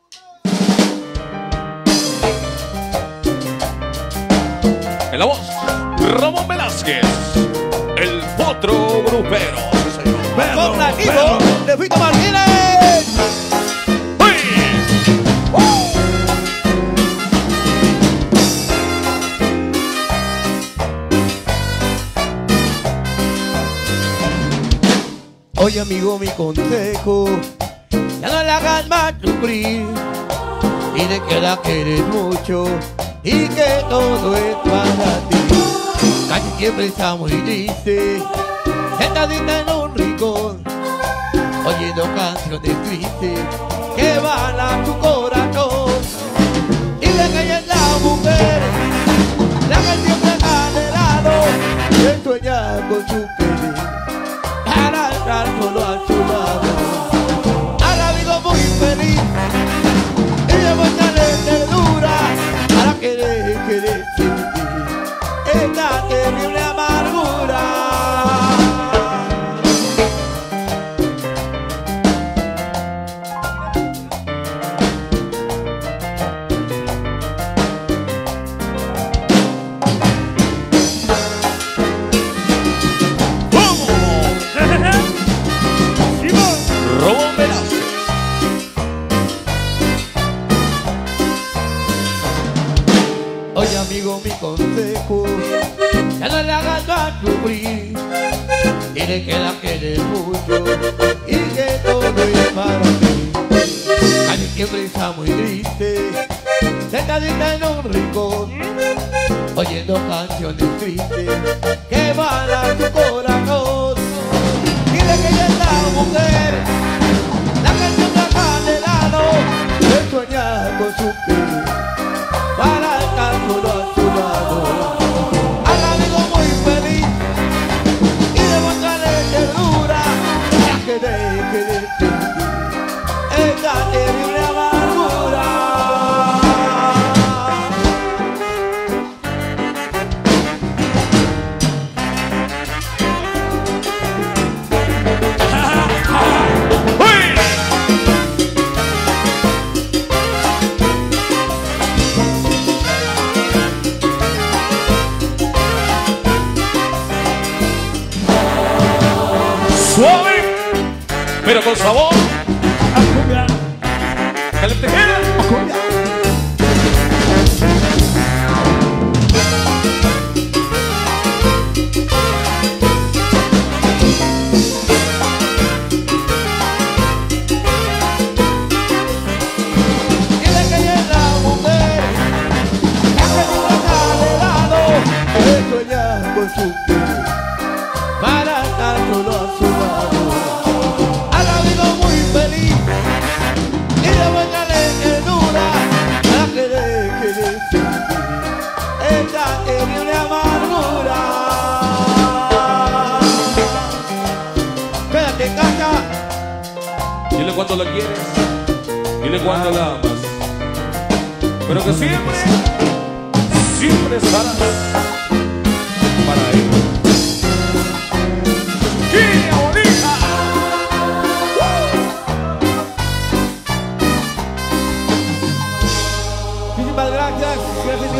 En la voz, Ramón Velázquez, el potro grupero. Con Nativo de Fito Martínez. Oye amigo, mi consejo, ya no le hagas más sufrir. Dile que la quieres mucho y que todo es para ti. Casi siempre está muy triste, sentadita en un rincón, oyendo canciones tristes que van a tu corazón. Dile que ella es la mujer, la que siempre ha anhelado, que sueña con su querer para estar solo a su lado. Ahora vivo muy feliz y demuéstrale ternura para querer sentir esta terrible amargura. Ramón Velázquez. Oye amigo, mi consejo, ya no le hagas más sufrir. Dile que la quieres mucho y que todo es para ti. Casi siempre está muy triste, sentadita en un rincón, oyendo canciones tristes que van a tu corazón. Dile que ella es la mujer, la que siempre ha anhelado, de soñar con su querer para estar solo a su lado. Ahora vivo muy feliz y demostrarle ternura, ya que de Suave, pero con sabor. Caliente queda. Con su piel para estar solo a su lado. Ahora vivo muy feliz y de buena llenura para querer sentir esta terrible amargura. Quédate en casa. Dile cuánto la quieres, dile cuánto la amas, pero que siempre estarás para él. ¡Qué bonita! Muchísimas gracias. Gracias,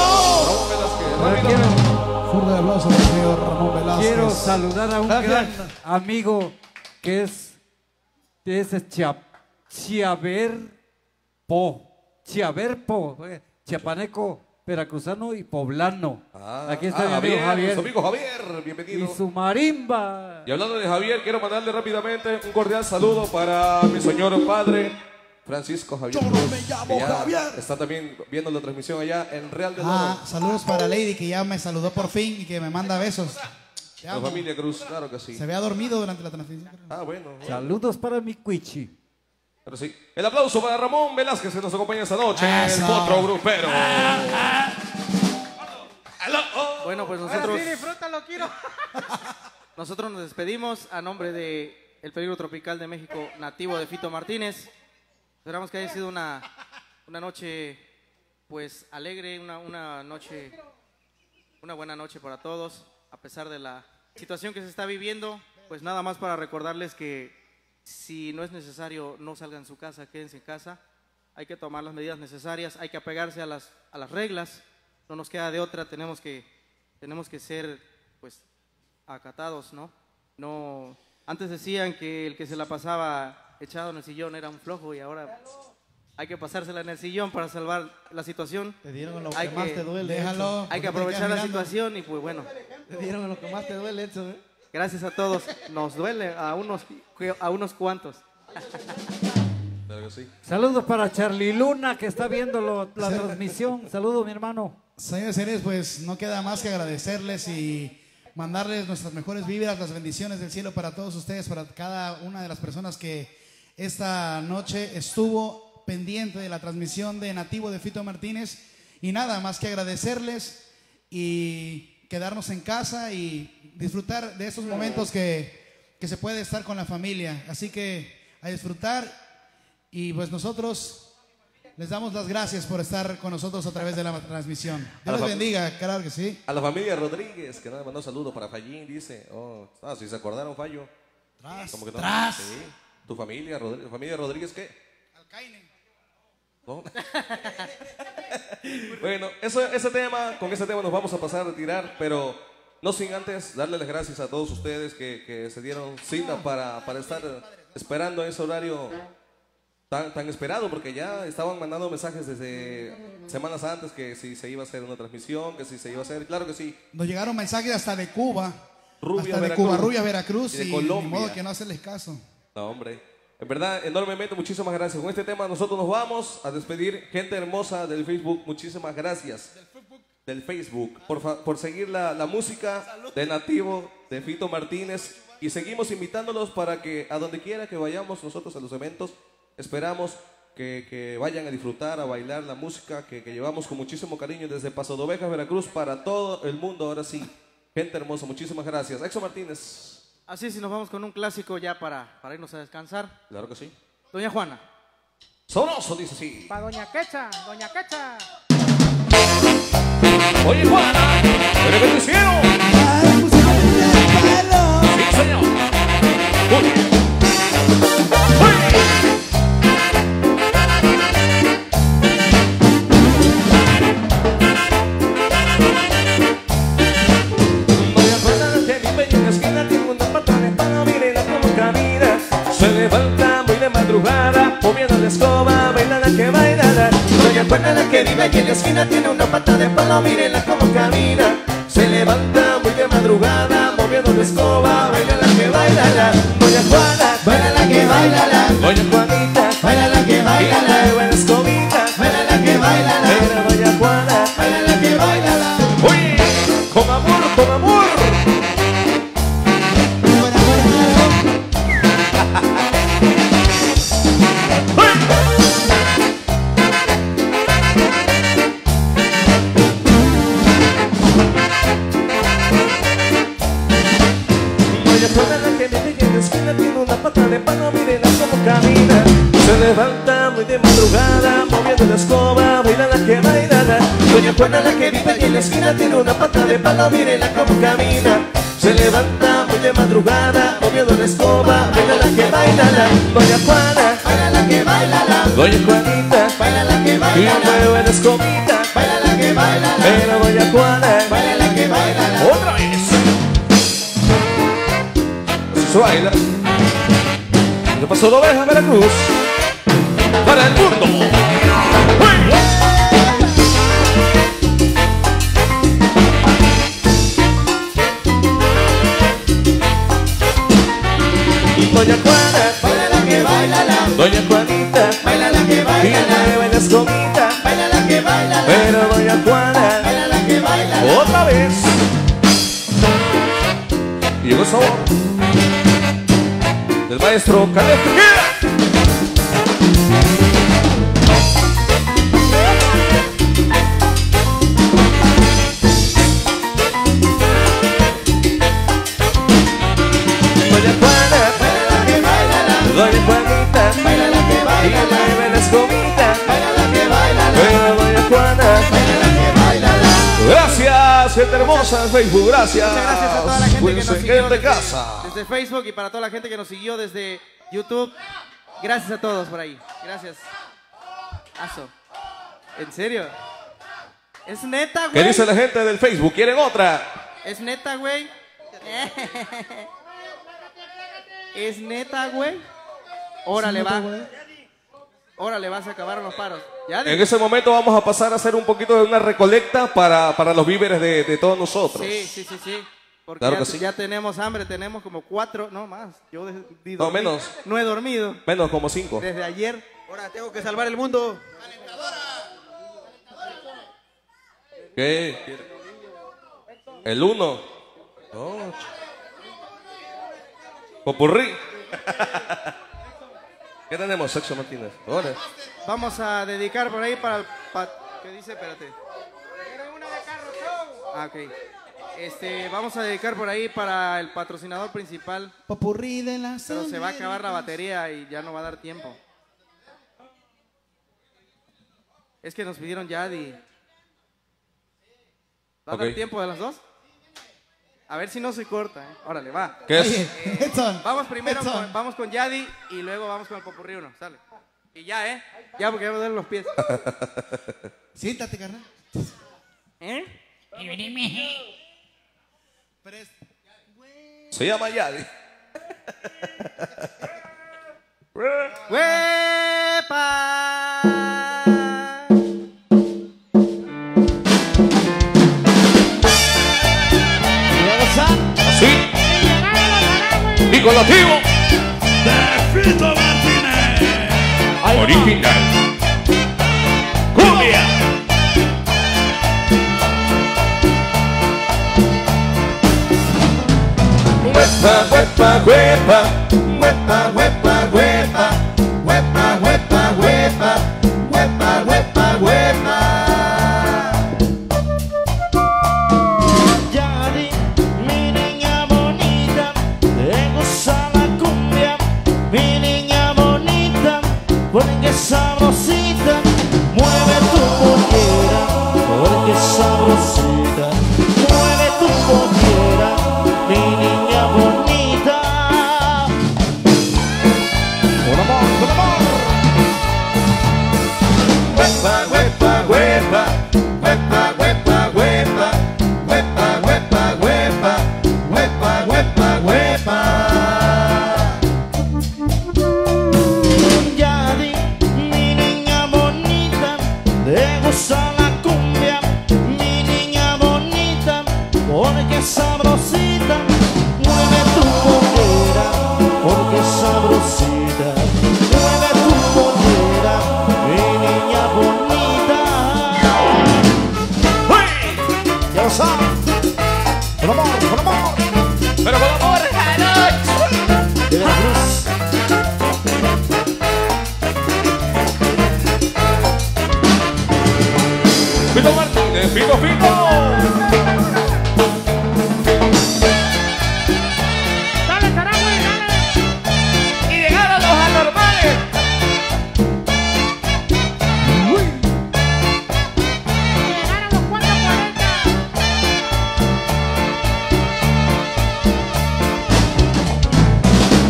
Fuerte aplauso al señor Ramón Velázquez. Quiero saludar a un gran amigo que es Chiaverpo, chiapaneco, veracruzano y poblano. Aquí está mi amigo Javier. Su amigo Javier, bienvenido. Y su marimba. Y hablando de Javier, quiero mandarle rápidamente un cordial saludo para mi señor padre, Francisco Javier. Yo no me llamo Javier. Está también viendo la transmisión allá en Real de Oro. Saludos para Lady, que ya me saludó por fin y que me manda besos. Te La amo. familia Cruz, claro que sí. Se había dormido durante la transmisión. Bueno. Saludos para mi cuichi. Pero sí. El aplauso para Ramón Velázquez, que nos acompaña esta noche. Eso. El potro grupero. Bueno, pues Ahora nosotros, sí, disfrútalo, quiero. nosotros nos despedimos a nombre de El Peligro Tropical de México, nativo de Fito Martínez. Esperamos que haya sido una noche, pues, alegre, una buena noche para todos, a pesar de la situación que se está viviendo. Pues nada más para recordarles que si no es necesario, no salgan de su casa, quédense en casa. Hay que tomar las medidas necesarias, hay que apegarse a las reglas. No nos queda de otra, tenemos que ser, pues, acatados, ¿no? No, antes decían que el que se la pasaba echado en el sillón era un flojo y ahora hay que pasársela en el sillón para salvar la situación. Te dieron lo Hay que más te duele. Déjalo. Hay que aprovechar la situación y pues bueno. Te dieron lo que más te duele, Edson. Gracias a todos. Nos duele a unos cuantos. Claro que sí. Saludos para Charlie Luna, que está viendo la transmisión. Saludos, mi hermano. Señores y señores, pues no queda más que agradecerles y mandarles nuestras mejores vibras, las bendiciones del cielo para todos ustedes, para cada una de las personas que esta noche estuvo pendiente de la transmisión de Nativo de Fito Martínez. Y nada más que agradecerles y quedarnos en casa y disfrutar de estos momentos que se puede estar con la familia. Así que a disfrutar, y pues nosotros les damos las gracias por estar con nosotros a través de la transmisión. Dios les bendiga, claro que sí. A la familia Rodríguez, que nos mandó un saludo para Fallín, dice. Si se acordaron, Fallo. ¿Cómo que no? Tras. Sí. ¿Tu familia Rodríguez qué? ¿No? Bueno, con ese tema nos vamos a pasar a retirar, pero no sin antes darle las gracias a todos ustedes que se dieron cita para estar esperando ese horario tan esperado, porque ya estaban mandando mensajes desde semanas antes que si se iba a hacer una transmisión, que si se iba a hacer, claro que sí. Nos llegaron mensajes hasta de Cuba, Rubia, Veracruz, y de y Colombia. ni modo que no hacerles caso. No, hombre. En verdad, enormemente, muchísimas gracias. Con este tema nosotros nos vamos a despedir. Gente hermosa del Facebook, muchísimas gracias. Del Facebook, por seguir la música de Nativo, de Fito Martínez. Y seguimos invitándolos para que a donde quiera que vayamos nosotros a los eventos, esperamos que vayan a disfrutar, a bailar la música que llevamos con muchísimo cariño desde Paso de Ovejas, Veracruz, para todo el mundo. Ahora sí, gente hermosa, muchísimas gracias. Exo Martínez. Así es, y nos vamos con un clásico ya para irnos a descansar. Claro que sí. Doña Juana. Sabroso, dice así. Pa' Doña Quecha, Doña Quecha. Oye, Juana, ¿pero qué te hicieron? Sí, señor. Voy a acordarte, mi pequeña esquina, tengo unos patrones para vivir en la esquina tiene una pata de palo, mírenla como camina. Se levanta muy de madrugada, moviendo la escoba, baila la que bailala. Doña Juana, baila la que bailala. Doña Juanita, baila la que bailala. Y buena escobita, baila la que bailala. Era Doña Juana, baila la que bailala. Oye, con amor, con amor. Tiene una pata de palo, mírenla como camina. Se levanta muy de madrugada, moviendo la escoba, baila la que bailala. Doña Juana la que vive y en la esquina tiene una pata de palo, mírenla como camina. Se levanta muy de madrugada, moviendo la escoba, baila la que bailala. Doña Juana, baila la que bailala. Doña Juanita, baila la que bailala. Y mueve la escobita, baila la que bailala. Pero Doña Juana, baila la que bailala. Otra vez. Se baila. De Paso de Ovejas, Veracruz, para el mundo. Doña Juana, baila la que bailala. Doña Juanita, baila la que bailala. Y mueve la escobita, baila la que bailala. Pero Doña Juana, baila la que bailala. Otra vez. Y llegó el sabor del maestro Caleb Tequila. Doña Juana, baila la que bailala. Doña Juanita, baila la que bailala. Y mueve la escobita, baila la que bailala. Pero Doña Juana, baila la que bailala. Gracias, gente hermosa en Facebook, gracias. Muchas gracias a toda la gente que nos siguió de casa. desde Facebook y para toda la gente que nos siguió desde YouTube. Gracias a todos por ahí. Gracias. Aso. ¿En serio? ¿Es neta, güey? ¿Qué dice la gente del Facebook? ¿Quieren otra? ¿Es neta, güey? ¿Es neta, güey? Órale, va. Órale, vas a acabar los paros. ¿Ya? En ese momento vamos a pasar a hacer un poquito de una recolecta para los víveres de todos nosotros. Sí. Porque Claro ya, que sí. ya tenemos hambre, tenemos como 4, no más. Yo No, menos. No he dormido. Menos, como 5. Desde ayer. Ahora tengo que salvar el mundo. ¿Qué? El 1. Oh. Popurrí. ¿Qué tenemos, Sexo Martínez? Ahora. Vamos a dedicar por ahí para el... ¿Qué dice? Espérate. Ah, ok. Vamos a dedicar por ahí para el patrocinador principal. Popurrí de la Pero se va a acabar la batería y ya no va a dar tiempo. Es que nos pidieron Yadi. ¿Va a dar tiempo de las dos? A ver si no se corta, ¿eh? Órale, va. ¿Qué es? Vamos primero vamos con Yadi y luego vamos con el Popurrí 1. Sale. Y ya, ¿eh? Ya, porque ya me duelen los pies. Siéntate, carnal. ¿Eh? Se llama Yadi. ¡Huepa! Así. Y con motivo de Fito Martínez. original. Cumbia. Huepa, huepa, huepa. Huepa, huepa, huepa. Huepa, huepa, huepa. Huepa, huepa, huepa. Yadi, mi niña bonita, te gusta la cumbia. Mi niña bonita, porque sabrosita. Mueve tu pollera, porque sabrosita. Mueve tu pollera, mi niña bonita.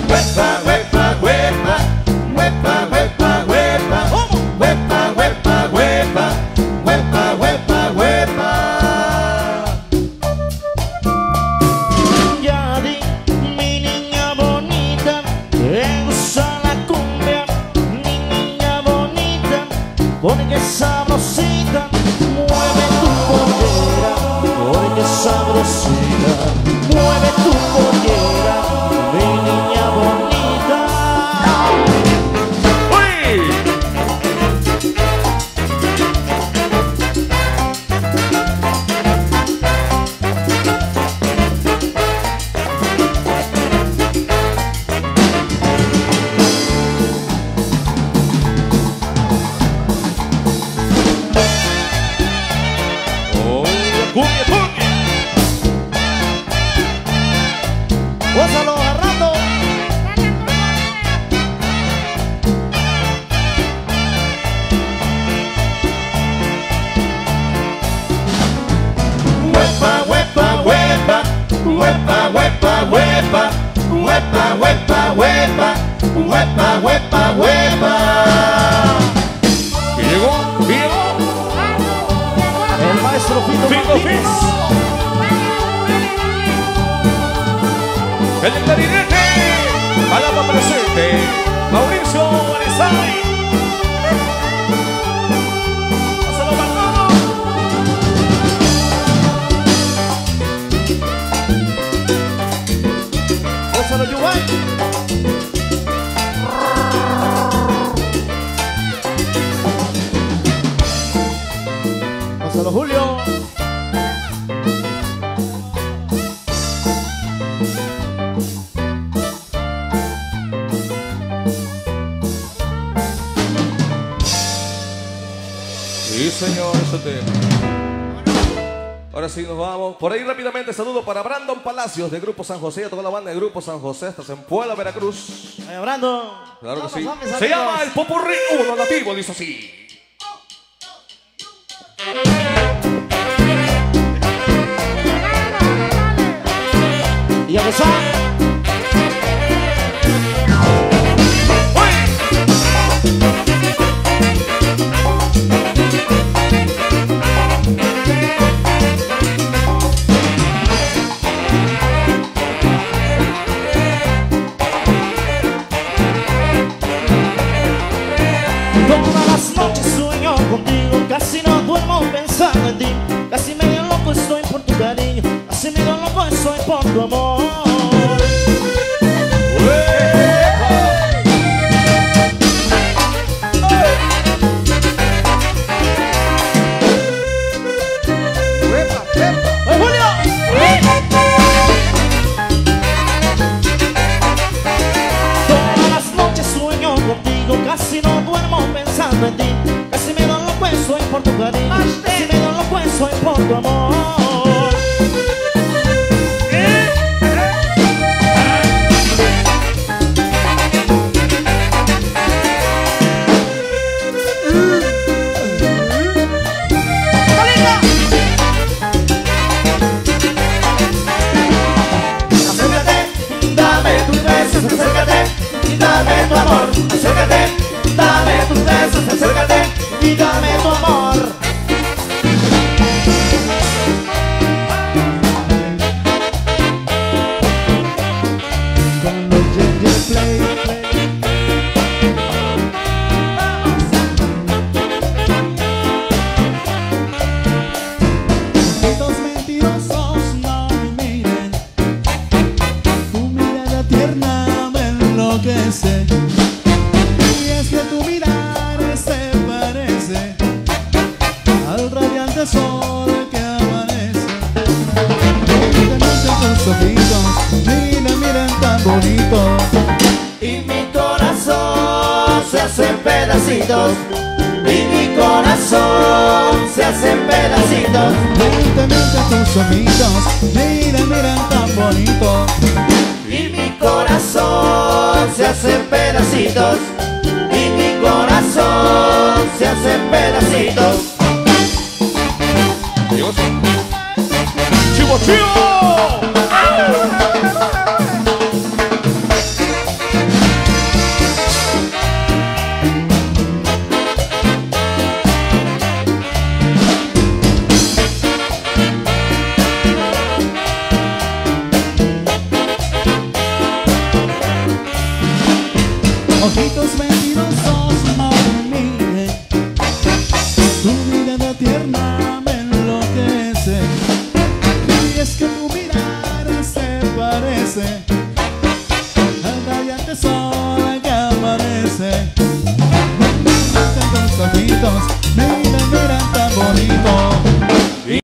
huepa, huepa, huepa, huepa, huepa, huepa, huepa, huepa, huepa, huepa, huepa, huepa. Yadi, mi niña bonita, te gusta la cumbia, mi niña bonita, porque sabrosita, mueve tu pollera, porque sabrosita, mueve tu pollera, mi niña bonita. Oh, cumbia, cumbia. Gózalo agarrando. Huepa, huepa, huepa, huepa, huepa, huepa, huepa, huepa, huepa, huepa, huepa, huepa. ¿Y llegó? ¿Llegó? El maestro Fito Martínez. El del clarinete, palabra presente, Mauricio Alessai. Pásalo, Manolo. Gózalo, Yubay. Gózalo, Julio. Sí, señor, eso te... Ahora sí nos vamos. Por ahí rápidamente saludo para Brandon Palacios de Grupo San José, a toda la banda de Grupo San José, hasta Zempoala, Veracruz. Vaya, Brandon. Claro que sí. Vamos, Se amigos. llama el Popurrí Uno Nativo, dice así. Y a gozar. Todas las noches sueño contigo, casi no duermo pensando en ti. Casi medio loco estoy por tu cariño, casi medio loco estoy por tu amor. Todas las noches sueño contigo, casi no duermo pensando en ti. Casi me doy loco estoy por tu cariño, casi me doy loco estoy por tu amor. Dame tus besos, acércate y dame tu amor. Acércate, dame tus besos, acércate y dame tu amor. Con los Ginger Play. Estos mentirosos no me miren, tu mirada tierna me enloquece. Y es que tu mirar se parece al radiante sol que amanece. Miren tus ojitos, miren tan bonito. Y mi corazón se hace en pedacitos. Y mi corazón se hace en pedacitos. Miren tus ojitos, miren tan bonito. Y mi corazón se hace en pedacitos. Y mi corazón se hace en pedacitos. ¡Chivo, chivo! miran tan bonitos.